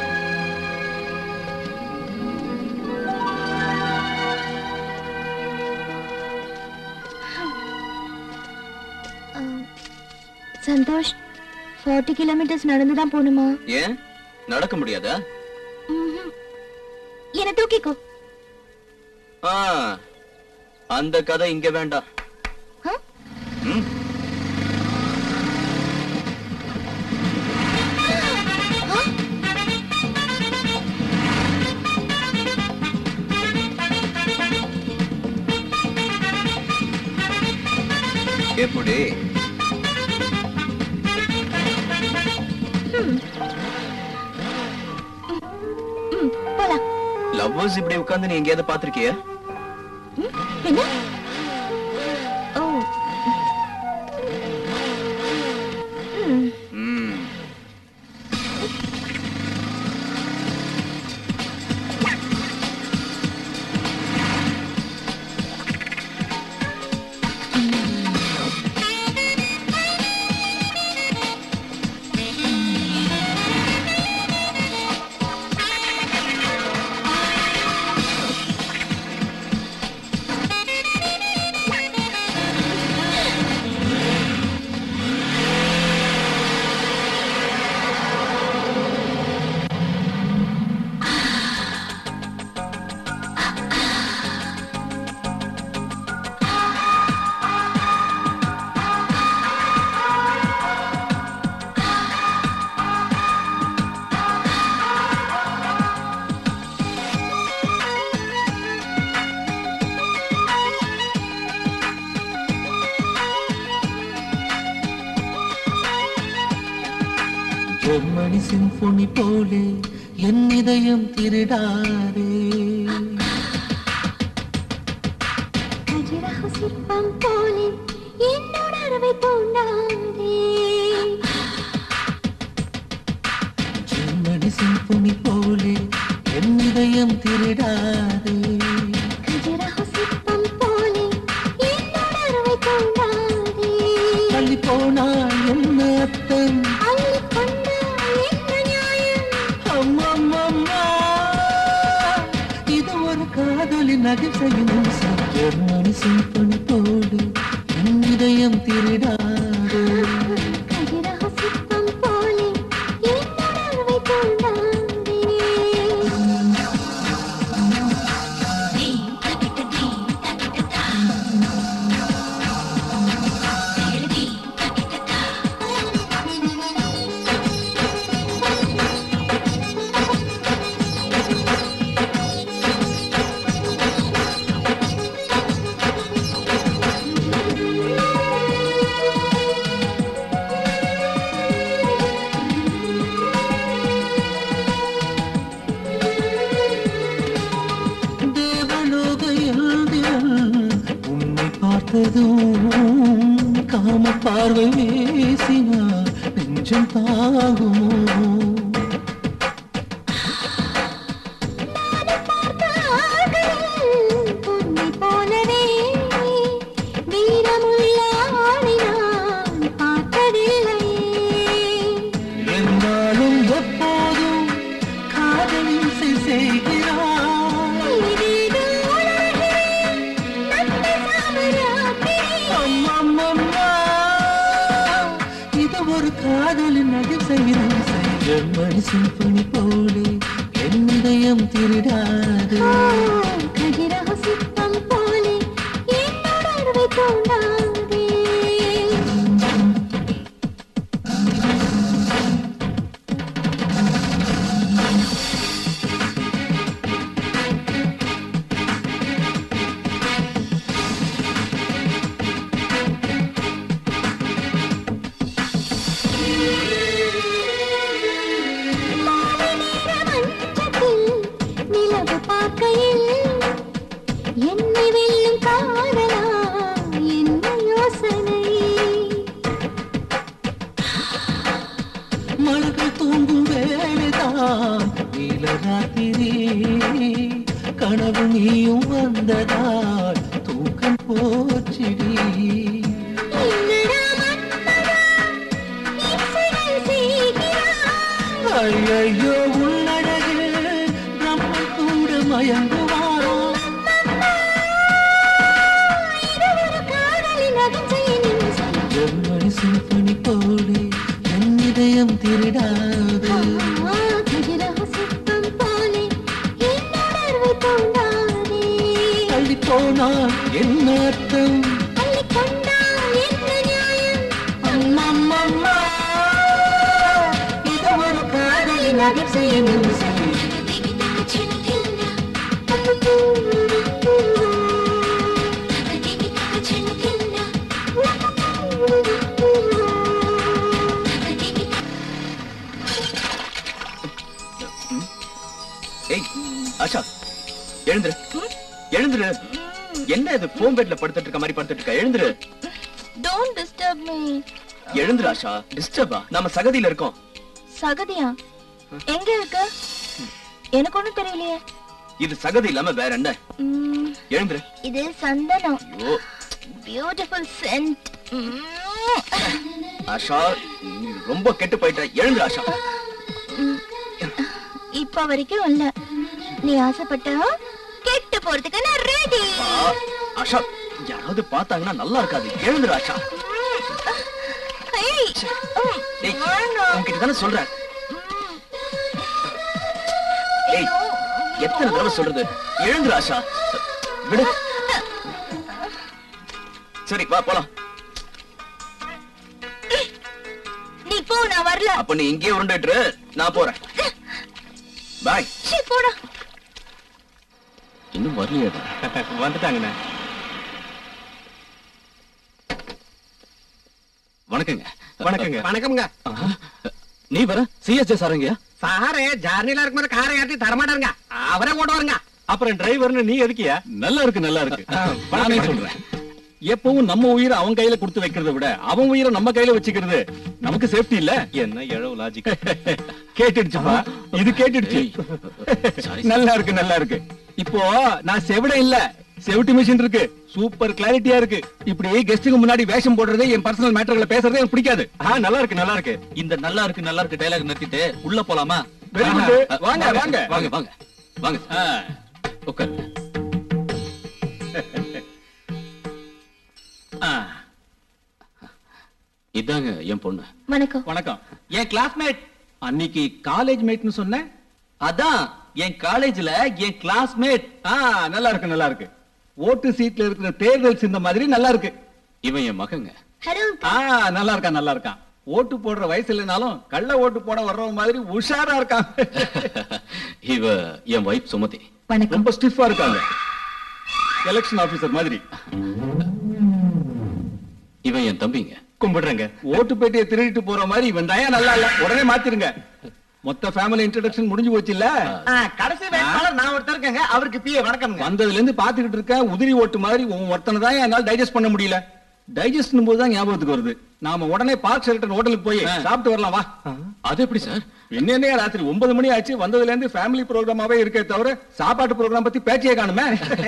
Speaker 2: சந்தோஷ், நாற்பது கிலோமீட்டர்ஸ் நடந்துதான் போகணுமா?
Speaker 9: ஏன் நடக்க முடியாதா?
Speaker 2: என்ன தூக்கிக்கோ.
Speaker 9: ஆ, அந்த கதை இங்க வேண்டாம். ம். எப்படி?
Speaker 2: போலாம்.
Speaker 9: லவ்வர்ஸ் இப்படி உட்கார்ந்து நீ எங்கேயாவது பாத்திருக்கியா?
Speaker 2: என்ன? ஓ.
Speaker 9: ம்.
Speaker 8: ஜெர்மனி சிம்பொனி போலே என் இதயம் திருடாதே.
Speaker 2: கஜிரஹ சிற்பம் போலே என்னோட அறவை தூண்டாதே.
Speaker 8: ஜெர்மனி சிம்பொனி போலே என் இதயம் திருடாதே.
Speaker 2: கஜிரஹ சிற்பம் போலே என்னோட அறவை தூண்டாதே.
Speaker 8: தள்ளி போனால் என்ன அர்த்தம்,
Speaker 2: அள்ளி கொண்டா என்ன நியாயம்.
Speaker 8: அம்மம்மம்மா இது ஒரு காதலின் அதிசயம். ஜெர்மனி சிம்பொனி போலே என் இதயம் திருடாதே.
Speaker 2: கஜிரஹ சிற்பம் போலே என்னோட அறவை தூண்டாதே.
Speaker 8: தேவலோக எந்திரன் உன்னை பார்த்ததும் காம பார்வை வீசினா நெஞ்சம் தாகுமோ.
Speaker 2: பொன்னை போலவே வீரமுள்ள ஆணை நான் பார்த்ததில்லையே.
Speaker 8: என்னாலும் எப்போதும் காதலின் செய்கிறாய்.
Speaker 2: இதேதோ உலகில் நன்மை சாமராத்திரி.
Speaker 8: அம்மம்மம்மா இது ஒரு காதலின் அதிசயம். ஜெர்மனி சிம்பொனி போலே என் இதயம் திருடாதே.
Speaker 2: கஜிரஹ சிற்பம் போலே என்னோட அறவை தூண்டாதே. நிலவு பார்க்கையில் என்னை வெல்லும் காதலா என்ன யோசனை.
Speaker 8: மலர்கள் தூங்கும் வேலைதான் நீலராத்திரி. கனவு நீயும் வந்ததால் தூக்கம் போச்சிடி.
Speaker 2: என்னடா மன்மதா, இம்சைகள் செய்கிறாய்.
Speaker 8: ஐயோ உள்ளழகில் பிரம்மன் கூட மயங்குவான்.
Speaker 2: இது ஒரு காதலின் அதிசயம் நிமிஷம்.
Speaker 8: ஜெர்மனி சிம்பொனி போலே என் இதயம் திருடாதே.
Speaker 2: கஜிரஹ சிற்பம் போலே என்னோட அறவை தூண்டாதே.
Speaker 8: தள்ளி போனால் என்ன அர்த்தம்,
Speaker 2: அள்ளி கொண்டா என்ன நியாயம்.
Speaker 8: அம்மம்மம்மா இது ஒரு காதலின் அதிசயம்.
Speaker 3: ஏய் ஆஷா, எழுந்துரு எழுந்துரு. என்ன இது போன் பெட்ல படுத்துட்டு இருக்க மாதிரி படுத்துட்டு இருக்க? எழுந்துரு.
Speaker 2: Don't disturb me.
Speaker 3: எழுந்துரு ஆஷா. டிஸ்டர்பா? நாம சகதியில இருக்கோம்.
Speaker 2: சகதியா? எங்க இருக்கு? எனக்கு ஒண்ணும் தெரியலையே.
Speaker 3: இது சகதி இல்லாம வேற என்ன?
Speaker 2: ம்,
Speaker 3: எழுந்துரு.
Speaker 2: இது சந்தனம்.
Speaker 3: ஐயோ
Speaker 2: பியூட்டிஃபுல் சென்ட்.
Speaker 3: ஆஷா, நீ ரொம்ப கெட்டு போயிட்ட. எழுந்துரு ஆஷா.
Speaker 2: இப்ப வரைக்கும் இல்ல. நீ ஆசைப்பட்டா கெட்டு போறதுக்கு நான் ரெடி.
Speaker 3: ஆ, ஆஷா, யாராவது பார்த்தாங்கன்னா நல்லா இருக்காது. எழுந்துரு ஆஷா.
Speaker 2: ஏய்,
Speaker 3: ஏய், உன்கிட்ட தானே சொல்றேன். ஏய், எத்தனை தடவை சொல்றது? எழுந்துரு ஆஷா. விடு. சரி வா போலாம்.
Speaker 2: நீ போ, நான் வரல.
Speaker 3: அப்ப நீ இங்கேயே உருண்டுட்டு நான் போறேன். பாய்.
Speaker 2: சீ, போடா.
Speaker 3: இன்னும் வரலையேடா.
Speaker 4: வந்துட்டாங்கண்ணே.
Speaker 3: வணக்கங்க.
Speaker 4: வணக்கங்க.
Speaker 5: வணக்கம்ங்க.
Speaker 3: நீ வர சிஎஸ்ஜே சாரங்கயா?
Speaker 5: சாரே ஜார்னில இருக்கும்போது காரை ஏத்தி தரமாட்டாருங்க, அவரே ஓடுவாருங்க.
Speaker 4: அப்புறம் டிரைவர்னு நீ எதுக்கியா?
Speaker 3: நல்லா இருக்கு நல்லா இருக்கு. நானே சொல்றேன், எப்பவும் நம்ம உயிரை அவன் கையில கொடுத்து வைக்கிறத விட அவன் உயிரை நம்ம கையில வச்சுக்கிறது நமக்கு சேஃப்டி இல்ல.
Speaker 4: என்ன எழவு லாஜிக்.
Speaker 7: கேட்டுடுச்சுப்பா, இது கேட்டுடுச்சு. நல்லா இருக்கு நல்லா இருக்கு. இப்போ நான் செவிட இல்ல, செவிட்டு மிஷின் இருக்கு, சூப்பர் கிளாரிட்டியா இருக்கு. இப்படி கெஸ்டுக்கு முன்னாடி வேஷம் போடுறது, என் பர்சனல் மேட்டர்களை பேசுறது எனக்கு பிடிக்காது.
Speaker 4: நல்லா இருக்கு நல்லா இருக்கு.
Speaker 3: இந்த நல்லா இருக்கு நல்லா இருக்கு டயலாக் நிறுத்திட்டு உள்ள போலாமா?
Speaker 7: Very good. வாங்க வாங்க
Speaker 3: வாங்க வாங்க வாங்க. உட்கார். இதாங்க என் பொண்ணு.
Speaker 2: வணக்கம்.
Speaker 7: வணக்கம். என் கிளாஸ்மேட். அன்னைக்கு காலேஜ் மேட்னு சொன்னேன்.
Speaker 3: அதான் என் காலேஜ்ல என் கிளாஸ்மேட்.
Speaker 7: ஆ, நல்லா இருக்கு நல்லா இருக்கு. ஓட்டு சீட்ல இருக்கிற தேர்தல் சிந்த மாதிரி நல்லா இருக்கு.
Speaker 3: இவன் என் மகங்க.
Speaker 2: ஹலோ.
Speaker 7: ஆ, நல்லா இருக்கான் நல்லா இருக்கான். ஓட்டு போடுற வயசு இல்லைனாலும் கள்ள ஓட்டு போட வர்றவங்க மாதிரி உஷாரா இருக்கான்.
Speaker 3: இவ என் வைஃப் சுமதி.
Speaker 6: வணக்கம்.
Speaker 7: ரொம்ப ஸ்டிஃபா இருக்காங்க, எலெக்ஷன் ஆபீசர் மாதிரி.
Speaker 3: இவன் என் தம்பிங்க.
Speaker 4: கும்பிடுறேங்க.
Speaker 7: ஓட்டு பெட்டியை திருடிட்டு போற மாதிரி இவன் தயா நல்லா இல்ல, உடனே மாத்திருங்க. மொத்த ஃபேமிலி இன்ட்ரோடக்ஷன் முடிஞ்சு போச்சு இல்ல?
Speaker 5: கடைசி வேட்பாளர் நான் ஒருத்தர் இருக்கேங்க, அவருக்கு பிஏ வணக்கம்.
Speaker 7: வந்ததுல இருந்து பாத்துக்கிட்டு இருக்கேன், உதிரி ஓட்டு மாதிரி உன் ஒருத்தனை தான் என்னால டைஜஸ்ட் பண்ண முடியல. டைஜஸ்ட் போது ஞாபகத்துக்கு வருது, நாம உடனே பார்க் ஷெல்டன் ஹோட்டலுக்கு போய் சாப்பிட்டு வரலாம் வா.
Speaker 3: அது எப்படி சார்?
Speaker 7: என்னென்ன ராத்திரி ஒன்பது மணி ஆச்சு, வந்ததுல இருந்து ஃபேமிலி ப்ரோக்ராமாவே இருக்கே தவிர சாப்பாட்டு ப்ரோக்ராம் பத்தி பேச்சே காணுமே.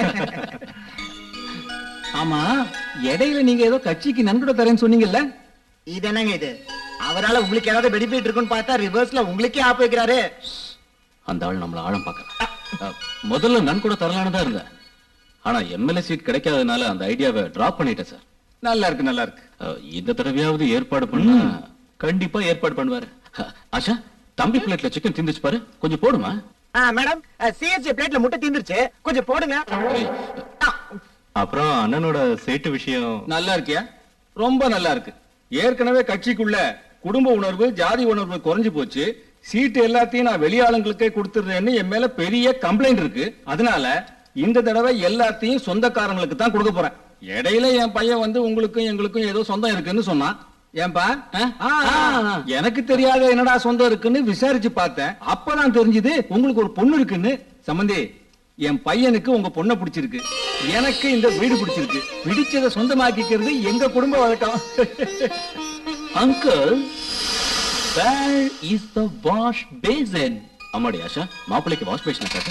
Speaker 7: ஆமா, இடையில நீங்க ஏதோ கட்சிக்கு நன்கொடை தரேன்னு சொன்னீங்கல்ல,
Speaker 5: இது என்னங்க இது? அவரால உங்களுக்கு ஏதாவது பெனிஃபிட் இருக்குன்னு பார்த்தா ரிவர்ஸ்ல உங்களுக்கே ஆப் வைக்கிறாரு.
Speaker 3: அந்த ஆள் நம்மள ஆழம் பார்க்கலாம். முதல்ல நன்கொடை தரலான்னு தான் இருந்தேன், ஆனா எம்எல்ஏ சீட் கிடைக்காதனால அந்த ஐடியாவை டிராப் பண்ணிட்டேன் சார்.
Speaker 7: நல்லா இருக்கு நல்லா இருக்கு.
Speaker 3: இந்த தடவையாவது ஏற்பாடு பண்ணா கண்டிப்பா ஏற்பாடு பண்ணுவாரு. ஆஷா, தம்பி பிளேட்ல சிக்கன் திந்துச்சு பாரு, கொஞ்சம் போடுமா?
Speaker 5: மேடம், சிஎஸ்ஜி பிளேட்ல முட்டை தீந்துருச்சு, கொஞ்சம் போடுங்க.
Speaker 4: அப்புறம் அண்ணனோட சேட்டு விஷயம்
Speaker 7: நல்லா இருக்கியா? ரொம்ப நல்லா இருக்கு. ஏற்கனவே கட்சிக்குள்ள குடும்ப உணர்வு, ஜாதி உணர்வு குறைஞ்சு போச்சு. சீட்டு எல்லாத்தையும் நான் வெளியாளுங்களுக்கே கொடுத்துறேன்னு என் மேல பெரிய கம்ப்ளைண்ட் இருக்கு. அதனால இந்த தடவை எல்லாத்தையும் சொந்தக்காரங்களுக்கு தான் கொடுக்க போறேன். இடையில என் பையன் வந்து உங்களுக்கும் எங்களுக்கும் ஏதோ சொந்தம் இருக்குன்னு சொன்னான். ஏன்பா? எனக்கு தெரியாத என்னடா சொந்தம் இருக்குன்னு விசாரிச்சு பார்த்தேன். அப்பதான் தெரிஞ்சது உங்களுக்கு ஒரு பொண்ணு இருக்குன்னு. சம்பந்தி, என் பையனுக்கு உங்க பொண்ணை பிடிச்சிருக்கு, எனக்கு இந்த வீடு பிடிச்சிருக்கு. பிடிச்சதை சொந்தமாக்கிக்கிறது எங்க குடும்ப வழக்கம்.
Speaker 3: Uncle, where is the wash basin? அம்மாடி ஆஷா, மாப்பிள்ளைக்கு வாஷ் பேஷன் காட்டு.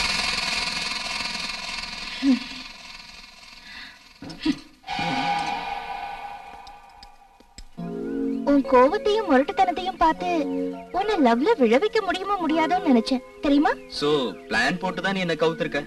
Speaker 2: உன் கோவத்தையும் முரட்டுத்தனத்தையும் பார்த்து உன்னை லவ்ல விழ வைக்க முடியுமா முடியாதோன்னு நினைச்சேன், தெரியுமா?
Speaker 3: சோ பிளான் போட்டு தான் நீ என்ன கவுத்திருக்க.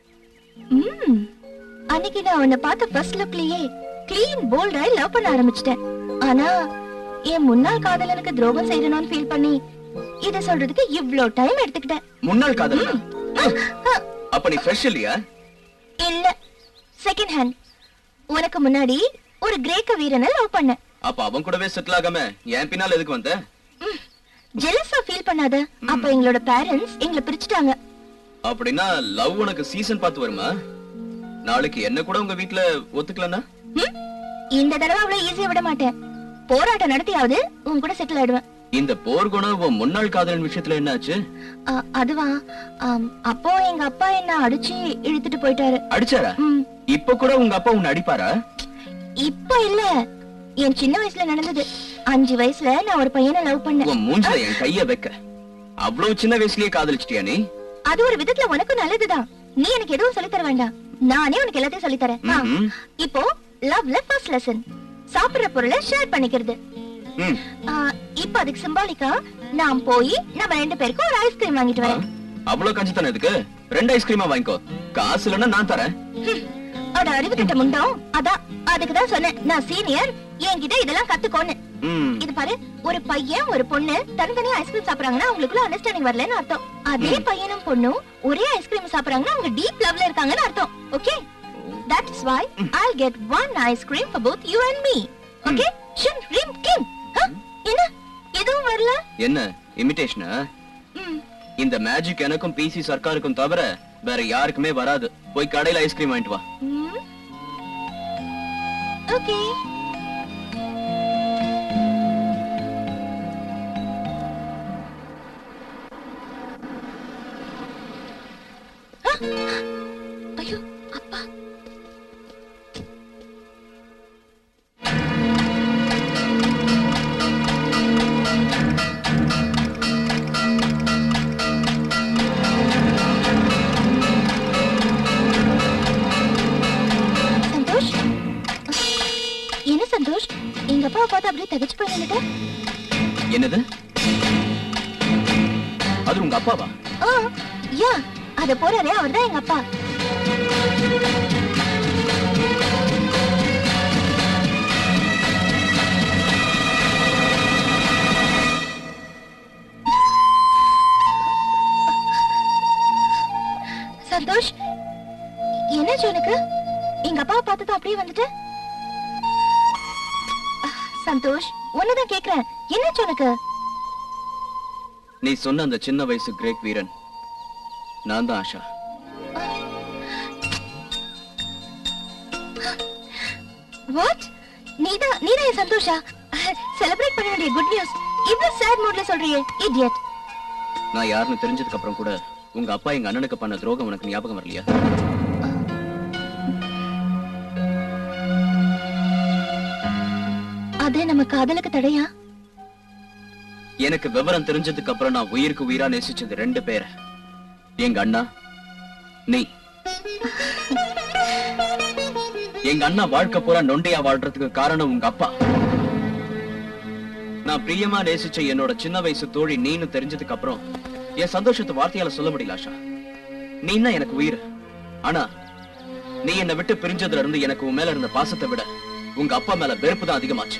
Speaker 2: ம், அன்னைக்கு நான் உன்னை பார்த்த ஃபர்ஸ்ட் லுக்லயே க்ளீன் போல்டாய் லவ் பண்ண ஆரம்பிச்சிட்டேன். ஆனா என் முன்னாள் காதலனுக்கு துரோகம் செய்யணும்னு ஃபீல் பண்ணி இத சொல்றதுக்கு இவ்ளோ டைம் எடுத்துக்கிட்டேன்.
Speaker 3: முன்னாள் காதலனா? அப்ப நீ ஃப்ரெஷ் இல்லையா?
Speaker 2: இல்ல, செகண்ட் ஹேண்ட். உனக்கு முன்னாடி ஒரு கிரேக்க வீரனை லவ் பண்ண.
Speaker 3: அப்ப அவன் கூடவே செட்டில் ஆகாம என் பின்னால எதுக்கு வந்த?
Speaker 2: ஜெலஸா ஃபீல் பண்ணாத. அப்ப எங்களோட பேரண்ட்ஸ் எங்களை பிரிச்சுட்டாங்க.
Speaker 3: அப்படின்னா லவ் உனக்கு சீசன் பார்த்து வருமா? நாளைக்கு என்ன கூட உங்க வீட்ல ஒத்துக்கலனா?
Speaker 2: இந்த தடவை அவ்வளவு ஈஸியா விட மாட்டேன். போராட்டம் நடத்தியாவது உன் கூட செட்டில் ஆயிடுவேன்.
Speaker 3: இந்த போர்க்குணம் உன் முன்னாள் காதலன் விஷயத்துல என்ன ஆச்சு?
Speaker 2: அதுவா, அப்போ எங்க அப்பா என்ன அடிச்சு இழுத்துட்டு போயிட்டாரு.
Speaker 3: அடிச்சாரா? இப்ப கூட உங்க அப்பா உன்னை அடிப்பாரா?
Speaker 2: இப்ப இல்ல, என் சின்ன வயசுல நடந்தது. அஞ்சு வயசுல நான் ஒரு பையனை லவ் பண்ணேன்.
Speaker 3: உன் மூஞ்சில என் கைய வைக்க. அவ்வளவு சின்ன வயசுலயே காதலிச்சிட்டியா நீ?
Speaker 2: அது ஒரு விதத்துல உனக்கு நல்லதுதான். நீ எனக்கு எதுவும் சொல்லி தர வேண்டாம், நானே உனக்கு எல்லாத்தையும் சொல்லி தரேன். இப்போ லவ்ல ஃபர்ஸ்ட் லெசன், சாப்பிடுற பொருளை ஷேர் பண்ணிக்கிறது. இப்ப அதுக்கு சிம்பாலிக்கா நான் போய் நம்ம ரெண்டு பேருக்கும் ஒரு ஐஸ்கிரீம் வாங்கிட்டு வரேன்.
Speaker 3: அவ்வளவு கஞ்சி தானே இதுக்கு? ரெண்டு ஐஸ்கிரீமா வாங்கிக்கோ, காசு இல்லைன்னா நான் தரேன்.
Speaker 2: அட அறிவு கிட்ட முண்டோம். அதான் அதுக்குதான் சொன்னேன், நான் சீனியர், என்கிட்ட இதெல்லாம் கத்துக்கோன்னு. இது பாரு, ஒரு பையன் ஒரு பொண்ணு தனித்தனியா ஐஸ்கிரீம் சாப்பிடுறாங்கன்னா அவங்களுக்குள்ள அண்டர்ஸ்டாண்டிங் வரலன்னு அர்த்தம். அதே பையனும் பொண்ணும் ஒரே ஐஸ்கிரீம் சாப்பிடுறாங்கன்னா அவங்க டீப் லவ்ல இருக்காங்கன்னு அர்த்தம். Okay, that is why I'll get one ice cream for both you and me. Okay? Shin rim king. என்ன எதுவும் வரல?
Speaker 3: என்ன இமிடேஷனா? இந்த மேஜிக் எனக்கும் பிசி சர்க்காருக்கும் தவிர வேற யாருக்குமே வராது. போய் கடையில ஐஸ்கிரீம் வாங்கிட்டு வா.
Speaker 2: ஓகே. சந்தோஷ், எங்க அப்பாவை பார்த்து அப்படியே தகச்சு போய் நின்னுட்ட?
Speaker 3: என்னது? அது உங்க அப்பாவா?
Speaker 2: ஆ, யா, அத போறாரே அவர்தான் எங்க அப்பா. சந்தோஷ், என்னாச்சு உனக்கு? எங்க அப்பாவை பார்த்துதான் அப்படியே வந்துட்டு? சந்தோஷ், உன்னதான் கேக்குறேன், என்னாச்சு உனக்கு?
Speaker 3: நீ சொன்ன அந்த சின்ன வயசு கிரேக் வீரன் நான் தான் ஆஷா.
Speaker 2: வாட்? நீதான் நீதான் என் சந்தோஷா? செலிப்ரேட் பண்ண வேண்டிய குட் நியூஸ் இவ்வளவு சேட் மூட்ல சொல்றியே, இடியட்.
Speaker 3: நான் யாருன்னு தெரிஞ்சதுக்கு அப்புறம் கூட உங்க அப்பா எங்க அண்ணனுக்கு பண்ண துரோகம் உனக்கு ஞாபகம் வரலையா?
Speaker 2: அது நம்ம காதலுக்கு தடையா?
Speaker 3: எனக்கு விவரம் தெரிஞ்சதுக்கு அப்புறம் நான் உயிருக்கு உயிரா நேசிச்சது ரெண்டு பேரை, எங்க அண்ணா, நீ. எங்க அண்ணா வாழ்க்கை பூரா நொண்டையா வாழ்றதுக்கு காரணம் உங்க அப்பா. நான் பிரியமா நேசிச்ச என்னோட சின்ன வயசு தோழி நீன்னு தெரிஞ்சதுக்கு அப்புறம் என் சந்தோஷத்தை வார்த்தையால சொல்ல முடியல ஆஷா. நீன்னா எனக்கு உயிர். ஆனா நீ என்னை விட்டு பிரிஞ்சதுல இருந்து எனக்கு உன் மேல இருந்த பாசத்தை விட உங்க அப்பா மேல வெறுப்பு தான் அதிகமாச்சு.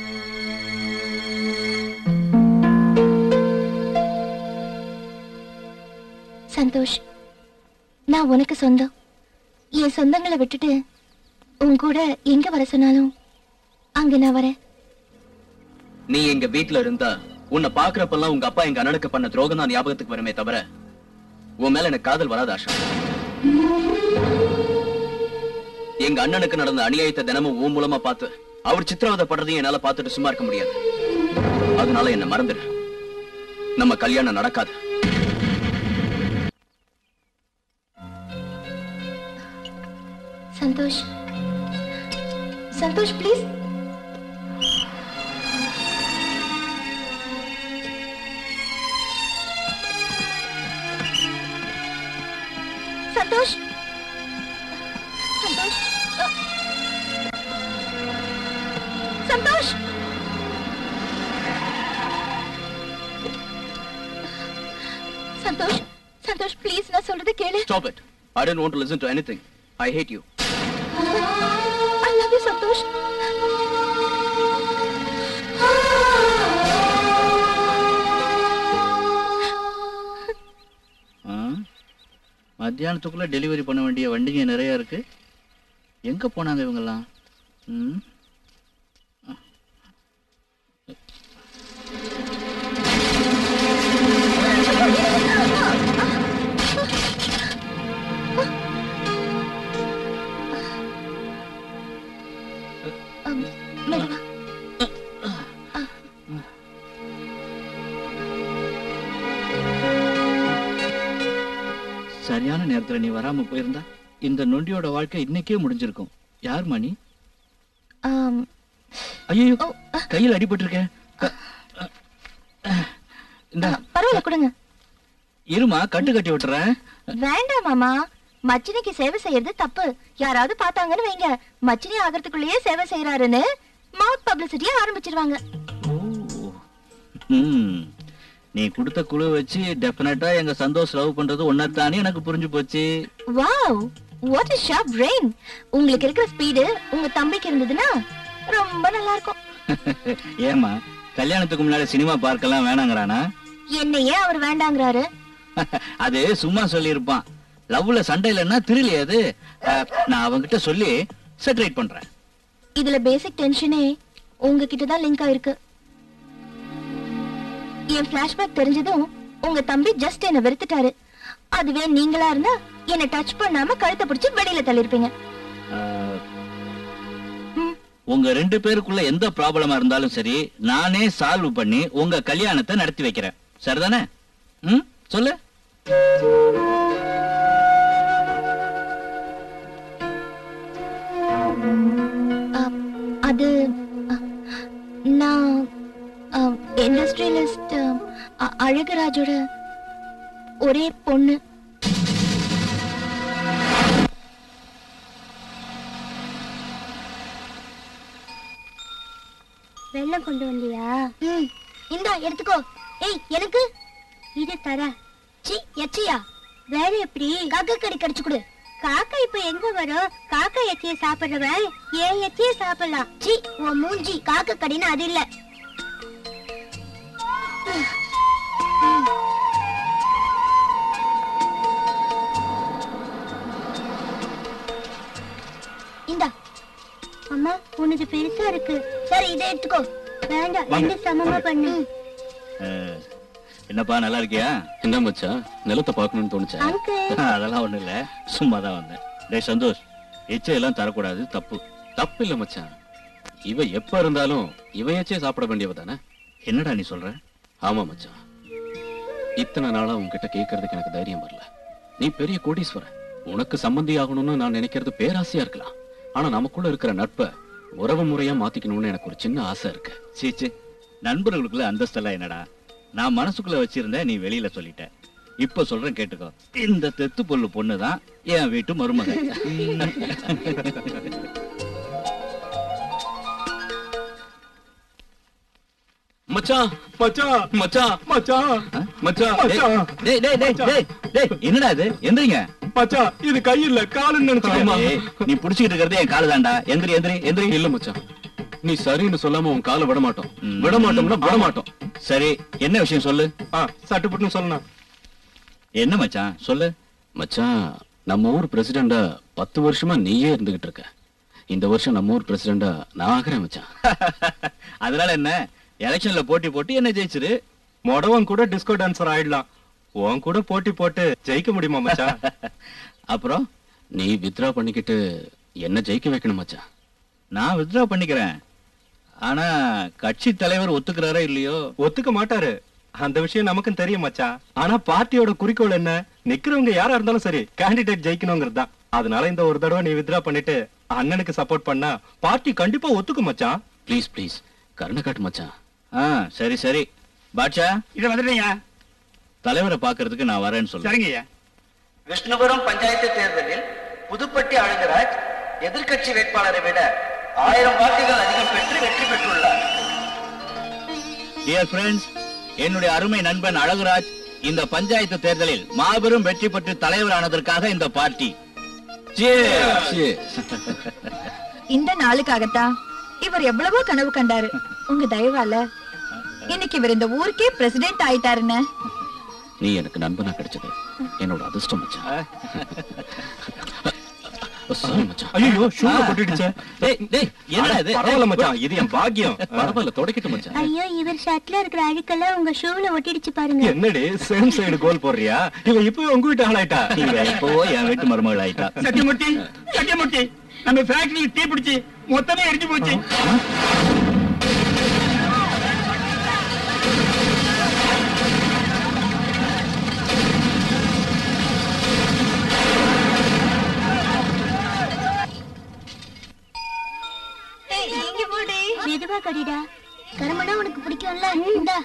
Speaker 2: சந்தோஷ், நான் உனக்கு சொந்தம். என் சொந்தங்களை விட்டுட்டு உன் கூட எங்க வர சொன்னாலும் அங்க நான் வரேன்.
Speaker 3: நீ எங்க வீட்டுல இருந்தா உன்னை பாக்குறப்பெல்லாம் உங்க அப்பா எங்க அண்ணனுக்கு பண்ண துரோகம் தான் ஞாபகத்துக்கு வருமே தவிர உன் மேல எனக்கு காதல் வராது ஆஷா. எங்க அண்ணனுக்கு நடந்த அநியாயத்தை தினமும் உன் மூலமா பார்த்து அவர் சித்திரவதைப்படுறதையும் என்னால பார்த்துட்டு சும்மா இருக்க முடியாது. அதனால என்ன மறந்துடு. நம்ம கல்யாணம் நடக்காது.
Speaker 2: சந்தோஷ், சந்தோஷ் ப்ளீஸ். சந்தோஷ், சந்தோஷ், சந்தோஷ், சந்தோஷ், சந்தோஷ் ப்ளீஸ், நான் சொல்றது கேளு.
Speaker 3: Stop it. I don't want to listen to anything. I hate you.
Speaker 2: I love you, Santosh.
Speaker 9: மத்தியானத்துக்குள்ள டெலிவரி பண்ண வேண்டிய வண்டிங்க நிறைய இருக்கு. எங்க போனாங்க இவங்கெல்லாம்? ம்,
Speaker 2: மெதுவா.
Speaker 9: சரியான நேரத்துல நீ வராம போயிருந்தா இந்த நொண்டியோட வாழ்க்கை இன்னைக்கே முடிஞ்சிருக்கும். யார் மணி?
Speaker 2: ஆம்.
Speaker 9: ஐயோ, கையில் அடிபட்டு இருக்கேன்.
Speaker 2: பரவாயில்ல, கொடுங்க.
Speaker 9: இருமா, கட்டு கட்டி விட்டுறேன்.
Speaker 2: வேண்டாம் மாமா, மச்சினிக்கு சேவை செய்யறது தப்பு. யாராவது பார்த்தாங்கன்னு வைங்க, மச்சினி ஆகிறதுக்குள்ளேயே சேவை செய்யறாருன்னு மவுத் பப்ளிசிட்டியா ஆரம்பிச்சிருவாங்க.
Speaker 9: நீ கொடுத்த குழு வச்சு டெஃபினட்டா எங்க சந்தோஷ் லவ் பண்றது ஒன்னதானே எனக்கு புரிஞ்சு போச்சு.
Speaker 2: Wow, what a sharp brain. உங்களுக்கு இருக்கிற ஸ்பீடு உங்க தம்பிக்கு இருந்ததுன்னா ரொம்ப நல்லா இருக்கும்.
Speaker 9: ஏமா, கல்யாணத்துக்கு முன்னாடி சினிமா பார்க்கலாம் வேணாங்கறானா?
Speaker 2: என்னையே அவர் வேண்டாங்கறாரு.
Speaker 9: அது சும்மா சொல்லி இருப்பான். லவ்ல சண்டை இல்லன்னா திரிலே அது. நான் அவங்கிட்ட சொல்லி செட்டரேட் பண்றேன்.
Speaker 2: இதுல பேசிக் டென்ஷனே உங்ககிட்ட தான் லிங்க் ஆயிருக்கு. என் பிளாஷ்பேக் தெரிஞ்சதும் உங்க தம்பி ஜஸ்ட் என்ன வெறுத்துட்டாரு. அதுவே நீங்களா இருந்தா என்ன டச் பண்ணாம கழுத்தை பிடிச்சு வெளியில தள்ளிருப்பீங்க.
Speaker 9: உங்க ரெண்டு பேருக்குள்ள எந்த ப்ராப்ளமா இருந்தாலும் சரி, நானே சால்வ் பண்ணி உங்க கல்யாணத்தை நடத்தி வைக்கிறேன். சரிதானே? ம், சொல்லு.
Speaker 2: அது நான் இண்டஸ்ட்ரியலிஸ்ட் அழகராஜோட ஒரே பொண்ணு. வெள்ளம் கொண்டு வந்தியா? ம் இந்தா எடுத்துக்கோ. ஏய் எனக்கு இது தர. சி எச்சியா? வேற எப்படி? காக்கா கடி கடிச்சு கொடு. காக்கா இப்ப எங்க வரும்? காக்கா எச்சிய சாப்பிடுறவன் ஏன் எச்சிய சாப்பிடலாம். சி உன் மூஞ்சி. காக்கா கடின்னு அது இல்ல. இந்தா. அம்மா உனக்கு பெருசா இருக்கு. சரி இதை எடுத்துக்கோ. வேண்டாம், ரெண்டு சமமா பண்ணு.
Speaker 9: என்னப்பா நல்லா இருக்கியா? என்ன மச்சான் நிலத்தை பார்க்கணும்னு தோணுச்சா? அதெல்லாம் ஒண்ணு இல்ல, சும்மாதான் வந்தேன். டேய் சந்தோஷ், எச்சையெல்லாம் தரக்கூடாது, தப்பு. தப்பு இல்ல மச்சான், இவ எப்ப இருந்தாலும் இவ எச்சைய சாப்பிட வேண்டியவ தானே. என்னடா நீ சொல்ற? ஆமா மச்சான், இத்தனை நாளா உன்கிட்ட கேட்கறதுக்கு எனக்கு தைரியம் வரல. நீ பெரிய கோடீஸ்வரன், உனக்கு சம்பந்தி ஆகணும்னு நான் நினைக்கிறது பேராசையா இருக்கலாம். ஆனா நமக்குள்ள இருக்கிற நட்பை உறவு முறையா மாத்திக்கணும்னு எனக்கு ஒரு சின்ன ஆசை இருக்கு. சீச்சு, நண்பர்களுக்குள்ள அந்தஸ்தெல்லாம் என்னடா? நான் மனசுக்குள்ள வச்சிருந்தேன், நீ வெளியில சொல்லிட்ட. இப்ப சொல்றேன் கேட்டுக்கோ. இந்த தெத்து பொண்ணு பொண்ணுதான் என் வீட்டு மருமக. மச்சான் மச்சான் மச்சான் மச்சான் மச்சான் மச்சான். டேய் டேய் டேய் டேய் டேய் என்னடா இது? எந்திரிங்க மச்சான். இது கை இல்ல காலுன்னு நினைச்சேன். நீ புடிச்சிட்டு இருக்கிறதே என் காலு தான்டா. எந்திரி எந்திரி எந்திரி. இல்ல மச்சான், நீ சரின்னு சொல்லாம உன் காலை விட மாட்டோம். விட மாட்டோம்னா விட மாட்டோம். சரி, என்ன விஷயம் சொல்லு. சட்டுப்பட்டு சொல்லணும். என்ன மச்சான் சொல்லு. மச்சான், நம்ம ஊர் பிரசிடண்டா பத்து வருஷமா நீயே இருந்துகிட்டு இருக்க. இந்த வருஷம் நம்ம ஊர் பிரசிடண்டா நான் ஆகிறேன் மச்சான். அதனால என்ன, எலெக்ஷன்ல போட்டி போட்டு என்ன ஜெயிச்சிரு.
Speaker 4: மொடவன் கூட டிஸ்கோ டான்சர் ஆயிடலாம். உன் கூட போட்டி போட்டு ஜெயிக்க முடியுமா மச்சான்?
Speaker 9: அப்புறம் நீ வித்ரா பண்ணிக்கிட்டு என்ன ஜெயிக்க வைக்கணும் மச்சான். நான் வித்ரா பண்ணிக்கிறேன். ஆனா கட்சி தலைவர் ஒத்துக்கிறாரா இல்லையோ?
Speaker 4: ஒத்துக்க மாட்டாரு. அந்த விஷயம் நமக்கும் தெரியும் மச்சான். ஆனா பார்ட்டியோட குறிக்கோள் என்ன? நிக்கிறவங்க யாரா இருந்தாலும் சரி, கேண்டிடேட் ஜெயிக்கணுங்கிறது தான். அதனால இந்த ஒரு தடவை நீ வித்ரா பண்ணிட்டு அண்ணனுக்கு சப்போர்ட் பண்ணா பார்ட்டி கண்டிப்பா ஒத்துக்கும் மச்சான்.
Speaker 9: ப்ளீஸ் ப்ளீஸ் கருணை காட்டு மச்சான். சரி சரி பாட்ஷா,
Speaker 10: இத வந்துட்டீங்க.
Speaker 9: தலைவரை பாக்குறதுக்கு நான் வரேன்னு சொல்றேன்.
Speaker 10: சரிங்கய்யா.
Speaker 11: விஷ்ணுபுரம் பஞ்சாயத்து தேர்தலில் புதுப்பட்டி அழகராஜ் எதிர்கட்சி வேட்பாளரை விட ஆயிரம் வாக்குகள் அதிகம் பெற்று வெற்றி பெற்றுள்ளார்.
Speaker 9: டியர் ஃப்ரெண்ட்ஸ், என்னுடைய அருமை நண்பன் அழகுராஜ் இந்த பஞ்சாயத்து தேர்தலில் மாபெரும் வெற்றி பெற்று தலைவரானதற்காக இந்த பார்ட்டி.
Speaker 6: இந்த நாளுக்காகத்தான் இவர் எவ்வளவோ கனவு கண்டாரு. உங்க தயவால இன்னைக்கு இவர் இந்த ஊருக்கே பிரசிடென்ட் ஆயிட்டாருன்னு.
Speaker 9: நீ எனக்கு நண்பனா கிடைச்சது என்னோட அதிர்ஷ்டம் மச்சான்.
Speaker 4: ஐயோ ஷூல கொட்டிடுச்சே.
Speaker 9: டேய் டேய் என்னடா இது?
Speaker 4: பரவாயில்ல மச்சான், இது என் பாக்கியம்.
Speaker 9: பரவாயில்ல தொடக்கிட்டு மச்சான்.
Speaker 2: ஐயோ இவர் ஷர்ட்ல இருக்கிற அழுக்கெல்லாம் உங்க ஷூல ஒட்டிடுச்சு பாருங்க.
Speaker 4: என்னடி சேம் சைடு கோல் போடுறியா? இவ இப்பவே உங்க வீட்டு ஆளாயிட்டா.
Speaker 9: இவ இப்பவோ என் வீட்டு மருமகள் ஆயிட்டா.
Speaker 10: சத்தியமூர்த்தி சத்தியமூர்த்தி, நம்ம ஃபேக்டரி தீ பிடிச்சு மொத்தமே எரிஞ்சு போச்சு.
Speaker 2: மெதுவா கடிடா. கருமனா உனக்கு பிடிக்கும்ல? இந்தா.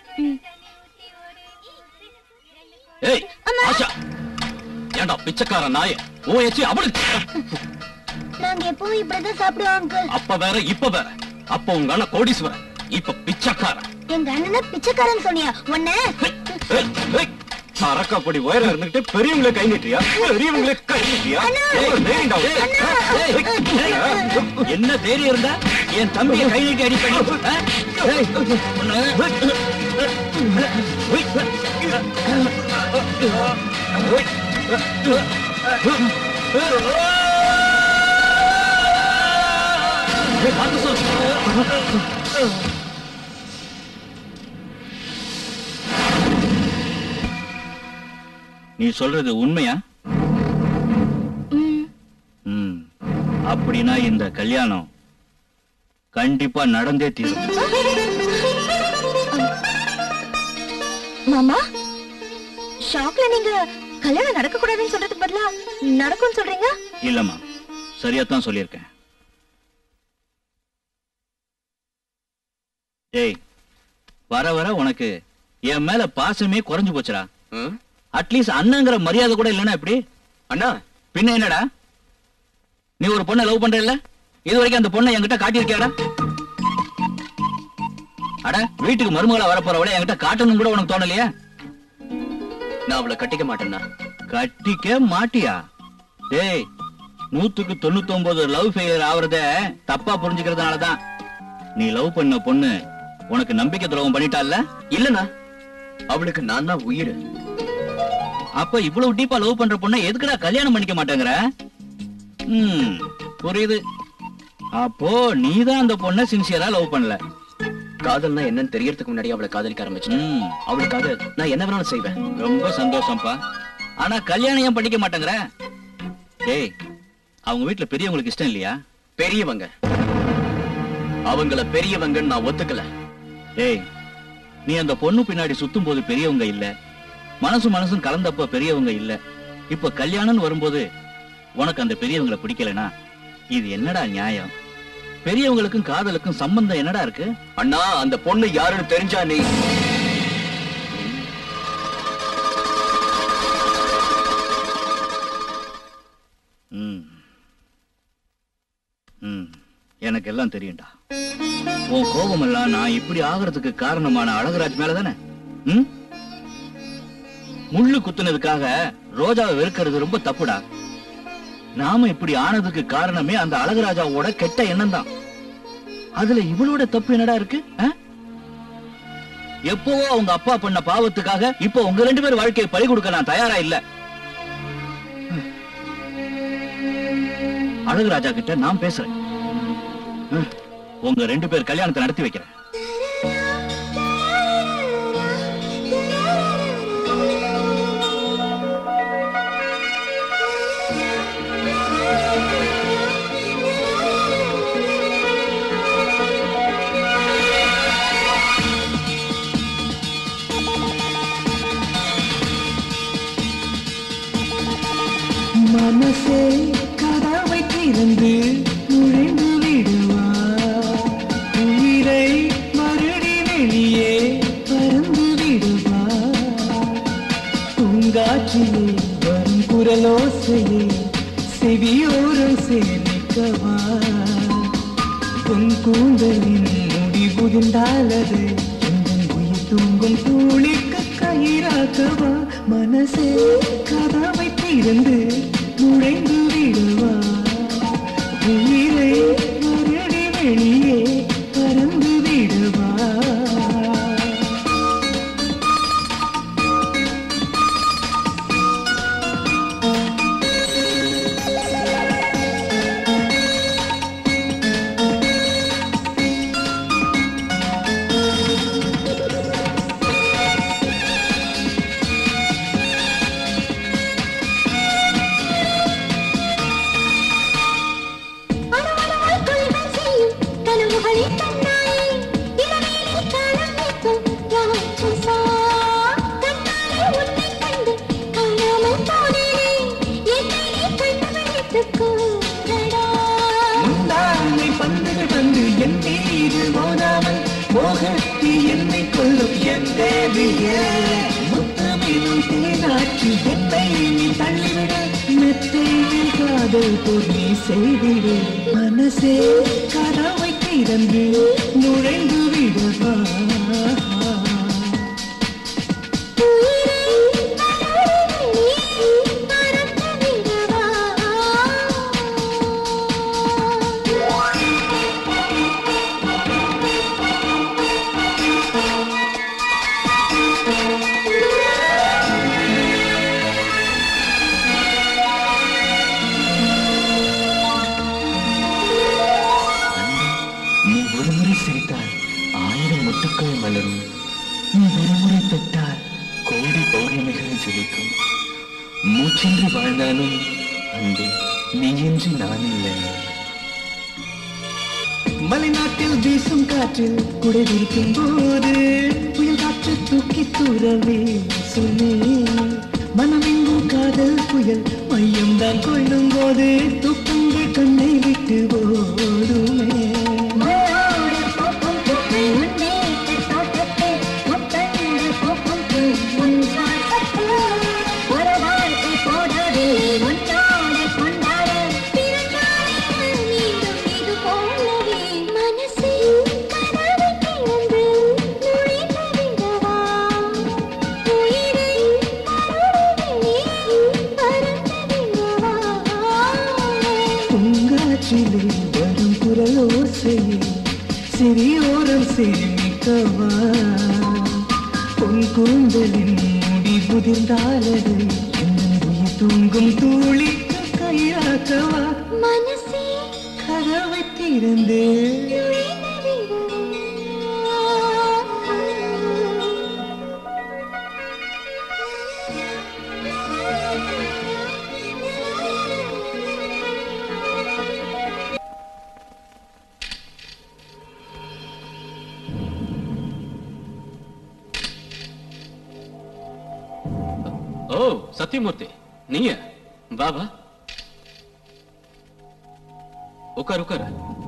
Speaker 9: ஏய் ஆஷா, ஏண்டா பிச்சைக்கார நாயே, ஓ ஏச்சி அவளு.
Speaker 2: நாங்க எப்பவும் இப்படிதான் சாப்பிடுவோம் அங்கிள்.
Speaker 9: அப்ப வேற இப்ப வேற. அப்ப உங்க அண்ணன் கோடீஸ்வரன், இப்ப பிச்சைக்காரன்.
Speaker 2: எங்க அண்ணனை பிச்சைக்காரன் சொன்னியா? உன்ன
Speaker 4: அரக்காப்படி உயரம் இருந்துகிட்டு பெரியவங்களே கை நீட்டியா? பெரியவங்களே கை நீட்டியா?
Speaker 9: என்ன தைரியம் இருந்தா என் தம்பியை கை நீட்டி அடிப்பேன். நீ சொல்றது உண்மையா? ம், அப்படின்னா இந்த கல்யாணம் கண்டிப்பா நடந்தே தீரும்.
Speaker 2: மாமா, ஷாக்ல நீங்க கல்யாணம் நடக்க கூடாதுன்னு சொல்றதுக்கு பதிலா நடக்கும்னு சொல்றீங்க?
Speaker 9: இல்லம்மா, சரியாத்தான் சொல்லியிருக்கேன். டேய், வர வர உனக்கு என் மேல பாசமே குறைஞ்சு போச்சுடா. அட்லீஸ்ட் அண்ணங்கிற மரியாதை கூட இல்லைன்னா எப்படி? அண்ணா பின்ன என்னடா? நீ ஒரு பொண்ணை லவ் பண்ற இல்ல? இது வரைக்கும் அந்த பொண்ணை என்கிட்ட காட்டியிருக்கியாடா?
Speaker 3: அட வீட்டுக்கு மருமகளா வர போறவளை என்கிட்ட காட்டணும் கூட உனக்கு தோணலையா?
Speaker 9: நான் அவளை கட்டிக்க மாட்டேன்னா.
Speaker 3: கட்டிக்க மாட்டியா? டேய், நூத்துக்கு தொண்ணூத்தி ஒன்பது லவ் ஃபெயிலியர் ஆவறத தப்பா புரிஞ்சுக்கிறதுனாலதான். நீ லவ் பண்ண பொண்ணு உனக்கு நம்பிக்கை துரோகம் பண்ணிட்டால?
Speaker 9: இல்லனா, அவளுக்கு நான் தான் உயிர்.
Speaker 3: அப்ப இவ்வளவு டீப்பா லவ் பண்ற பொண்ணை எதுக்குடா கல்யாணம் பண்ணிக்க மாட்டேங்கிற? ம், புரியுது. அப்போ நீதான் அந்த பொண்ணை சின்சியரா லவ் பண்ணல.
Speaker 9: காதல்னா என்னன்னு தெரியறதுக்கு முன்னாடி அவளை காதலிக்க ஆரம்பிச்சேன். அவளுக்காக நான் என்ன வேணாலும் செய்வேன்.
Speaker 3: ரொம்ப சந்தோஷம்ப்பா. ஆனா கல்யாணம் ஏன் பண்ணிக்க மாட்டேங்கிற? டேய், அவங்க வீட்டுல பெரியவங்களுக்கு இஷ்டம் இல்லையா?
Speaker 9: பெரியவங்க, அவங்கள பெரியவங்கன்னு நான் ஒத்துக்கல.
Speaker 3: டேய், நீ அந்த பொண்ணு பின்னாடி சுத்தும் போது பெரியவங்க இல்ல, மனசு மனசும் கலந்தப்ப பெரியவங்க இல்ல. இப்ப கல்யாணம்னு வரும்போது உனக்கு அந்த பெரியவங்களை பிடிக்கலனா இது என்னடா நியாயம்? பெரியவங்களுக்கும் காதலுக்கும் சம்பந்தம் என்னடா இருக்கு?
Speaker 9: அண்ணா, அந்த பொண்ணு யாருன்னு தெரிஞ்சா நீ
Speaker 3: எனக்கு எல்லாம் தெரியும்டா. உன் கோபம் எல்லாம் நான் இப்படி ஆகிறதுக்கு காரணமான அழகராஜ் மேலதானே? ம், முள்ளு குத்துனதுக்காக ரோஜாவை வெறுக்கிறது ரொம்ப தப்புடா. நாம இப்படி ஆனதுக்கு காரணமே அந்த அழகராஜாவோட கெட்ட எண்ணம் தான். அதுல இவளோட தப்பு என்னடா இருக்கு? எப்பவோ அவங்க அப்பா பண்ண பாவத்துக்காக இப்ப உங்க ரெண்டு பேர் வாழ்க்கையை பறி கொடுக்க நான் தயாரா இல்ல. அழகராஜா கிட்ட நான் பேசுறேன். உங்க ரெண்டு பேர் கல்யாணத்தை நடத்தி வைக்கிறேன்.
Speaker 8: மனசே கதவை திறந்து நுழைந்து விடுவா, உயிரை மறுடி வெளியே பறந்து விடுவா, பூங்காற்றிலே வரும் குரலோசையே செவியோரம் சேமிக்கவா, பொன் கூந்தலின் முடி புகுந்தாலது எங்கள் உயிர் தூங்கும் தூளிக்கு கயிறாக்கவா, மனசே கதவை திறந்து நுழைந்து விடுவா, உயிரை மறுடி வெளியே பறந்து விடுவா. முந்தானை பந்துகள் வந்து என் மீது மோதாமல் மோகத்தி என்னை கொள்ளும் என் தேவியே, முத்தமிழும் தேனாற்றி என்னை நீ தள்ளிவிட, மெத்தையில் காதல் போர் நீ செய்திடு, மனசே கதவை திறந்து நுழைந்து விடவா. நீ ஒருமுறை சிரித்தால் ஆயிரம் முட்டுக்கள் மலரும், நீ ஒருமுறை தொட்டால் கோடி பௌர்ணமிகள் ஜொலிக்கும், மூச்சின்றி வாழ்ந்தாலும் அன்பு நீயின்றி நான் இல்லை. மலைநாட்டில் வீசும் காற்றில் குடை விரிக்கும் போது புயல் காற்று தூக்கி தூரவே சொல்லி, மனமெங்கும் காதல் புயல் மையம் தான் கொள்ளும் போது தூக்கங்கள் கண்ணை விட்டு ஓடுமே.
Speaker 2: மனசே கதவை திறந்து
Speaker 8: சிறியோரம் சேமிக்கவா உன் கூந்தலின் முடி புதிர்ந்தாலது என்னுடைய தூங்கும் தூளிக்கு கையாக்கவா
Speaker 2: மனசே
Speaker 8: கதவை திறந்தே
Speaker 3: ஓ சத்தியமூர்த்தி நீங்க வா வா உட்கார் உட்கார்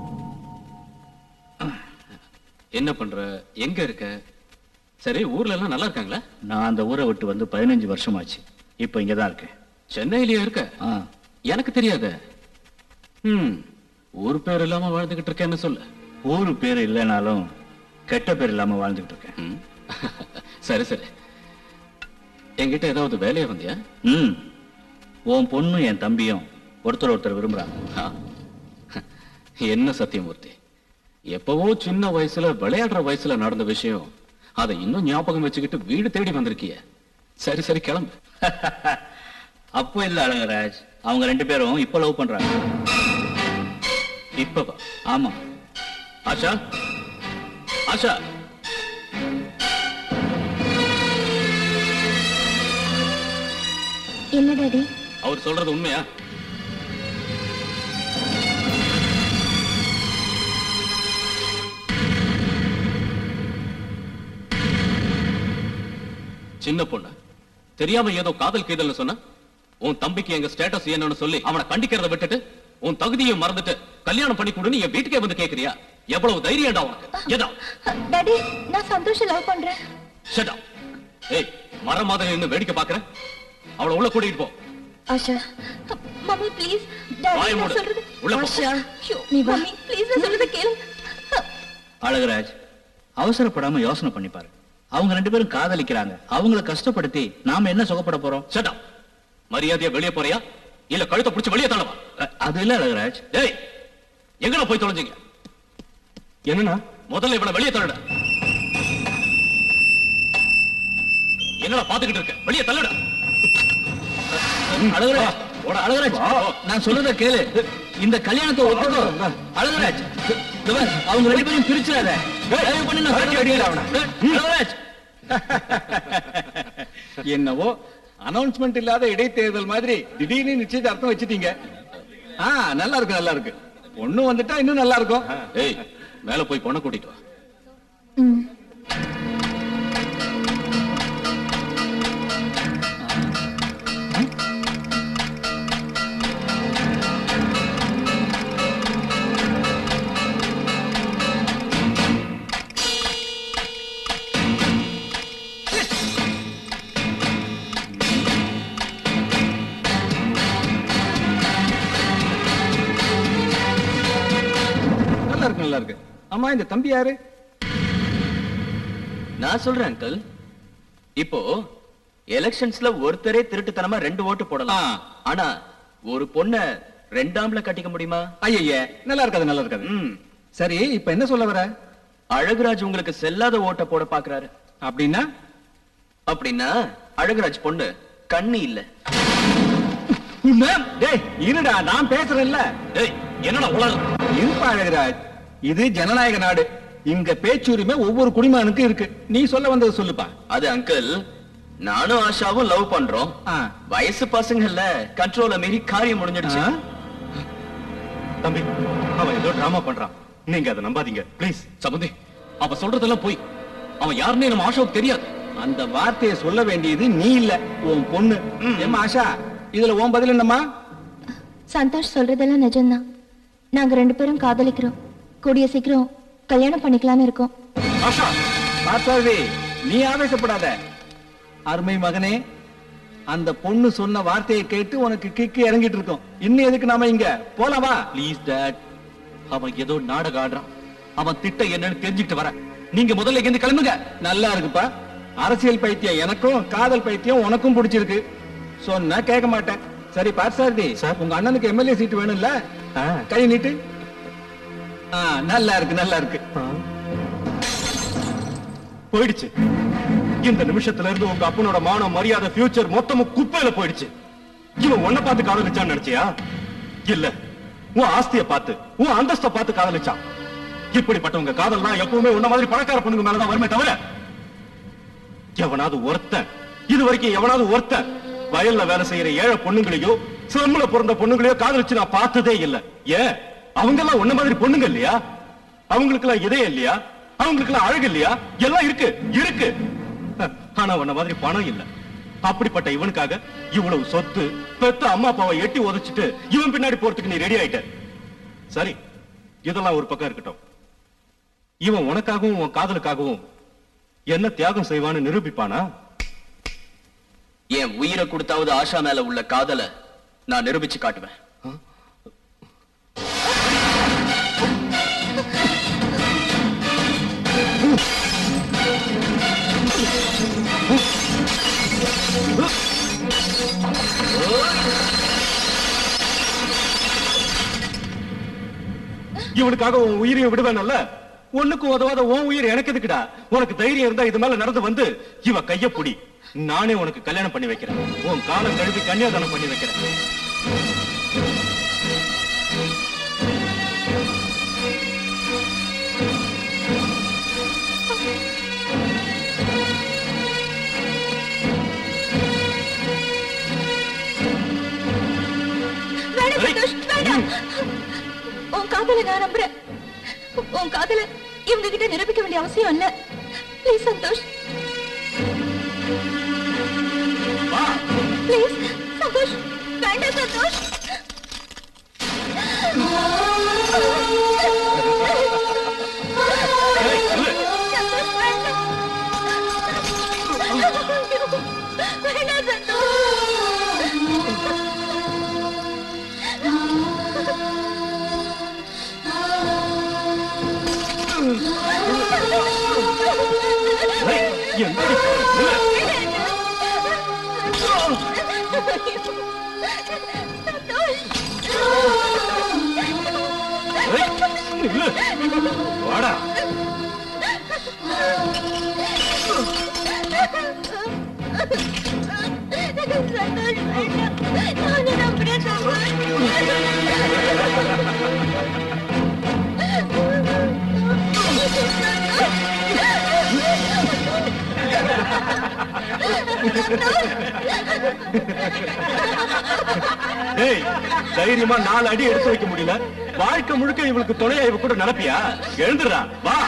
Speaker 3: என்ன பண்ற எங்க இருக்க சரி ஊர்ல எல்லாம் நல்லா இருக்காங்களா
Speaker 12: நான் அந்த ஊரை விட்டு வந்து பதினஞ்சு வருஷம் ஆச்சு இப்ப இங்கதான் இருக்கேன்
Speaker 3: சென்னையிலயா இருக்க எனக்கு தெரியாத ம் ஊர் பேர் இல்லாம வாழ்ந்துகிட்டு இருக்கேன்னு சொல்ல
Speaker 12: ஊரு பேர் இல்லைனாலும் கெட்ட பேர் இல்லாம வாழ்ந்துகிட்டு இருக்கேன்
Speaker 3: சரி சரி என்கிட்ட ஏதாவது வேலையா வந்தியா
Speaker 12: ம் உன் பொண்ணு என் தம்பியும் ஒருத்தர் ஒருத்தர் விரும்புறாங்க
Speaker 3: என்ன சத்தியமூர்த்தி எப்பவோ சின்ன வயசுல விளையாடுற வயசுல நடந்த விஷயம் அதை இன்னும் ஞாபகம் வச்சுக்கிட்டு வீடு தேடி வந்திருக்கிய சரி சரி கிளம்பு
Speaker 12: அப்போ இல்ல அழகராஜ் அவங்க ரெண்டு பேரும் இப்ப லவ் பண்றாங்க
Speaker 3: இப்பவா
Speaker 12: ஆமா
Speaker 3: ஆஷா ஆஷா
Speaker 2: என்ன டாடி
Speaker 3: அவர் சொல்றது உண்மையா சின்ன பொண்ணு தெரியாம ஏதோ காதல் கீதல்னு சொன்ன உன் தம்பிக்கு எங்க ஸ்டேட்டஸ் என்னன்னு சொல்லி அவனை கண்டிக்கிறத விட்டுட்டு உன் தகுதியை மறந்துட்டு கல்யாணம் பண்ணி கொடுன்னு என் வீட்டுக்கே வந்து கேக்குறியா எவ்வளவு தைரியம்டா உனக்கு ஏதா
Speaker 2: டாடி நான் சந்தோஷம் லவ் பண்றேன்
Speaker 3: ஷட் அப் ஏய் மர மாதிரி நின்னு வேடிக்கை பாக்குற அவளை உள்ள கூட்டிட்டு போ
Speaker 2: ஆஷா மம்மி ப்ளீஸ்
Speaker 3: வாயை
Speaker 2: டாடி
Speaker 3: மூடு.
Speaker 2: நான் சொல்றது
Speaker 3: உள்ள போ.
Speaker 2: ஆஷா நீ மம்மி ப்ளீஸ் நான் சொல்றது கேளு
Speaker 12: அழகராஜ் அவசரப்படாம யோசனை பண்ணி பாரு அவங்க ரெண்டு பேரும் காதலிக்கிறாங்க அவங்கள கஷ்டப்படுத்தி நாம என்ன சுகப்பட போறோம்
Speaker 3: ஷட் அப் மரியாதையா வெளியே போறியா இல்ல கழுத்தை பிடிச்சு வெளியே தள்ளவா
Speaker 12: அது இல்ல அழகராஜ்
Speaker 3: டேய் எங்கடா போய் தொலைஞ்சீங்க
Speaker 4: என்னன்னா
Speaker 3: முதல்ல இவளை வெளியே தள்ளுட என்னடா பாத்துக்கிட்டு இருக்க வெளியே தள்ளுடா
Speaker 12: அழகராஜ் அழகராஜ் நான் சொல்றத கேளு இந்த கல்யாணத்தை ஒத்துக்கோ அழகராஜ் இந்த பாரு, அவங்க ரெண்டு பேரும் பிரிச்சிடாத தயவு பண்ணி நான் சொல்றதை கேளு. அழகராஜ்
Speaker 7: என்னவோ அனௌன்ஸ்மெண்ட் இல்லாத இடைத்தேர்தல் மாதிரி திடீர்னு நிச்சயதார்த்தம் வச்சிட்டீங்க ஆ நல்லா இருக்கு நல்லா இருக்கு பொண்ணு வந்துட்டா இன்னும் நல்லா இருக்கும்
Speaker 3: ஏய் மேல போய் பொண்ணை கூட்டிட்டு வா
Speaker 7: நல்லா இருக்கு நல்லா இருக்கு ஆமா இந்த தம்பி யாரு
Speaker 9: நான் சொல்றேன் அங்கிள் இப்போ எலெக்ஷன்ஸ்ல ஒருத்தரே திருட்டுத்தனமா ரெண்டு ஓட்டு போடலாம் ஆனா ஒரு பொண்ண ரெண்டாம்ல கட்டிக்க முடியுமா
Speaker 7: ஐய நல்லா இருக்காது நல்லா இருக்காது சரி இப்ப என்ன சொல்ல வர
Speaker 9: அழகுராஜ் உங்களுக்கு செல்லாத ஓட்ட போட பாக்குறாரு
Speaker 7: அப்படின்னா
Speaker 9: அப்படின்னா அழகுராஜ் பொண்ணு கண்ணு இல்ல
Speaker 7: டேய் இருடா நான் பேசுறேன்ல
Speaker 3: டேய் என்னடா உலகம்
Speaker 7: இருப்பா அழகுராஜ் இது ஜனநாயக நாடு இங்க பேச்சுரிமை ஒவ்வொரு குடிமகனுக்கும் இருக்கு நீ சொல்ல வந்தது சொல்லுப்பா
Speaker 9: அது அங்கிள் நானும் ஆஷாவும் லவ் பண்றோம் வயசு பசங்கள்ல கண்ட்ரோல மீறி காரியம் முடிஞ்சிடுச்சு
Speaker 4: தம்பி அவன் ஏதோ டிராமா பண்றான் நீங்க அதை நம்பாதீங்க ப்ளீஸ்
Speaker 3: சம்பந்தி அவ சொல்றதெல்லாம் போய் அவன் யாருன்னே நம்ம ஆஷாவுக்கு தெரியாது
Speaker 7: அந்த வார்த்தையை சொல்ல வேண்டியது நீ இல்ல உன் பொண்ணு ஏம்மா ஆஷா இதுல உன் பதில் என்னம்மா
Speaker 2: சந்தோஷ் சொல்றதெல்லாம் நிஜம்தான் நாங்க ரெண்டு பேரும் காதலிக்கிறோம் கூடிய சீக்கிரம் கல்யாணம் பண்ணிக்கலாம்னு இருக்கோம்
Speaker 7: ஆஷா பார்த்தாவே நீ ஆவேசப்படாத அருமை மகனே அந்த பொண்ணு சொன்ன வார்த்தையை கேட்டு உனக்கு கிக்கு இறங்கிட்டு இருக்கோம் இன்னும் எதுக்கு நாம இங்க போலாம் வா
Speaker 3: ப்ளீஸ் டாட் அவன் ஏதோ நாடகம் ஆடுறான் அவன் திட்ட என்னன்னு தெரிஞ்சுக்கிட்டு வர நீங்க முதல்ல இங்க கிளம்புங்க
Speaker 7: நல்லா இருக்குப்பா அரசியல் பைத்தியம் எனக்கும் காதல் பைத்தியம் உனக்கும் பிடிச்சிருக்கு சொன்னா கேட்க மாட்டேன் சரி பார்சாரதி உங்க அண்ணனுக்கு எம்எல்ஏ சீட் வேணும்ல கை நீட்டு நல்லா இருக்கு நல்லா இருக்கு
Speaker 4: போயிடுச்சு. இந்த நிமிஷத்துல இருந்து உங்க அப்பனோட மானம் மரியாதை ஃபியூச்சர் மொத்தமும் குப்பையில போயிடுச்சு. இவன் உன்னை பார்த்து காதலிச்சான்னு நினைச்சியா? இல்ல, உன் ஆஸ்திய பார்த்து உன் அந்தஸ்தை பார்த்து காதலிச்சான். இப்படிப்பட்டவங்க காதல்லாம் எப்பவுமே உன்ன மாதிரி பணக்கார பொண்ணுங்க மேலதான் வருமே தவிர எவனாவது ஒருத்தன் இது வரைக்கும் எவனாவது ஒருத்தன் வயல்ல வேலை செய்யற ஏழை பொண்ணுங்களையோ சிலம்புல பிறந்த பொண்ணுங்களையோ காதலிச்சு நான் பார்த்ததே இல்ல. ஏன் அவங்க எல்லாம் உன்ன மாதிரி பொண்ணுங்க இல்லையா? அவங்களுக்கு எல்லாம் இதயம் இல்லையா? அவங்களுக்கு எல்லாம் அழகு இல்லையா? எல்லாம் இருக்கு இருக்கு. ஆனா உன்ன மாதிரி பணம் இல்ல. அப்படிப்பட்ட இவனுக்காக இவ்வளவு சொத்து பெத்த அம்மா அப்பாவை எட்டி உதைச்சிட்டு இவன் பின்னாடி போறதுக்கு நீ ரெடி ஆயிட்ட. சரி, இதெல்லாம் ஒரு பக்கம் இருக்கட்டும். இவன் உனக்காகவும் உன் காதலுக்காகவும் என்ன தியாகம் செய்வான்னு நிரூபிப்பானா?
Speaker 3: என் உயிரை கொடுத்தாவது ஆஷா மேல உள்ள காதலை நான் நிரூபிச்சு காட்டுவேன்.
Speaker 4: இவனுக்காக உன் உயிரையும் விடுவேன்ல. ஒண்ணுக்கு உதவாத உன் உயிர் எனக்கு எதுக்குடா? உனக்கு தைரியம் இருந்தா இது மேல நடந்து வந்து இவ கைய புடி, நானே உனக்கு கல்யாணம் பண்ணி வைக்கிறேன். உன் காலம் கழுவி கன்னியாதானம் பண்ணி வைக்கிறேன்.
Speaker 6: உன் காதலை நான் நம்புறேன். உன் காதலை இவங்க கிட்ட நிரூபிக்க வேண்டிய அவசியம் இல்ல. ப்ளீஸ் சந்தோஷ், ப்ளீஸ் சந்தோஷ், வேண்டாம் சந்தோஷ்.
Speaker 4: வாடா. ஏய், தைரியமா நாலு அடி எடுத்து வைக்க முடியல, வாழ்க்கை முழுக்க இவளுக்கு துணையா இவ கூட நடப்பியா? எழுந்துடா, வா.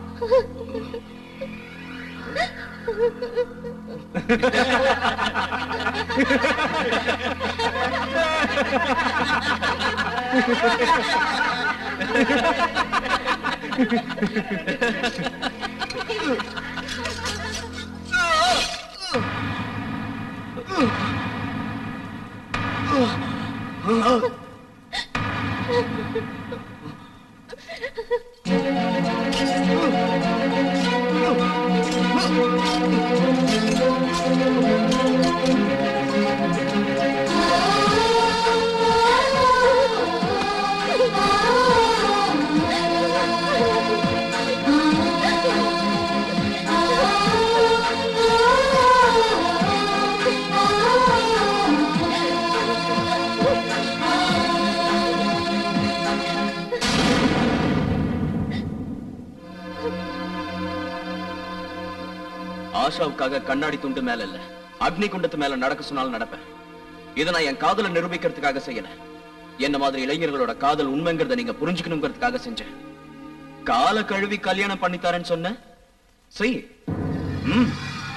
Speaker 3: ஆஷாவுக்காக கண்ணாடி துண்டு மேல இல்ல, அக்னி குண்டத்து மேல நடக்க சொன்னாலும் நடப்பேன். இதை நான் என் காதலை நிரூபிக்கிறதுக்காக செய்யல. என்ன மாதிரி இளைஞர்களோட காதல் உண்மைங்கிறத நீங்க புரிஞ்சுக்கணுங்கிறதுக்காக செஞ்சேன். கால கழுவி கல்யாணம் பண்ணித்தாரேன்னு சொன்ன செய். ம்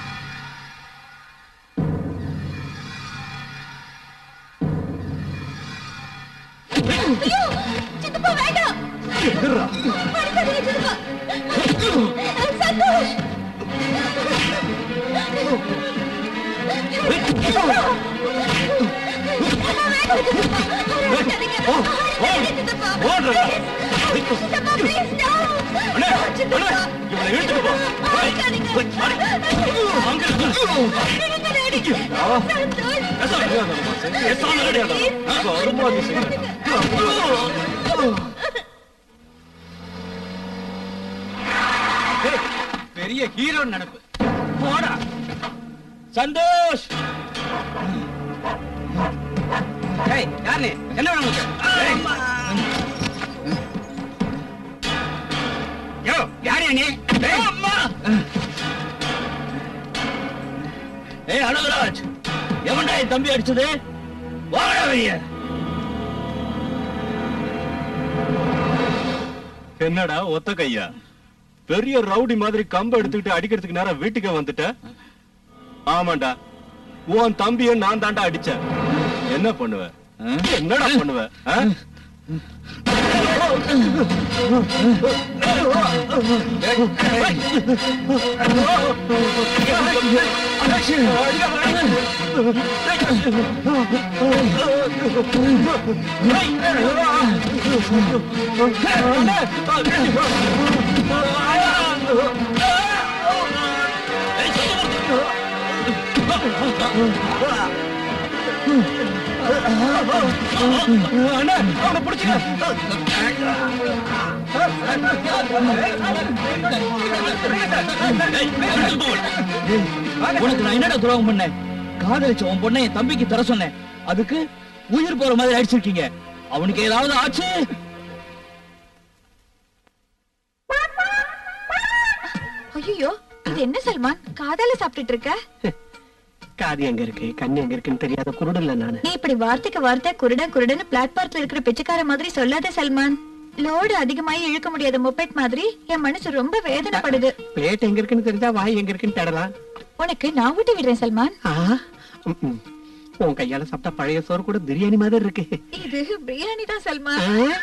Speaker 6: சித்தப்பா வேண்டாம். சித்தப்பா சந்தோஷ்.
Speaker 12: பெரிய ஹீரோ நினைப்பு. போடா சந்தோஷ்.
Speaker 1: ஏய் யார் நீ? என்ன வேணும் உங்களுக்கு?
Speaker 10: யோ யாரே நீ?
Speaker 12: அம்மா. ஏய் அழகராஜ், எவன்டா என் தம்பி அடிச்சது? வாடா வெளிய.
Speaker 4: என்னடா ஒத்த கையா? பெரிய ரவுடி மாதிரி கம்ப எடுத்துக்கிட்டு அடிக்கிறதுக்கு நேரம் வீட்டுக்கு வந்துட்ட? ஆமாண்டா, உன் தம்பிய நான் தாண்டா அடிச்சேன். என்ன பண்ணுவ? என்னடா பண்ணுவ?
Speaker 12: அவனை பிடிச்சிக்க. உனக்கு நான் என்னடா துரோகம் பண்ணேன்? காதலிச்ச உன் பொண்ணை என் தம்பிக்கு தர சொன்னேன். அதுக்கு உயிர் போற மாதிரி அடிச்சிருக்கீங்க. அவனுக்கு ஏதாவது ஆச்சு?
Speaker 6: ஐயோ, இது என்ன சல்மான், காதால சாப்பிட்டுட்டு இருக்க?
Speaker 1: காது எங்க இருக்கு கண்ணு எங்க இருக்குன்னு தெரியாத குருடல்ல நானு.
Speaker 6: நீ இப்படி வார்த்தைக்கு வார்த்தை குருடன் குருடன் பிளாட்பார்க்ல இருக்கிற பிச்சைக்கார மாதிரி சொல்லாத சல்மான். லோடு அதிகமாயி இழுக்க முடியாத மொபைட் மாதிரி என் மனசு ரொம்ப வேதனைப்படுது.
Speaker 1: பிளேட் எங்க இருக்குன்னு தெரிஞ்சா வாய் எங்க இருக்குன்னு தேடலாம்.
Speaker 6: உனக்கு நான் ஊட்டி விடுறேன் சல்மான்.
Speaker 1: உன் கையால சாப்பிட்டா பழைய சோறு கூட பிரியாணி மாதிரி இருக்கு.
Speaker 6: இது பிரியாணி தான் சல்மான்.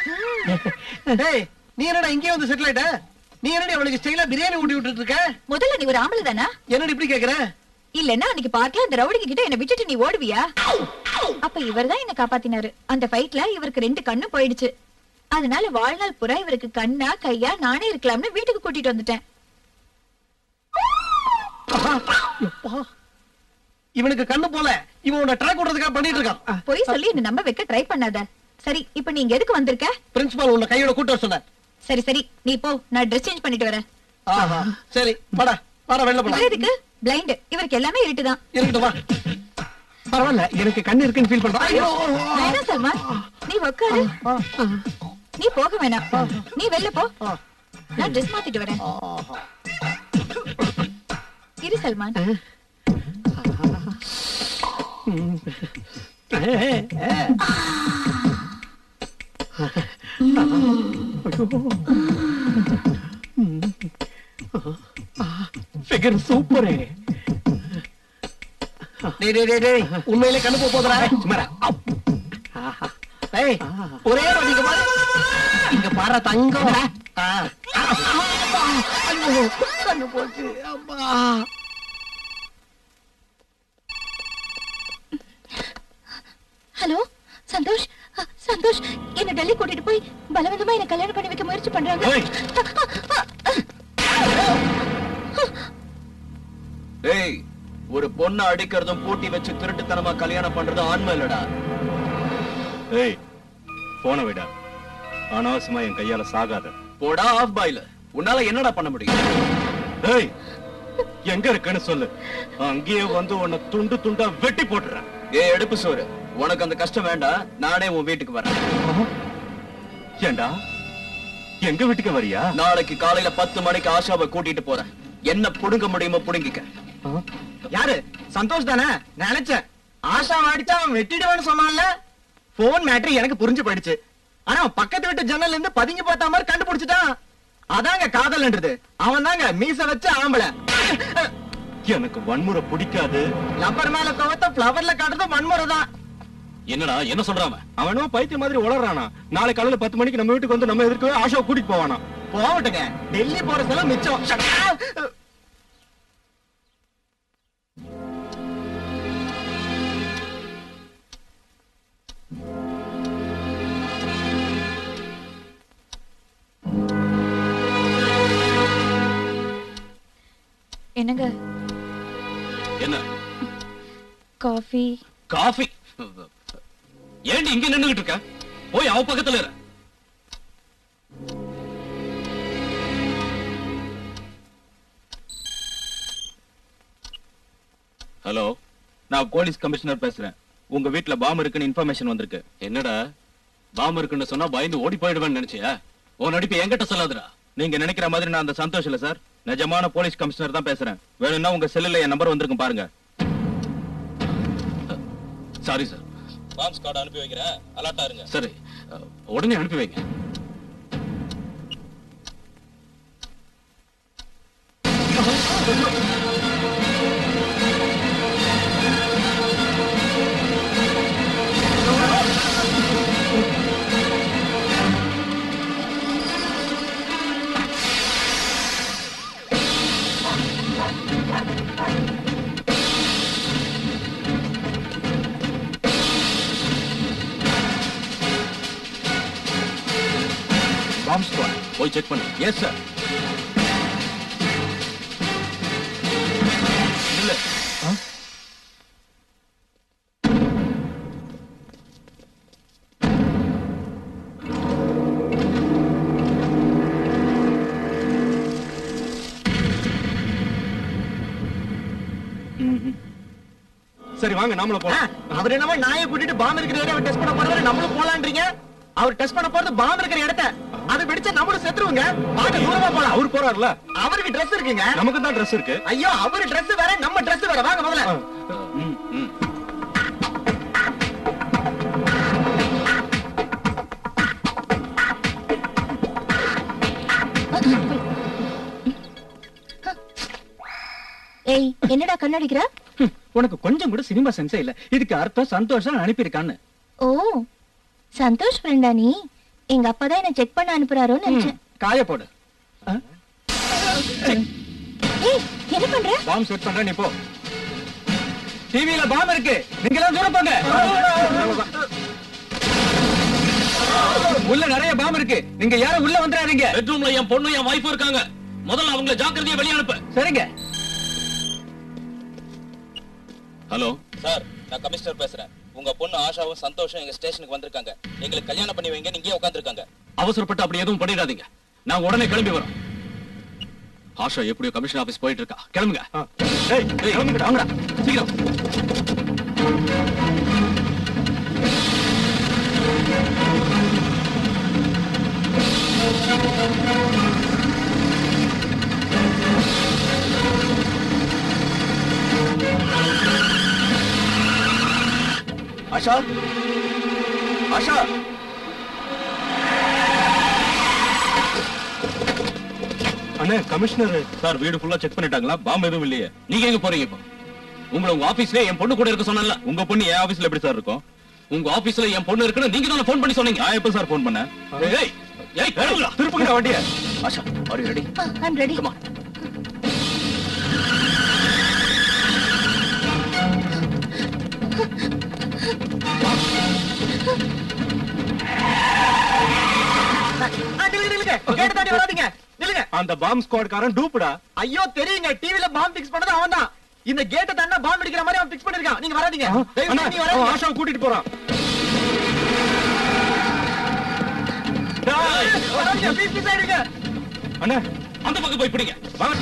Speaker 1: நீ என்னடா இங்கே வந்து செட்டில் ஆயிட்ட? நீ என்னடி அவளுக்கு ஸ்டைலா பிரியாணி ஊட்டி விட்டுட்டு இருக்க?
Speaker 6: முதல்ல நீ ஒரு ஆம்பளை தானா?
Speaker 1: என்னடி இப்படி கேக்குற?
Speaker 6: இல்லன்னா அன்னைக்கு பார்க்கல அந்த ரவுடிக்கு கிட்ட என்ன விட்டுட்டு நீ ஓடுவியா? அப்ப இவர்தான் என்ன காப்பாத்தினாரு. அந்த ஃபைட்ல இவருக்கு ரெண்டு கண்ணு போயிடுச்சு. அதனால வாழ்நாள் புறா இவருக்கு கண்ணா கையா நானே இருக்கலாம்னு வீட்டுக்கு கூட்டிட்டு வந்துட்டேன்.
Speaker 1: இவனுக்கு கண்ணு போல இவன் உன்னை ட்ராக் விடுறதுக்காக பண்ணிட்டு இருக்கான்.
Speaker 6: போய் சொல்லி என்ன நம்ப வைக்க ட்ரை பண்ணாத. சரி, இப்ப நீங்க எதுக்கு வந்திருக்க?
Speaker 1: பிரின்சிபால் உன்னை கையோட கூட்ட வர சொன்னார்.
Speaker 6: சரி சரி, நீ போ, நான் ட்ரெஸ் சேஞ்ச் பண்ணிட்டு வரேன்.
Speaker 1: ஆஹா சரி, வாடா வாடா வெளில போலாம்.
Speaker 6: எதுக்கு? பிளைண்ட், இவருக்கு எல்லாமே இருட்டுதான்.
Speaker 1: இருக்கட்டும் வா. பரவாயில்ல, எனக்கு கண்ணு இருக்குன்னு ஃபீல் பண்றேன். ஐயோ
Speaker 6: வேணாம் சல்மான், நீ உட்காரு. நீ போக வேணாம், நீ வெளில போ. நான் ட்ரெஸ் மாத்திட்டு வரேன். இரு சல்மான்.
Speaker 1: Figure super. டேய் டேய் டேய் டேய், உண்மையிலே கண்ணு போ போதடா. சும்மாடா. ஏய் ஒரே வாடி இங்க பாரு. இங்க பாரு தங்கம். ஐயோ கண்ணு போச்சு. அம்மா.
Speaker 2: ஹலோ சந்தோஷ், சந்தோஷ் என்ன டெல்லி கூட்டிட்டு போய் பலவந்தமா என்ன கல்யாணம் பண்ணி வைக்க முயற்சி பண்றாங்க.
Speaker 3: டேய், ஒரு பொண்ணை அடிக்கிறதும் பூட்டி வச்சு திருட்டுத்தனமா கல்யாணம் பண்றதும் ஆன்மை இல்லடா.
Speaker 4: ஏய் போன விடா, அனாவசியமா என் கையால சாகாத.
Speaker 3: போடா ஆஃப் பாயில. உன்னால என்னடா பண்ண முடியும்?
Speaker 4: ஏய் எங்க இருக்குன்னு சொல்லு, அங்கேயே வந்து உன்னை துண்டு துண்டா வெட்டி போட்டுறேன்.
Speaker 3: ஏ எடுப்பு சோறு, உனக்கு அந்த கஷ்டம் வேண்டாம். நானே உன் வீட்டுக்கு வரேன்.
Speaker 4: ஏண்டா எங்க வீட்டுக்கு வரியா?
Speaker 3: நாளைக்கு காலையில பத்து மணிக்கு ஆஷாவை கூட்டிட்டு போறேன். என்ன புடுங்க முடியுமோ புடுங்கிக்க.
Speaker 5: யாரு? சந்தோஷ் தானே? நினைச்சேன் ஆஷா அடிச்சா அவன் வெட்டிடுவான்னு சொன்னான்ல. போன் மேட்ரு எனக்கு புரிஞ்சு போயிடுச்சு. ஆனா பக்கத்து வீட்டு ஜன்னல்ல இருந்து பதுங்கி பார்த்த மாதிரி கண்டுபிடிச்சிட்டான். அதாங்க காதல்ன்றது. அவன் தாங்க மீச வச்ச ஆம்பளை.
Speaker 4: எனக்கு வன்முறை பிடிக்காது.
Speaker 5: லப்பர் மேல துவத்த பிளவர்ல காட்டுறது வன்முறை தான்.
Speaker 3: என்னடா என்ன சொல்றாம?
Speaker 4: அவனும் பைத்திய மாதிரி உளறானா. நாளை காலையில பத்து மணிக்கு நம்ம வீட்டுக்கு வந்து நம்ம எதிர்க்கவே ஆஷாவை கூட்டிட்டு போவானா.
Speaker 5: போகட்டுங்க, டெல்லி போற செலவு மிச்சம்.
Speaker 6: என்னங்க?
Speaker 3: என்ன?
Speaker 6: காஃபி.
Speaker 3: காஃபி? ஏண்டி இங்க நின்னுகிட்டு இருக்க? போய் அவ பக்கத்துல இரு.
Speaker 7: ஹலோ, நான் போலீஸ் கமிஷனர் பேசுறேன். உங்க வீட்ல பாம்பு இருக்குன்னு இன்ஃபர்மேஷன் வந்திருக்கு.
Speaker 3: என்னடா பாம்பு இருக்குன்னு சொன்னா பயந்து ஓடி போயிடுவேன்னு நினைச்சியா? உன் நடிப்பு என்கிட்ட சொல்லாதுடா.
Speaker 7: நீங்க நினைக்கிற மாதிரி நான் அந்த சந்தோஷ் இல்ல சார். நிஜமான போலீஸ் கமிஷனர் தான் பேசுறேன். வேணும்னா உங்க செல்லுல என் நம்பர் வந்திருக்கும் பாருங்க.
Speaker 3: Sorry sir.
Speaker 7: பாம்ஸ் கார்டு அனுப்பி வைக்கிறேன். அலர்ட்டா இருங்க.
Speaker 3: சரி, உடனே அனுப்பி வைங்க.
Speaker 7: பாம்ப் ஸ்குவாட்
Speaker 3: போய் செக் பண்ணு.
Speaker 7: Yes sir. இல்ல சரி வாங்க நாமளும் போலாம்.
Speaker 5: அவர் என்னமோ நாயை கூட்டிட்டு பாம்பு இருக்கிற ஏரியாவை டெஸ்ட் பண்ண போறவரை நம்மளும் போலான்றீங்க. அவர் டெஸ்ட் பண்ண போறது பாம்பு இருக்கிற இடத்த. அது வெடிச்சா நம்மளும் செத்துருவோங்க. வாங்க தூரமா போலாம்.
Speaker 7: அவர் போறாருல.
Speaker 5: அவருக்கு Dress இருக்குங்க.
Speaker 7: நமக்கு தான் Dress இருக்கு.
Speaker 5: ஐயோ, அவரு Dress வேற, நம்ம Dress வேற. வாங்க முதல்ல.
Speaker 3: ம், ம்.
Speaker 2: ஏய், என்னடா கண்ணடிக்கிற?
Speaker 12: உனக்கு கொஞ்சம் கூட சினிமா சென்ஸே இல்ல. இதுக்கு அர்த்தம் சந்தோஷம் அனுப்பியிருக்கான்னு.
Speaker 2: ஓ, சந்தோஷ் ஃப்ரெண்டா நீ? எங்க அப்பா தான் என்ன செக் பண்ண அனுப்புறாரோன்னு நினைச்சேன்.
Speaker 12: காய போடு.
Speaker 2: ஏய், என்ன பண்ற?
Speaker 7: பாம்ப் செட் பண்றேன், நீ போ.
Speaker 12: டிவில பாம்பு இருக்கு. நீங்க எல்லாம் தூரம் போங்க. உள்ள நிறைய பாம்பு இருக்கு. நீங்க யாரும் உள்ள வந்துடாதீங்க.
Speaker 3: பெட்ரூம்ல என் பொண்ணு என் வைஃப் இருக்காங்க. முதல்ல அவங்கள ஜாக்கிரதையா வெளிய அனுப்பு.
Speaker 12: சரிங்க.
Speaker 3: ஹலோ
Speaker 7: சார், நான் கமிஷனர் பேசுறேன். உங்க பொண்ணு ஆஷாவும் சந்தோஷம் எங்க ஸ்டேஷனுக்கு வந்திருக்காங்க. எங்களுக்கு கல்யாணம் பண்ணி வைங்க. நீங்க உட்கார்ந்திருக்காங்க.
Speaker 3: அவசரப்பட்டு அப்படி எதுவும் பண்ணிடாதீங்க. நாங்க உடனே கிளம்பி வரோம். ஆஷா எப்படியோ கமிஷன் ஆபீஸ் போயிட்டு இருக்கா. கிளம்புங்க.
Speaker 7: ஏய், கிளம்புங்கடா.
Speaker 3: வாங்கடா சீக்கிரம்.
Speaker 7: ஆஷா, ஆஷா,
Speaker 4: அண்ணே கமிஷனர்
Speaker 7: சார் வீடு ஃபுல்லா செக் பண்ணிட்டாங்களா? பாம்பு எதுவும் இல்லையே.
Speaker 3: நீங்க எங்க போறீங்க இப்போ? உங்களை உங்க ஆபீஸ்ல என் பொண்ணு கூட இருக்க சொன்னல.
Speaker 7: உங்க பொண்ணு என் ஆபீஸ்ல எப்படி சார் இருக்கும்?
Speaker 3: உங்க ஆபீஸ்ல என் பொண்ணு இருக்குன்னு நீங்க தான ஃபோன் பண்ணி சொன்னீங்க.
Speaker 7: நான் எப்ப சார் ஃபோன் பண்ணேன்?
Speaker 3: ஏய் ஏய் கிளம்புடா.
Speaker 7: திருப்புங்க வண்டியை.
Speaker 3: Asha, are you ready?
Speaker 2: I'm ready.
Speaker 3: Come on.
Speaker 5: நில்லுங்க, நில்லுங்க. கேட்டு தாண்டி வராதீங்க. நில்லுங்க.
Speaker 4: அந்த பாம்ப் ஸ்குவாட் காரன் டூப்டா.
Speaker 5: ஐயோ, தெரியுங்க. டிவில பாம்பு ஃபிக்ஸ் பண்ணது அவன்தான். இந்த கேட்ட தாண்டா பாம்பு அடிக்கிற மாதிரி அவன் ஃபிக்ஸ் பண்ணிருக்கான். நீங்க வராதீங்க. தயவு
Speaker 4: அண்ணா,
Speaker 5: செஞ்சு நீங்க
Speaker 4: அவன்
Speaker 5: வராதீங்க.
Speaker 4: ஆஷாவை கூட்டிட்டு போறான்.
Speaker 5: வராதீங்க. ப்ளீஸ் ப்ளீஸ் ஆயிடுங்க.
Speaker 4: அண்ணா,
Speaker 3: அந்த பக்கம் போய் பிடிங்க.
Speaker 4: வாங்க.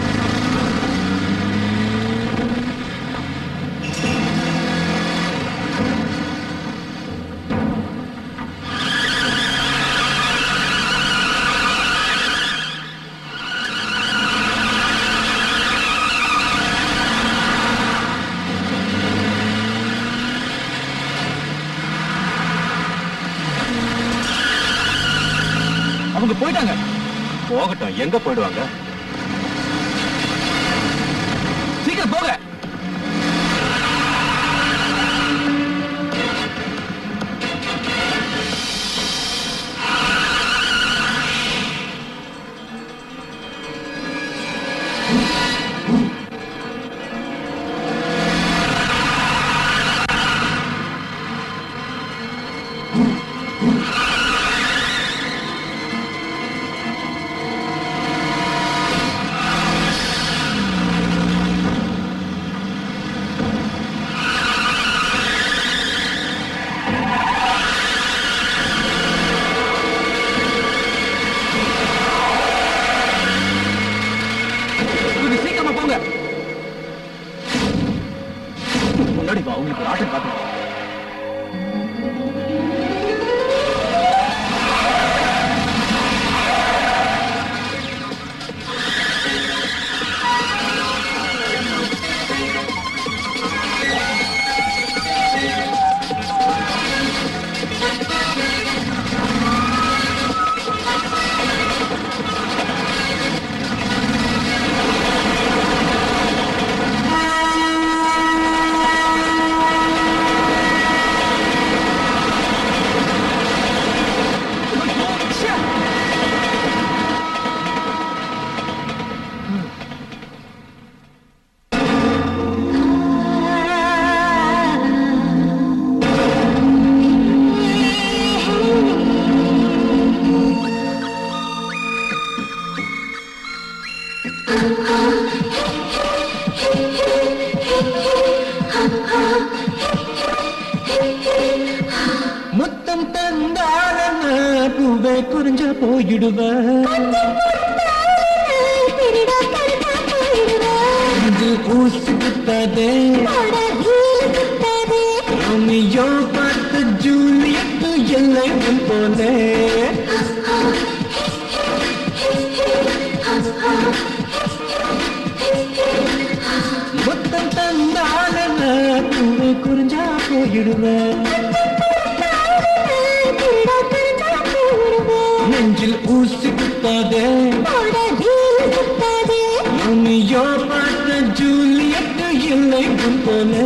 Speaker 12: அவங்க போயிட்டாங்க.
Speaker 4: போகட்டும், எங்க போயிடுவாங்க?
Speaker 12: சீக்கிரம் போக.
Speaker 3: அவங்களுக்கு ஒரு ஆட்டம் காட்டுங்க.
Speaker 8: முத்தம் தந்தால பூவை குறிஞ்ச போயிடுவ ஊசி குத்தாதே ரோமியோ பார்த்து ஜூலியட்டு எல்லை போலே முத்தம் தந்தால பூவை குறிஞ்சா போயிடுவேன் நெஞ்சில் ஊசி குத்தாதே ரோமியோ பார்த்த ஜூலியட்டு இல்லை போலே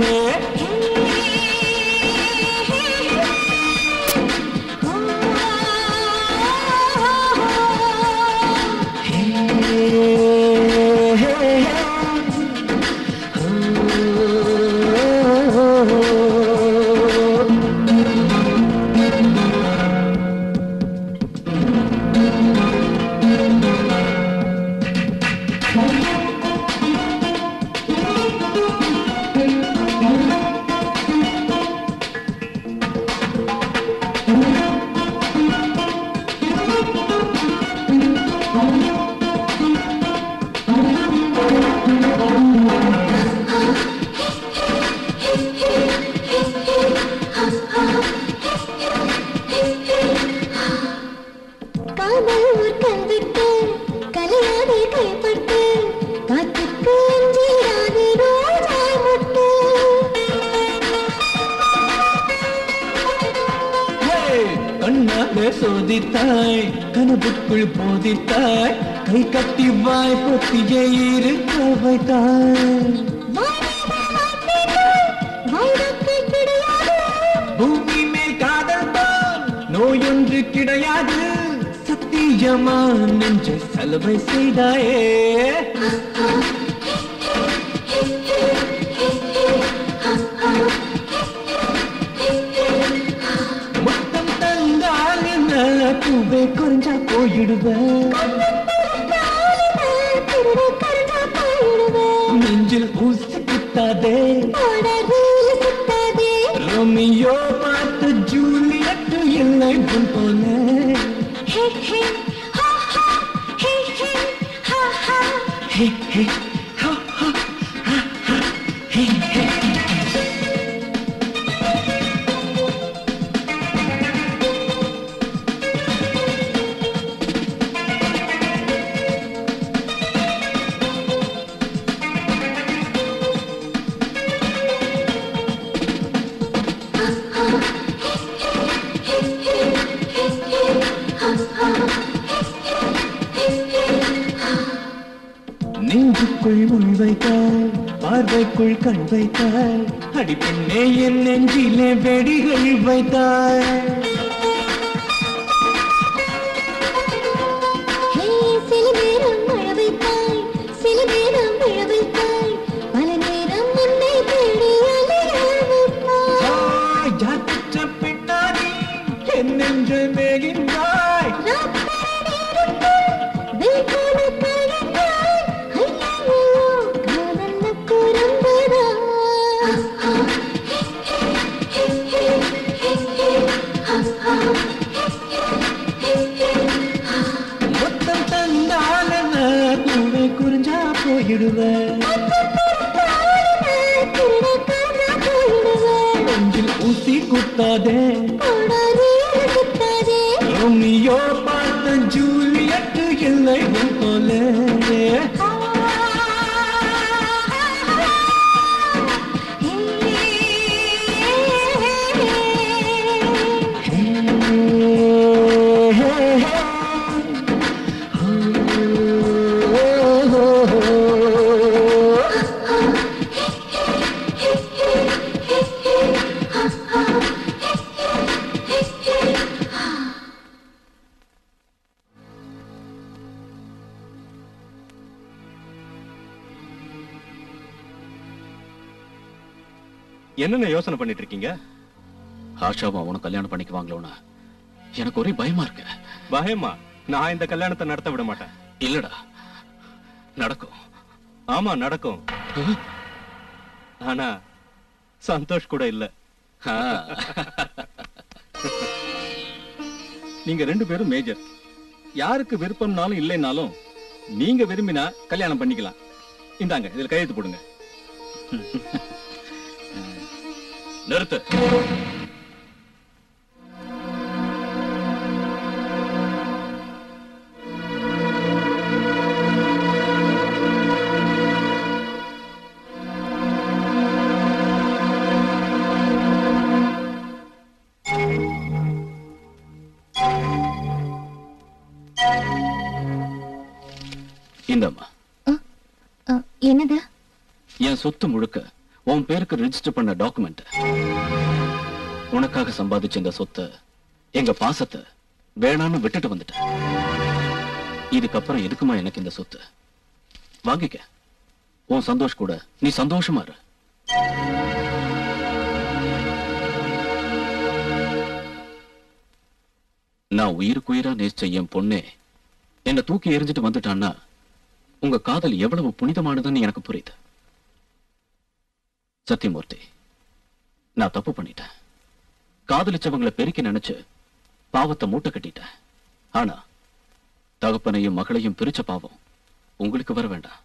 Speaker 8: கண்ணாலே சோதித்தாய் கனவுக்குள் போதித்தாய் கை கட்டி வாய் பொத்தியே இருக்க வைத்தாய் பூமி மேல் காதல் தான் நோயொன்று கிடையாது சத்தியமா நெஞ்சு சலவை செய்தாயே பூவே குறிஞ்சா போயிடுவேன் நெஞ்சில் ஊசி குத்தாதே ரோமியோ பார்த்து ஜூலியட்டு இல்லை போலே நெஞ்சுக்குள் முள் வைத்தாய் பார்வைக்குள் கண் வைத்தாய் அடிப்பெண்ணே என் நெஞ்சிலே வெடிகள் வைத்தாய்
Speaker 2: சில நேரம் மழ வைத்தாய் சில நேரம் விழ வைத்தாய் பல நேரம் உன்னை தேடி அலைய வைத்தாய்
Speaker 8: ஜாத்திச்ச பின்னாடி என் நெஞ்சு மேகின்றாய் முத்தம் தந்தால பூவை குறிஞ்சா போயிடுவேன் ஊசி குத்தாதே ரோமியோ பார்த்த ஜூலியட் இல்லை உன் போல
Speaker 4: என்னென்ன யோசனை பண்ணிட்டு இருக்கீங்க?
Speaker 3: ஆஷாவும் அவனும் கல்யாணம் பண்ணிக்குவாங்களோன்னு எனக்கு ஒரே பயமா இருக்கு.
Speaker 4: பயமா? நான் இந்த கல்யாணத்தை நடத்த விட மாட்டேன்.
Speaker 3: இல்லடா, நடக்கும்.
Speaker 4: ஆமா நடக்கும். ஆனா சந்தோஷ் கூட இல்ல.
Speaker 7: நீங்க ரெண்டு பேரும் மேஜர். யாருக்கு விருப்பம்னாலும் இல்லைனாலும் நீங்க விரும்பினா கல்யாணம் பண்ணிக்கலாம். இந்தாங்க, இதுல கையெழுத்து போடுங்க.
Speaker 3: நிறுத்து. இந்தம்மா.
Speaker 2: என்னது?
Speaker 3: என் சொத்து முழுக்க உன் பேருக்கு ரெஜிஸ்டர் பண்ண டாக்குமெண்ட். உனக்காக சம்பாதிச்ச இந்த சொத்தை, எங்க பாசத்தை வேணான்னு விட்டுட்டு வந்துட்டேன். இதுக்கப்புறம் எதுக்குமா எனக்கு இந்த சொத்து? வாங்கிக்க. உன் சந்தோஷ் கூட நீ சந்தோஷமா இரு. நான் உயிருக்குயிரா நேசிச்ச என் பொண்ணே என்னை தூக்கி எறிஞ்சிட்டு வந்துட்டான்னா உங்க காதல் எவ்வளவு புனிதமானதுன்னு எனக்கு புரியுது. சத்தியமூர்த்தி, நான் தப்பு பண்ணிட்டேன். காதலிச்சவங்களை பெருக்கி நினைச்சு பாவத்தை மூட்டை கட்டிட்டேன். ஆனா தகப்பனையும் மகளையும் பிரிச்ச பாவம் உங்களுக்கு வர வேண்டாம்.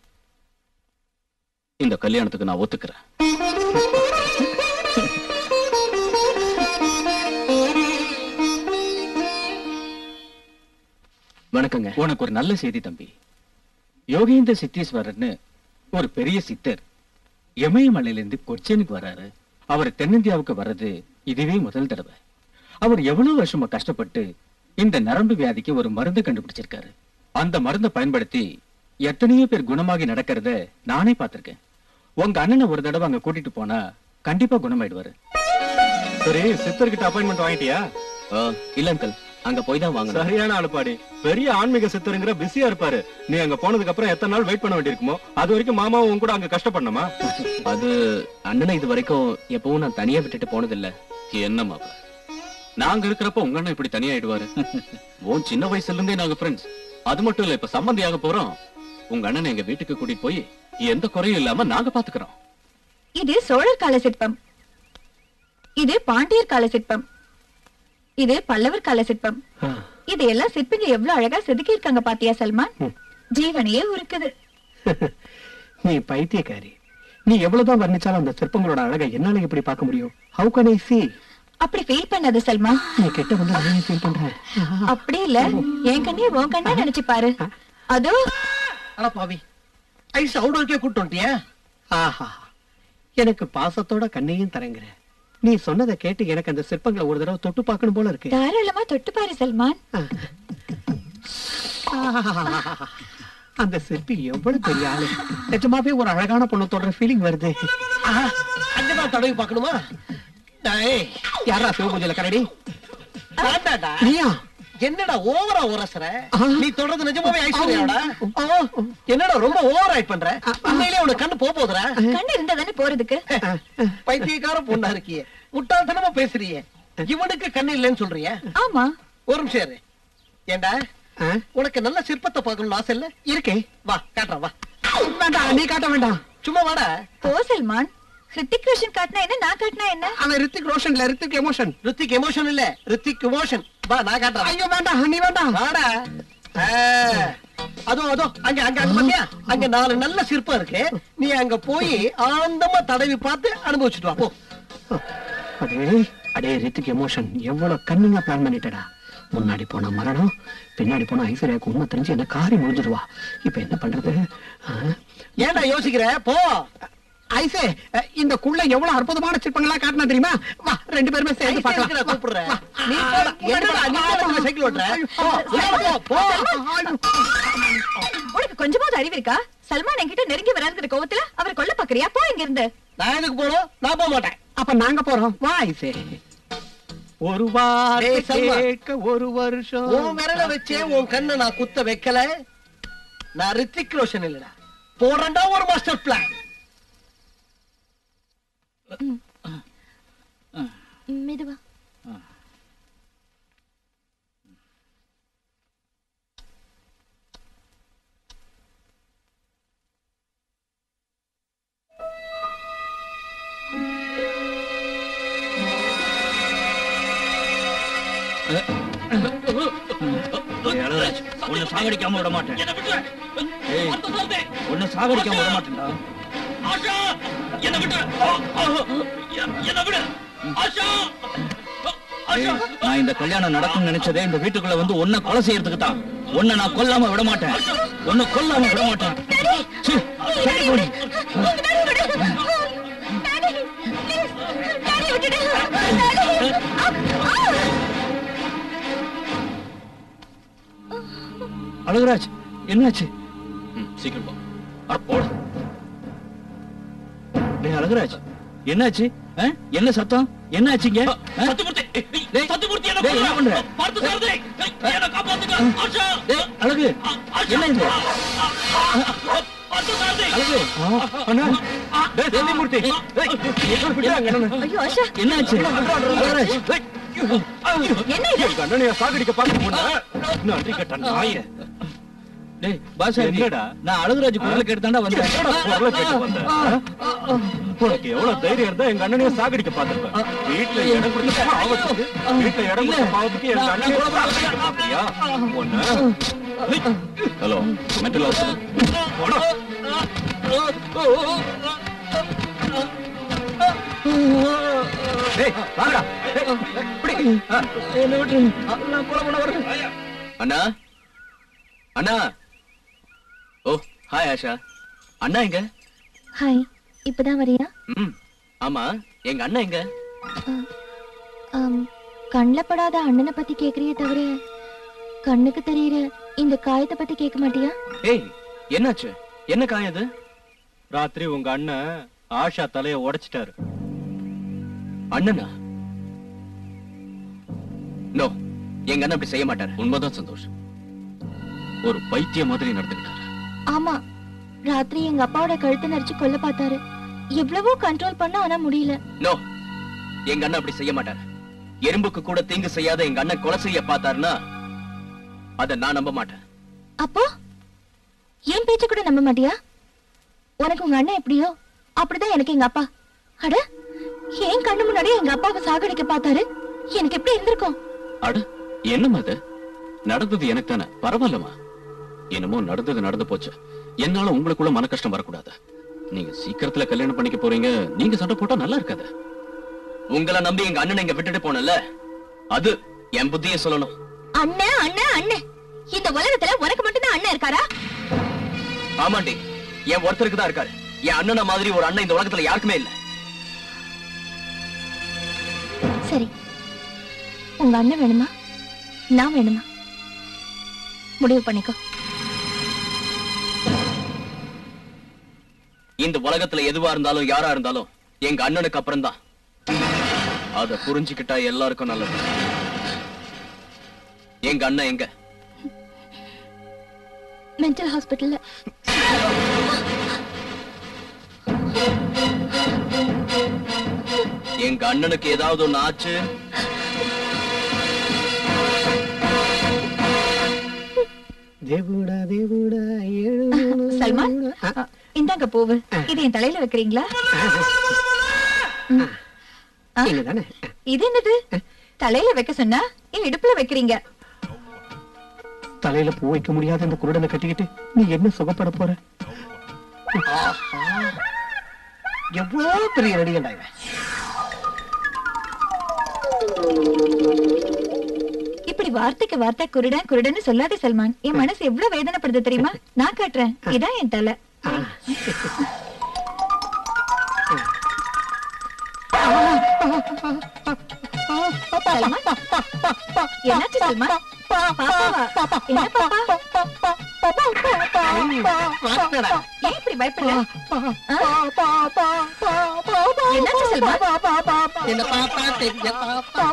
Speaker 3: இந்த கல்யாணத்துக்கு நான் ஒத்துக்கிறேன்.
Speaker 12: வணக்கங்க. உனக்கு ஒரு நல்ல செய்தி தம்பி. யோகேந்திர சித்தீஸ்வரர்னு ஒரு பெரிய சித்தர் இமயமலையிலிருந்து கொச்சினுக்கு வராரு. அவர் தென்னிந்தியாவுக்கு வர்றது இதுவே முதல் தடவை. அவர் எவ்வளவு வருஷமா கஷ்டப்பட்டு இந்த நரம்பு வியாதிக்கு ஒரு மருந்து கண்டுபிடிச்சிருக்காரு. அந்த மருந்தை பயன்படுத்தி எத்தனையோ பேர் குணமாகி நடக்கிறத நானே பார்த்திருக்கேன். உங்க அண்ணனை ஒரு தடவை அங்க கூட்டிட்டு போனா கண்டிப்பா குணமாயிடுவாரு.
Speaker 4: சரி, சித்தர்கிட்ட அப்பாயின்மெண்ட் வாங்கிட்டியா?
Speaker 3: இல்ல அங்கிள், அங்க போய் தான் வாங்க.
Speaker 4: சரியான ஆளுப்பாடி. பெரிய ஆன்மீக சித்தருங்கிற பிஸியா இருப்பாரு. நீ அங்க போனதுக்கு அப்புறம் எத்தனை நாள் வெயிட் பண்ண வேண்டியிருக்குமோ? அது வரைக்கும் மாமாவும் உன் கூட அங்க கஷ்டப்படணுமா?
Speaker 3: அது அண்ணனை இது வரைக்கும் எப்பவும் நான் தனியா விட்டுட்டு போனதில்ல. என்ன மாப்பிள, நாங்க இருக்கிறப்ப உங்க அண்ணன் இப்படி தனியாயிடுவாரு? உன் சின்ன வயசுல இருந்தே நாங்க ஃப்ரெண்ட்ஸ். அது மட்டும் இல்ல, இப்ப சம்பந்தியாக போறோம். உங்க அண்ணனை எங்க வீட்டுக்கு கூட்டிட்டு போய் எந்த குறையும் இல்லாம நாங்க பாத்துக்கிறோம்.
Speaker 6: இது சோழர் கால சிற்பம், இது பாண்டியர் கால சிற்பம், இது பல்லவர் கால சிற்பம். இதையெல்லாம் சிற்பிங்க எவ்வளவு அழகா செதுக்கி இருக்காங்க பாத்தியா சல்மான்? ஜீவனையே உருக்குது.
Speaker 12: நீ பைத்தியக்காரி. நீ எவ்வளவுதான் வர்ணிச்சாலும் அந்த சிற்பங்களோட அழகை என்னால எப்படி பார்க்க முடியும்? How can I see?
Speaker 6: அப்படி ஃபீல் பண்ணாத சல்மான்.
Speaker 12: நீ கெட்ட வந்து நான் ஃபீல் பண்றேன்.
Speaker 6: அப்படி இல்ல, என் கண்ணே உன் கண்ணா நினைச்சு பாரு. அதோ
Speaker 1: அட பாவி, ஐஸ் அவுடோருக்கே கூட்டு வந்துட்டியா?
Speaker 12: ஆஹா, எனக்கு பாசத்தோட கண்ணையும் தரங்குற. நீ சொன்னதை கேட்டு எனக்கு அந்த சிற்பங்களை ஒரு தடவை தொட்டு பார்க்கணும் போல இருக்கு.
Speaker 6: தாராளமா தொட்டு பாரு சல்மான்.
Speaker 12: அந்த சிற்பி எவ்வளவு பெரிய ஆளு. நிஜமாவே ஒரு அழகான பொண்ணு தொடர ஃபீலிங் வருது.
Speaker 1: அங்கதான் தடவி பார்க்கணுமா?
Speaker 12: யாரா சிவபூஜையில கரடி?
Speaker 1: நீயா? என்னடா ஓவரா உரசுற? நீ தொடர்ந்து நிஜமாவே ஐஸ்வர்யாடா? என்னடா ரொம்ப ஓவர் ஆயிட் பண்ற? உண்மையிலே உனக்கு கண்ணு போக போகுதுடா?
Speaker 6: கண்ணு இருந்தா தானே போறதுக்கு.
Speaker 1: பைத்தியக்கார பொண்ணா இருக்கியே, முட்டாள்தனமா பேசுறியே. இவனுக்கு கண்ணு இல்லைன்னு சொல்றிய?
Speaker 6: ஆமா.
Speaker 1: ஒரு நிமிஷம் இரு. ஏண்டா, உனக்கு நல்ல சிற்பத்தை பார்க்கணும்னு ஆசை இல்ல?
Speaker 12: இருக்கே,
Speaker 1: வா காட்டுறேன். வா.
Speaker 12: வேண்டாம், நீ காட்ட வேண்டாம்.
Speaker 1: சும்மா வாடா.
Speaker 6: போ சல்மான். ரித்திக் ரோஷன் காட்டினா என்ன, நான் காட்டினா என்ன?
Speaker 12: அவன் ரித்திக் ரோஷன் இல்ல, ரித்திக் எமோஷன்.
Speaker 1: ரித்திக் எமோஷன் இல்ல, ரித்திக் எமோஷன். வா, நான் காட்டுறேன்.
Speaker 12: ஐயோ வேண்டாம், நீ வேண்டாம்.
Speaker 1: வாடா. அதோ அதோ அங்க அங்க அங்க பாத்தியா? அங்க நாலு நல்ல சிற்பம் இருக்கு. நீ அங்க போய் ஆனந்தமா தடவி பார்த்து அனுபவிச்சுட்டு வா. போ. அடே அடே ரித்திக் எமோஷன் எவ்வளவு கண்ணிங்கா பிளான் பண்ணிட்டடா. முன்னாடி போனா மரணம், பின்னாடி போனா ஐஸ்வர்யாவுக்கு உண்மை தெரிஞ்சு என்ன காரி முடிஞ்சிருவா. இப்ப என்ன பண்றது?
Speaker 5: ஏன்டா யோசிக்கிற? போ. ஐசே, இந்த குள்ள எவ்வளவு அற்புதமான சிற்பங்களா காட்டினா தெரியுமா? வா ரெண்டு பேருமே சேர்ந்து பார்க்கலாம். கூப்பிடுறேன். நீ போடா. என்னடா நீ போடா சைக்கிள் ஓட்ற? போ போ.
Speaker 6: உனக்கு கொஞ்சமாவது அறிவு இருக்கா? சல்மான் என்கிட்ட நெருங்கி வராதுங்கிற கோவத்துல அவர் கொல்ல பாக்குறியா? போ இங்க இருந்து.
Speaker 5: நான் எதுக்கு போறோம்? நான் போக மாட்டேன். அப்ப நாங்க போறோம். வா ஐசே.
Speaker 1: ஒரு வார்த்தை கேட்க ஒரு வருஷம்.
Speaker 5: உன் விரல வச்சே உன் கண்ணை நான் குத்த வைக்கல. நான் ரித்திக் ரோஷன் இல்லடா. போறேன்டா ஒரு மாஸ்டர் பிளான்.
Speaker 2: மெதுவா.
Speaker 3: உன்னை சாகடிக்காம விட மாட்டேன். உன்னை சாகடிக்காம விட மாட்டேன்டா. நான் இந்த கல்யாணம் நடக்கும் நினைச்சதே இந்த வீட்டுக்குள்ள வந்து உன்னை கொலை செய்யறதுக்கு தான். உன்னை நான் கொல்லாம விட மாட்டேன். உன்னை கொல்லாம விட மாட்டேன். அழகுராஜ், என்னாச்சு? சீக்கிரம் போ. போட. டேய் அழகுராஜ், என்னாச்சு? என்ன சத்தம்? என்ன ஆச்சுங்க? என்ன பண்ற? அழகு, என்ன இது? என்னாச்சு?
Speaker 4: சாகடிக்க பார்க்க
Speaker 3: டேய் பாஷா, என்னடா? நான் அழகுராஜ் குரல் கேட்டுதான்டா வந்தேன்.
Speaker 4: குரல் கேட்டு வந்தேன். உனக்கு எவ்வளவு தைரியம் இருந்தா எங்க அண்ணனையும் சாகடிக்க பார்த்திருப்பேன். வீட்டுல இடம் கொடுத்த பாவத்துக்கு வீட்டுல இடம் கொடுத்த பாவத்துக்கு எங்க அண்ணனையும் சாகடிக்க பார்த்தியா?
Speaker 3: Hello, mental hospital.
Speaker 4: டேய் வாங்கடா.
Speaker 3: என்ன விட்டு நான் கொலை பண்ண வரேன். அண்ணா அண்ணா. ஓ ஹாய் ஆஷா. அண்ணா எங்க?
Speaker 2: ஹாய், இப்பதான் வரியா?
Speaker 3: ம் ஆமா, எங்க அண்ணா எங்க?
Speaker 2: கண்ணுல படாத அண்ணனை பத்தி கேக்குறியே தவிர கண்ணுக்கு தெரியற இந்த காயத்தை பத்தி கேட்க மாட்டியா?
Speaker 3: ஏய் என்னாச்சு? என்ன காயம் இது?
Speaker 4: ராத்திரி உங்க அண்ணன் ஆஷா தலைய உடைச்சிட்டாரு.
Speaker 3: அண்ணனா? நோ, எங்க அண்ணன் அப்படி செய்ய மாட்டாரு. உண்மைதான் சந்தோஷ், ஒரு பைத்திய மாதிரி நடந்துக்கிட்டாரு.
Speaker 2: ஆமா, ராத்திரி எங்க அப்பாவோட கழுத்தை நரிச்சு கொல்ல பார்த்தாரு. எவ்வளவோ கண்ட்ரோல் பண்ண, ஆனா முடியல.
Speaker 3: நோ, எங்க அண்ணன் அப்படி செய்ய மாட்டாரு. எறும்புக்கு கூட தீங்கு செய்யாத எங்க அண்ணன் கொலை செய்ய பார்த்தாருன்னா அத நான் நம்ப மாட்டேன்.
Speaker 2: அப்போ என் பேச்ச கூட நம்ப மாட்டியா? உனக்கு உங்க அண்ணன் எப்படியோ அப்படிதான் எனக்கு எங்க அப்பா. அட, ஏன் கண்ணு முன்னாடியே எங்க அப்பாவை சாகடிக்க பார்த்தாரு. எனக்கு எப்படி இருந்திருக்கும்?
Speaker 3: அட, என்னமா அது? நடந்தது எனக்கு தானே, பரவாயில்லமா. என்னமோ நடந்தது நடந்து போச்சு. என்னால உங்களுக்குள்ள மன கஷ்டம் வரக்கூடாது. நீங்க சீக்கிரத்துல கல்யாணம் பண்ணிக்க போறீங்க. நீங்க சண்டை போட்டா நல்லா இருக்காது. உங்களை நம்பி எங்க அண்ணனை இங்க விட்டுட்டு போனல, அது என் புத்திய சொல்லணும்.
Speaker 2: அண்ணன் அண்ணன் அண்ணன், இந்த உலகத்துல உனக்கு மட்டும் தான் அண்ணன் இருக்காரா?
Speaker 3: ஆமாண்டி, என் ஒருத்தருக்கு தான் இருக்காரு. என் அண்ணன மாதிரி ஒரு அண்ணன் இந்த உலகத்துல யாருக்குமே இல்ல.
Speaker 2: சரி, உங்க அண்ணன் வேணுமா நான் வேணுமா? முடிவு பண்ணிக்கோ.
Speaker 3: இந்த உலகத்துல எதுவா இருந்தாலும் யாரா இருந்தாலும் எங்க அண்ணனுக்கு அப்புறம் தான். அத புரிஞ்சுக்கிட்டா எல்லாருக்கும் நல்லது. எங்க அண்ணன் எங்க?
Speaker 2: மென்டல் ஹாஸ்பிட்டல்ல.
Speaker 3: எங்க அண்ணனுக்கு ஏதாவது ஒண்ணு ஆச்சு,
Speaker 1: தேவுடா தேவுடா
Speaker 6: சல்மான், இந்தாங்க பூவு. இது என் தலையில வைக்கிறீங்களா? இது என்னது? தலையில வைக்க சொன்னா என் இடுப்புல வைக்கிறீங்க.
Speaker 1: தலையில பூ வைக்க முடியாத இந்த குருடனை கட்டிக்கிட்டு நீ என்ன சுகப்பட போற? எவ்வளவு பெரிய நடிகண்டா இவன்.
Speaker 6: இப்படி வார்த்தைக்கு வார்த்தை குருடன் குருடன்னு சொல்லாதே சல்மான். என் மனசு எவ்வளவு வேதனைப்படுது தெரியுமா? நான் காட்டுறேன். இதான் என் தலை. என்னாச்சு சல்மான்? என்ன பாப்பா? ஏன் இப்படி பயப்படுற? என்னாச்சு சல்மான்?
Speaker 1: என்ன பாப்பா தெரிய பாப்பா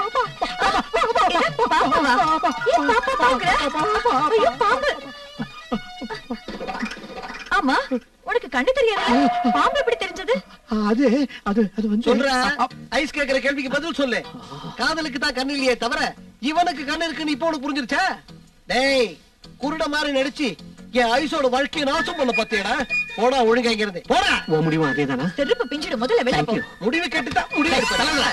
Speaker 6: ஆமா, உனக்கு கண்ணு தெரியாது, பாம்பு எப்படி தெரிஞ்சது?
Speaker 1: அது அது அது வந்து சொல்ற ஐஸ் கேக்குற கேள்விக்கு பதில் சொல்லு. காதலுக்கு தான் கண்ணு இல்லையே தவிர இவனுக்கு கண்ணு இருக்குன்னு இப்போ உனக்கு புரிஞ்சிருச்சா? டேய், குருட மாதிரி நடிச்சு என் ஐஸோட வாழ்க்கையை நாசம் பண்ண பத்தியடா. போடா, ஒழுங்கா இருந்து போடா. ஓ முடிவும் அதேதானா?
Speaker 6: செருப்பு பிஞ்சிடு, முதல்ல வெளிய போ.
Speaker 1: முடிவு கேட்டுதான் முடிவு எடுப்ப.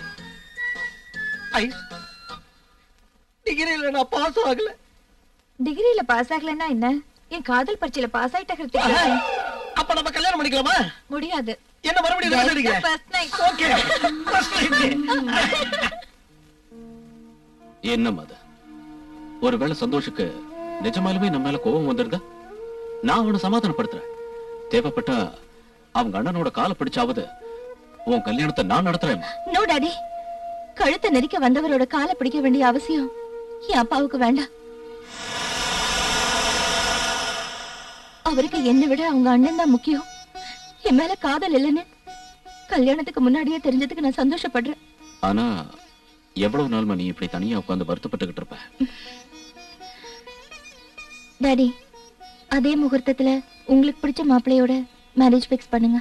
Speaker 1: ஐஸ், டிகிரியில நான் பாஸ் ஆகல.
Speaker 6: டிகிரியில பாஸ் ஆகலன்னா என்ன? என் காதல் பரீட்சையில பாஸ் ஆயிட்டா
Speaker 1: அப்ப நம்ம கல்யாணம் பண்ணிக்கலாமா?
Speaker 6: முடியாது.
Speaker 1: என்ன மறுபடியும் ஓகே.
Speaker 3: என்ன மத ஒருவேளை சந்தோஷுக்கு நிஜமாலுமே நம்ம மேல கோபம் வந்துருதா? நான் அவனை சமாதானப்படுத்துறேன். தேவைப்பட்டா அவங்க அண்ணனோட காலை பிடிச்சாவது உன் கல்யாணத்தை நான் நடத்துறேன்.
Speaker 2: நோ டாடி, கழுத்தை நெரிக்க வந்தவரோட காலை பிடிக்க வேண்டிய அவசியம் என் அப்பாவுக்கு வேண்டாம். அவருக்கு என்னை விட அவங்க அண்ணன் தான் முக்கியம். என் மேல காதல் இல்லைன்னு கல்யாணத்துக்கு முன்னாடியே தெரிஞ்சதுக்கு நான் சந்தோஷப்படுறேன்.
Speaker 3: ஆனா எவ்வளவு நாள் நீ இப்படி தனியா உட்கார்ந்து வருத்தப்பட்டுக்கிட்டு இருப்ப?
Speaker 2: டாடி, அதே முகூர்த்தத்துல உங்களுக்கு பிடிச்ச மாப்பிள்ளையோட மேரேஜ் பிக்ஸ் பண்ணுங்க.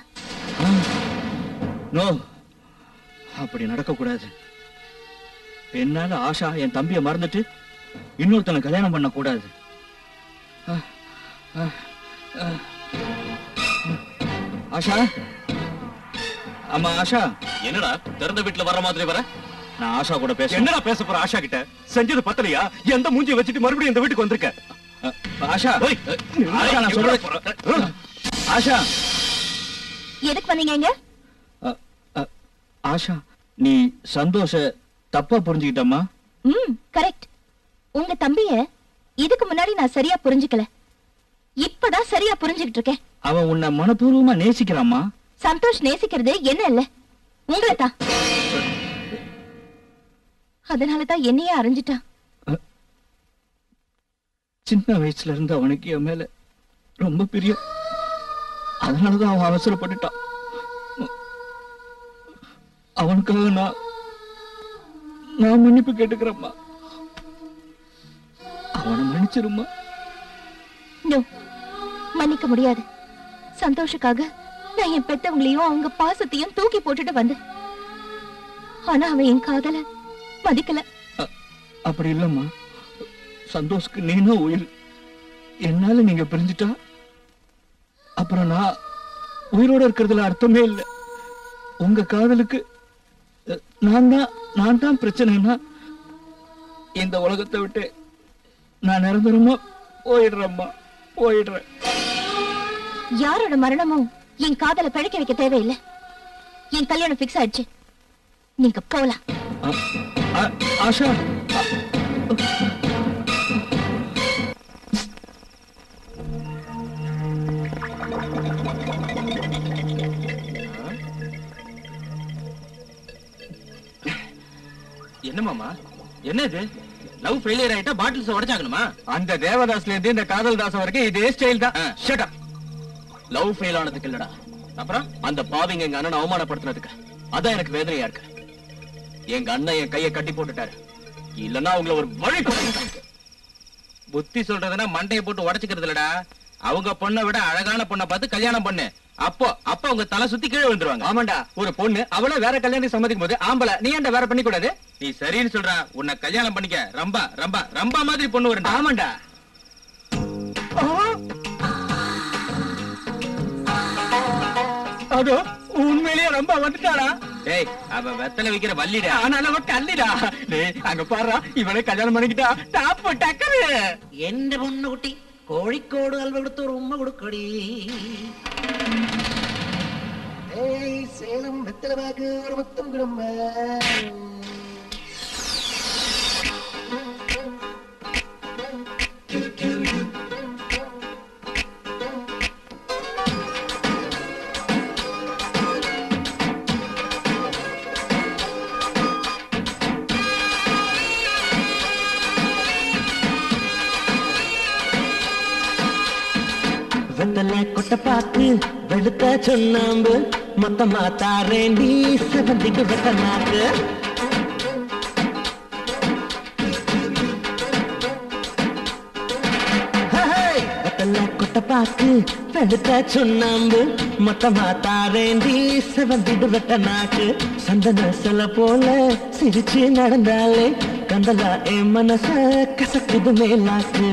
Speaker 12: நோ, அப்படி நடக்க கூடாது. என்னால ஆஷா என் தம்பியை மறந்துட்டு இன்னொருத்தனை கல்யாணம் பண்ண கூடாது. ஆஷா, அம்மா ஆஷா.
Speaker 3: என்னடா திறந்த வீட்டுல வர மாதிரி வர?
Speaker 12: நான் ஆஷா கூட பேச.
Speaker 4: என்னடா பேச போற? ஆஷா கிட்ட செஞ்சது பத்தலையா? எந்த மூஞ்சியை வச்சுட்டு மறுபடியும் இந்த வீட்டுக்கு வந்திருக்க?
Speaker 12: ஆஷா, ஆஷா நான் சொல்றேன். ஆஷா,
Speaker 2: எதுக்கு வந்தீங்க?
Speaker 12: ஆஷா, நீ சந்தோஷ தப்பா புரிஞ்சுக்கிட்டம்மா.
Speaker 2: ம், கரெக்ட். உங்க தம்பிய இதுக்கு முன்னாடி நான் சரியா புரிஞ்சுக்கல. இப்பதான் சரியா புரிஞ்சுக்கிட்டு இருக்கேன்.
Speaker 12: அவன் உன்னை மனப்பூர்வமா நேசிக்கிறாமா.
Speaker 2: சந்தோஷ் நேசிக்கிறது என்ன இல்ல, உங்களை தான். அதனாலதான் என்னையே அறிஞ்சிட்டான்.
Speaker 12: சின்ன வயசுல இருந்து அவனுக்கு என் மேல ரொம்ப பிரியம். அதனாலதான் அவன் அவசரப்பட்டுட்டான். அவனுக்காக நான் நான் மன்னிப்பு கேட்டுக்கிறேம்மா. அவனை மன்னிச்சிருமா?
Speaker 2: நோ, மன்னிக்க முடியாது. சந்தோஷுக்காக நான் என் பெத்தவங்களையும் அவங்க பாசத்தையும் தூக்கி போட்டுட்டு வந்தேன். ஆனா அவன் என் காதல மதிக்கல.
Speaker 12: அப்படி இல்லம்மா, சந்தோஷ்க்கு நீனும் உயிர். என்னால நீங்க பிரிஞ்சுட்டா அப்புறம் நான் உயிரோட இருக்கிறதுல அர்த்தமே இல்லை. உங்க காதலுக்கு நான் தான் நான் தான் பிரச்சனைனா இந்த உலகத்தை விட்டு நான் நிரந்தரமா போயிடுறேம்மா, போயிடுறேன்.
Speaker 2: யாரோட மரணமும் என் காதலை பிழைக்க வைக்க தேவையில்லை. என் கல்யாணம் பிக்ஸ் ஆயிடுச்சு. நீங்க போலாம்.
Speaker 12: ஆஷா,
Speaker 5: என்ன மாமா, என்ன இது? லவ் ஃபெயிலியர் ஆயிட்டா பாட்டில்ஸ் உடைச்சாகணுமா?
Speaker 12: அந்த தேவதாஸ்ல இருந்து இந்த காதல் தாசம் வரைக்கும் இதே ஸ்டைல் தான்.
Speaker 3: Shut up. லவ் ஃபெயில் ஆனதுக்கு இல்லடா, அப்புறம் அந்த பாவிங்க எங்க அண்ணனை அவமானப்படுத்தினதுக்கு. அதான் எனக்கு வேதனையா இருக்கு. எங்க அண்ணன் என் கையை கட்டி போட்டுட்டாரு. இல்லன்னா அவங்கள ஒரு வழி.
Speaker 5: புத்தி சொல்றதுன்னா மண்டையை போட்டு உடைச்சுக்கிறது இல்லடா. அவங்க பொண்ணை விட அழகான பொண்ணை பார்த்து கல்யாணம் பண்ணு. அப்போ அப்ப அவங்க தலை சுத்தி கீழே விழுந்துருவாங்க.
Speaker 12: ஆமாண்டா, ஒரு பொண்ணு அவளை வேற கல்யாணத்துக்கு சம்மதிக்கும் போது ஆம்பளை நீ ஏன்டா வேற பண்ணி கூடாது?
Speaker 5: நீ சரின்னு சொல்ற. உன்னை கல்யாணம் பண்ணிக்க ரம்பா ரம்பா ரம்பா மாதிரி பொண்ணு வரணும்.
Speaker 12: ஆமாண்டா. அதோ உண்மையிலேயே ரொம்ப வந்துட்டாடா.
Speaker 5: டேய், அவ வெத்தலை வைக்கிற வள்ளிடா.
Speaker 12: ஆனாலும் அவ கல்லிடா. டேய், அங்க பாரு, இவனை கல்யாணம் பண்ணிக்கிட்டா டாப் டக்கரு.
Speaker 11: எந்த பொண்ணு குட்டி கோழிக்கோடு அல்வா கொடுத்து ஒரு உண்மை கொடுக்கடி.
Speaker 1: சேலம் வெத்தலை பாக்கு ஒரு முத்தம் குடும்ப
Speaker 8: வெத்தல கொட்ட பாக்கு வெளுத்த சுண்ணாம்பு மொத்தமா தாரேண்டி செவந்திக்கு வெட்ட நாக்கு வெத்தல கொட்ட பாக்கு வெளுத்த சுண்ணாம்பு மொத்தமா தாரேண்டி செவந்திக்கு வெட்ட நாக்கு சந்தன சில போல சிரிச்சு நடந்தாலே கந்தலா என் மனச கசக்குது மேலாக்கு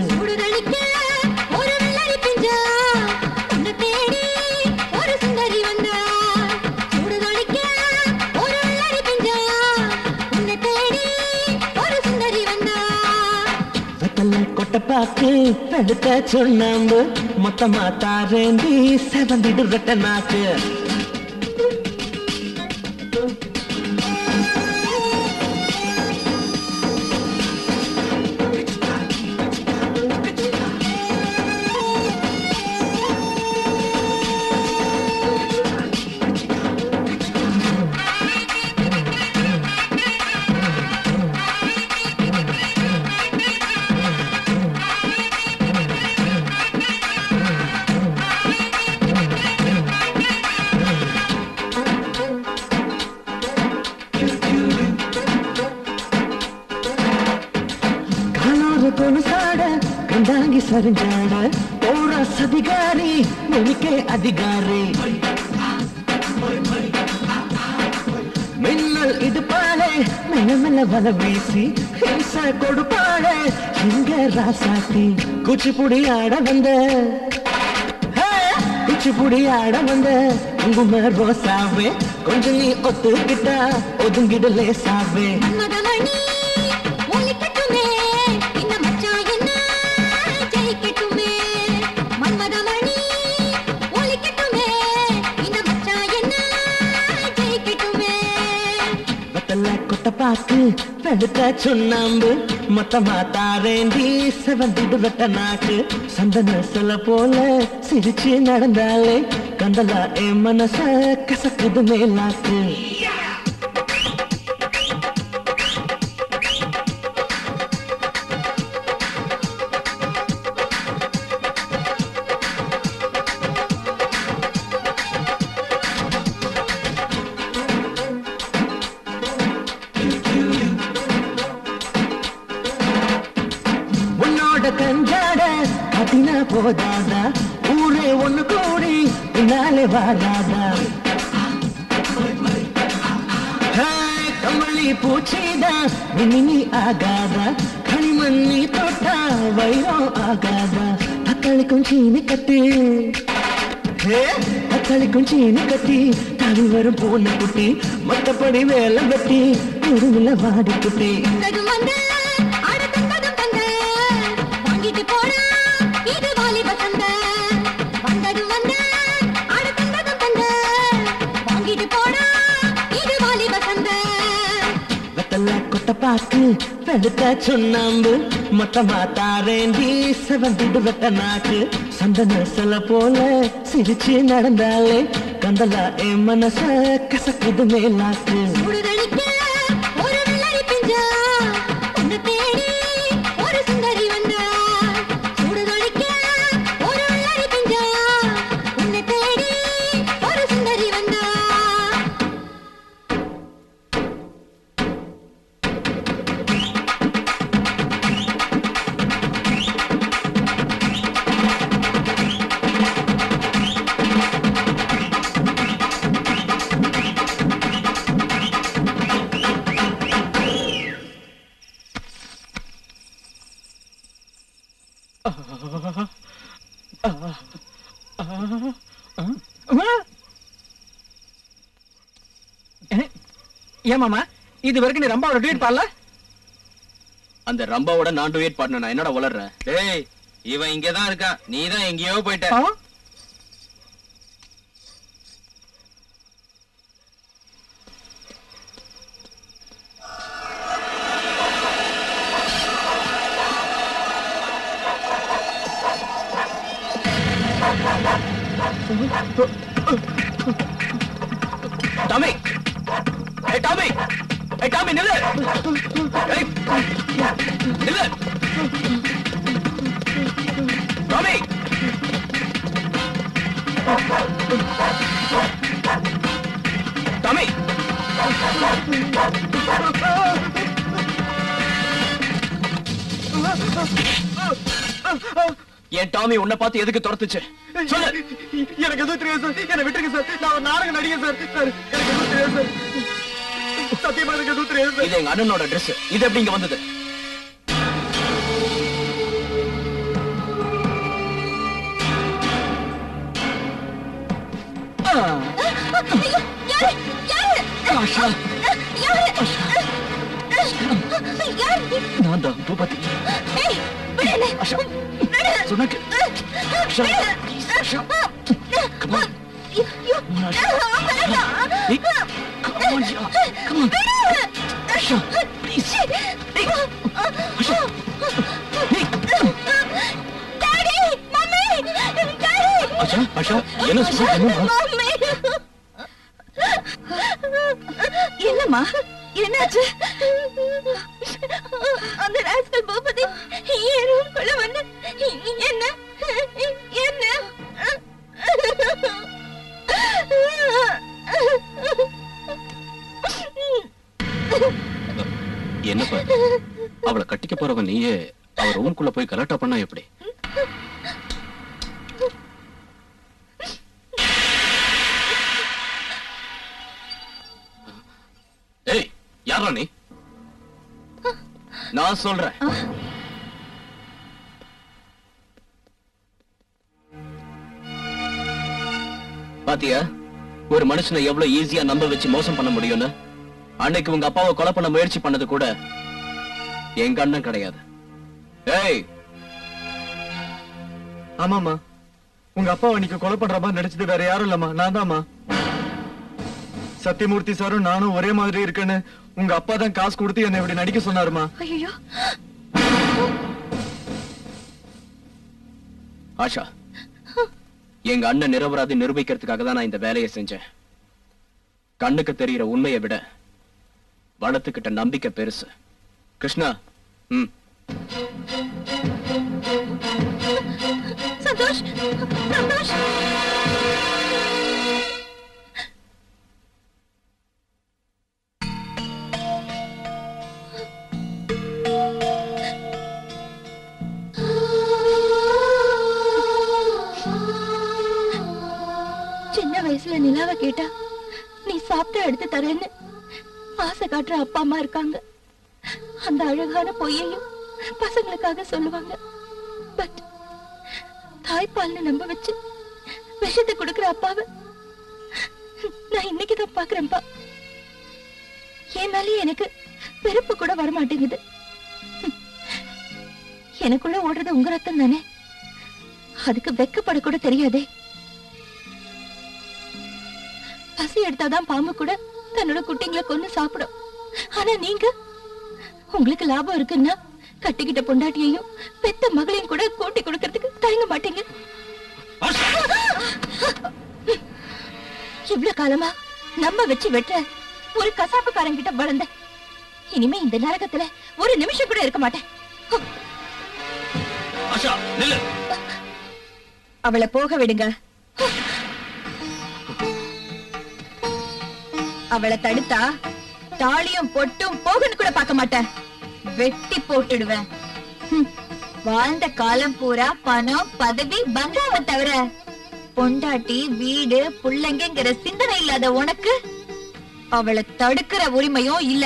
Speaker 8: கொட்டப்பாக்கு வெளுத்த சுண்ணாம்பு மொத்தமா தாரேண்டி செவந்திடு வெட்ட நாக்கு கண்டாங்கி சரிஞ்சாட போற சதிகாரி நெனிக்கே அதிகாரி மின்னல் இடுப்பாளே மெல்ல மெல்ல வல வீசி ஹிம்ச கொடுப்பாளே இங்க ராசாத்தி குச்சிப்புடி ஆட வந்த குச்சிப்புடி ஆட வந்த குங்கும ரோசாவே கொஞ்சம் நீ ஒத்துக்கிட்டா ஒதுங்கிடு லேசாவே பாக்கு வெளுத்த சுண்ணாம்பு மொத்தமா தாரேண்டி செவந்திடு வெட்ட நாக்கு சந்தன சில போல சிரிச்சு நடந்தாலே கந்தலா என் மனச கசக்குது மேலாக்கு கஞ்சாட அதினா போதாதா ஊரே ஒண்ணு கூடி பின்னாலே வாராதா கமலி பூச்சிதா மினி ஆகாதா களிமண்ணி தொட்டா வைரம் ஆகாதா தக்காளிக்கும் சீனி கட்டி தக்காளிக்கும் சீனி கட்டி தவி வரும் பூனை குட்டி மத்தப்படி வேலை வெட்டி நெருங்குல வாடி குட்டி பாக்கு வெளுத்த சுண்ணாம்பு மொத்தமா தாரேண்டி செவந்திடு வெட்ட நாக்கு சந்தன சில போல சிரிச்சு நடந்தாலே கந்தலா என் மனச கசக்குது மேலாக்கு
Speaker 5: ஏமாமா இது வரைக்கும் நீ ரம்பாவோட ட்வீட் பாடல
Speaker 3: அந்த ரம்பாவோட நான் ட்வீட் பாடின நான் என்னடா வளர்றேன்
Speaker 13: டேய் இவன் இங்கதான் இருக்கான் நீ தான் எங்கேயோ போயிட்ட
Speaker 3: டாமி ஏ டாமி ஏ டாமி நில்லு ஏய் நில்லு டாமி டாமி என் டாமி உன்னை பார்த்து எதுக்கு துரத்துச்சு சொல்லு.
Speaker 5: எனக்கு எதுவும் தெரியாது சார், என்ன விட்டுருங்க சார். நான் ஒரு நாடக நடிகர் சார். சார் எனக்கு எதுவும் தெரியாது சார், சத்தியமா எனக்கு எதுவும் தெரியாது சார்.
Speaker 3: இது எங்க அண்ணனோட ட்ரெஸ். இது எப்படி இங்க வந்தது? ஆஷா நான் தான் பூபதி. ஆஷா சொன்ன Asha Asha come on hey come on come on Asha please hey Asha hey
Speaker 2: daddy mummy daddy
Speaker 3: Asha Asha என்ன சொல்றீங்க?
Speaker 2: என்னம்மா என்னாச்சு? அந்த ராஸ்கல் பூபதி என் ரூம்குள்ள வந்து என்ன என்ன
Speaker 3: என்னப்பா அவளை கட்டிக்க போறவன் நீயே அவ ரூம்குள்ள போய் கலாட்டா பண்ணா எப்படி? ஏய் யாரா நீ? நான் சொல்றேன். பாத்தியா ஒரு மனுஷனை எவ்வளவு ஈஸியா நம்ப வச்சு மோசம் பண்ண முடியும்னு? அன்னைக்கு உங்க அப்பாவை கொலை பண்ண முயற்சி பண்ணது கூட எங்க அண்ணன் கிடையாது. ஏய்
Speaker 5: ஆமாமா, உங்க அப்பாவை நீங்க கொலை பண்ற மாதிரி நடிச்சது வேற யாரும் இல்லம்மா, நான் தான்மா. சத்தியமூர்த்தி சாரும் நானும் ஒரே மாதிரி இருக்குன்னு உங்க அப்பா தான் காசு கொடுத்து என்ன இப்படி நடிக்க சொன்னாருமா.
Speaker 2: ஐயோ
Speaker 3: ஆஷா, எங்க அண்ணன் நிரபராதி நிரூபிக்கிறதுக்காக தான் நான் இந்த வேலையை செஞ்சேன். கண்ணுக்கு தெரிகிற உண்மையை விட வளத்துக்கிட்ட நம்பிக்கை பெருசு. கிருஷ்ணா, ம்
Speaker 2: சந்தோஷ் சந்தோஷ் சின்ன வயசுல நிலாவை கேட்டா நீ சாப்பிட்ட எடுத்து தரேன்னு ஆசை காட்டுற அப்பா அம்மா இருக்காங்க. அந்த அழகான பொய்யையும் பசங்களுக்காக சொல்லுவாங்க. பட் தாய்ப்பால்னு நம்ப வச்சு விஷத்தை கொடுக்கிற அப்பாவை நான் இன்னைக்குதான் பாக்குறேன்ப்பா. என் மேலே எனக்கு வெறுப்பு கூட வரமாட்டேங்குது. எனக்குள்ள ஓடுறது உங்க ரத்தம் தானே, அதுக்கு வெக்கப்பட கூட தெரியாதே. பசி எடுத்தாதான் பாம்பு கூட தன்னோட குட்டிங்களை கொண்டு சாப்பிடும். ஆனா நீங்க உங்களுக்கு லாபம் இருக்குன்னா கட்டிக்கிட்ட பொண்டாட்டியையும் பெத்த மகளையும் கூட கூட்டி கொடுக்கறதுக்கு தயங்க மாட்டீங்க. இவ்வளவு காலமா நம்ம வச்சு வெட்ட ஒரு கசாப்புக்காரன் கிட்ட வளர்ந்த, இனிமே இந்த நரகத்துல ஒரு நிமிஷம் கூட இருக்க மாட்டேன்.
Speaker 3: ஆஷா நில்லு.
Speaker 6: அவளை போக விடுங்க. அவளை தடுத்தா தாலியும் பொட்டும் போகன்னு கூட பார்க்க மாட்டேன், வெட்டி போட்டுடுவேன். வாழ்ந்த காலம் பூரா பணம் பதவி பங்களாவை தவிர பொண்டாட்டி வீடு புள்ளைங்கிற சிந்தனை இல்லாத உனக்கு அவளை தடுக்கிற உரிமையும் இல்ல.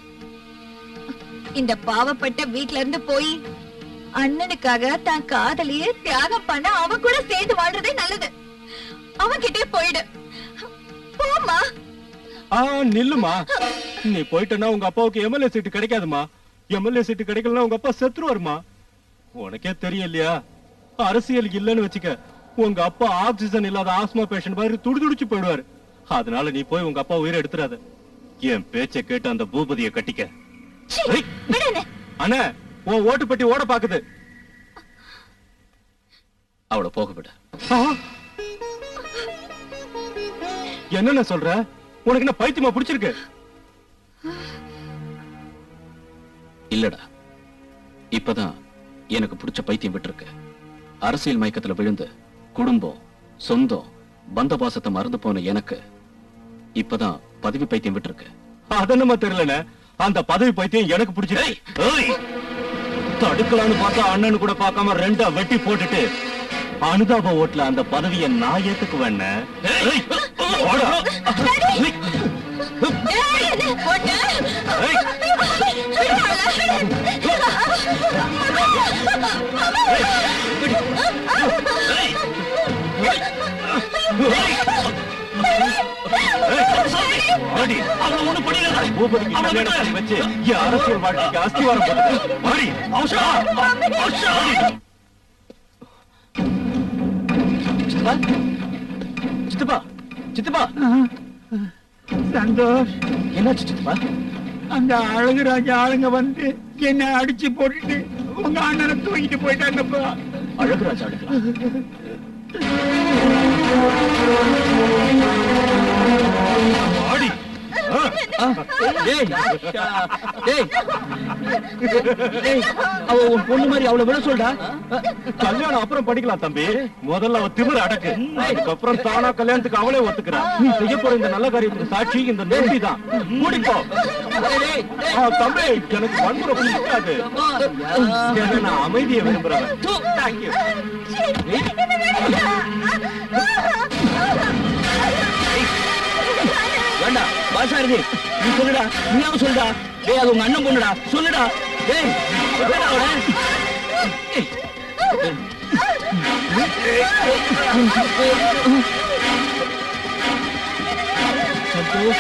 Speaker 6: இந்த பாவப்பட்ட வீட்ல இருந்து போய் அண்ணனுக்காக தான் காதலியே தியாகம் பண்ண அவன் கூட சேர்ந்து வாழ்றதே நல்லது. அவன் கிட்டே போயிடு. போமா.
Speaker 4: ஆ நில்லுமா, நீ போயிட்டனா உங்க அப்பாவுக்கு எம்எல்ஏ சீட்டு கிடைக்காதுமா. எம்எல்ஏ சீட்டு கிடைக்கலன்னா உங்க அப்பா செத்துருவாருமா. உனக்கே தெரியும் இல்லையா, அரசியல் இல்லன்னு வச்சுக்க உங்க அப்பா ஆக்சிஜன் இல்லாத ஆஸ்மா பேஷண்ட் மாதிரி துடி துடிச்சு போயிடுவாரு. அதனால நீ போய் உங்க அப்பா உயிரை எடுத்துறாத. என் பேச்சை கேட்டு அந்த பூபதியை கட்டிக்க. அண்ணா, உன் ஓட்டு பெட்டி ஓட பாக்குது.
Speaker 3: அவளை போக விட.
Speaker 4: என்னென்ன சொல்ற? உனக்கு என்ன பைத்தியமா பிடிச்சிருக்கு?
Speaker 3: இல்லடா, இப்பதான் எனக்கு பிடிச்ச பைத்தியம் விட்டுருக்கு. அரசியல் மயக்கத்துல விழுந்து குடும்பம் சொந்தம் பந்த பாசத்தை மறந்து போன எனக்கு இப்பதான் பதவி பைத்தியம் விட்டு இருக்கு.
Speaker 4: அதென்னமா தெரியலண்ணே, அந்த பதவி பைத்தியம் எனக்கு பிடிச்சிருக்கு. தடுக்கலான்னு பார்த்தா அண்ணனு கூட பார்க்காம ரெண்டா வெட்டி போட்டுட்டு அனுதாப ஓட்டுல அந்த பதவியை நான் ஏத்துக்குவேன். வச்சு அரசியல் வாழ்க்கைக்கு அஸ்திவாரம் சித்தப்பா. சித்தப்பா
Speaker 10: சந்தோஷ்,
Speaker 3: என்னாச்சு சித்தப்பா?
Speaker 10: அந்த அழகுராஜ ஆளுங்க வந்து என்ன அடிச்சு போட்டுட்டு உங்க அண்ணனை தூக்கிட்டு போயிட்டாங்கப்பா.
Speaker 3: அழகுராஜ் ஆளுங்களா?
Speaker 4: ஆடி
Speaker 3: அவ உன் பொண்ணு மாதிரி அவளை விட சொல்றா.
Speaker 4: கல்யாணம் அப்புறம் படிக்கலாம் தம்பி, முதல்ல அவ திமிர அடக்கு, அதுக்கப்புறம் தானா கல்யாணத்துக்கு அவளே ஒத்துக்கிறா. நீ செய்ய போற இந்த நல்ல காரியத்துக்கு சாட்சி இந்த நோட்டி தான். முடிப்போ தம்பி, எனக்கு வன்முறை பிடிக்காது, நான் அமைதியை விரும்புறேன்.
Speaker 3: வேண்டாம் பாசாரதி, நீ சொல்லுடா, நீயாவும் சொல்லுடா. டேய், அது உங்க அண்ணன் பொண்ணுடா, சொல்லுடா. டேய் அவட சந்தோஷ்.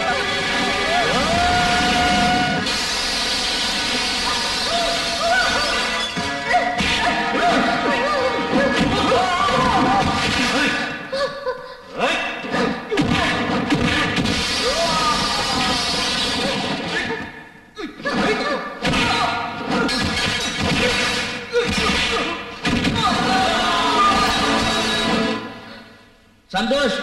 Speaker 11: சந்தோஷ்,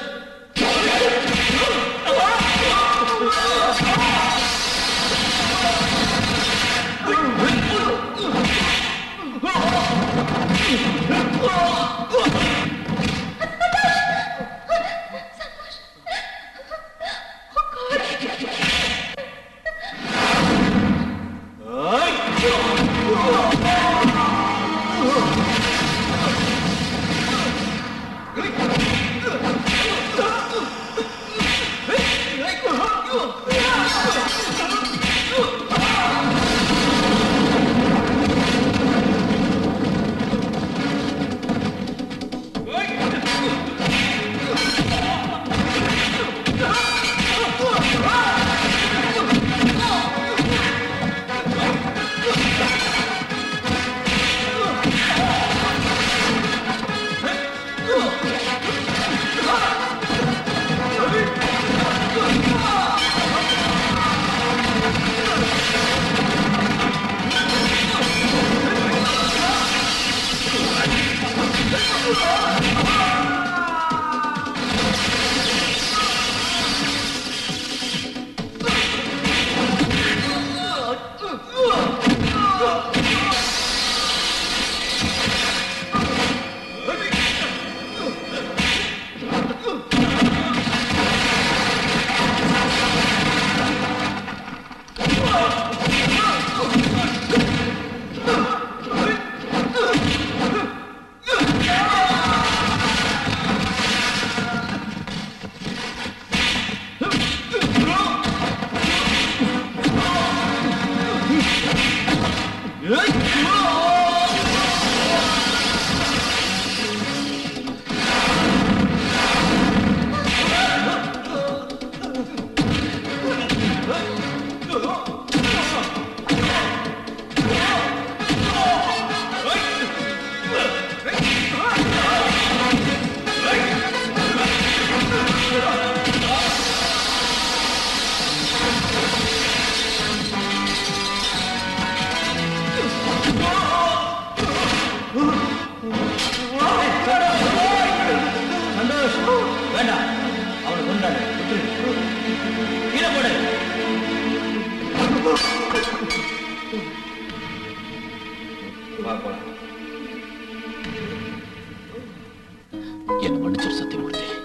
Speaker 11: வேண்டாம், அவனை கொண்டாடு, கீழே போடு.
Speaker 3: என்ன மன்னிச்சிரு சத்தியமூர்த்தி.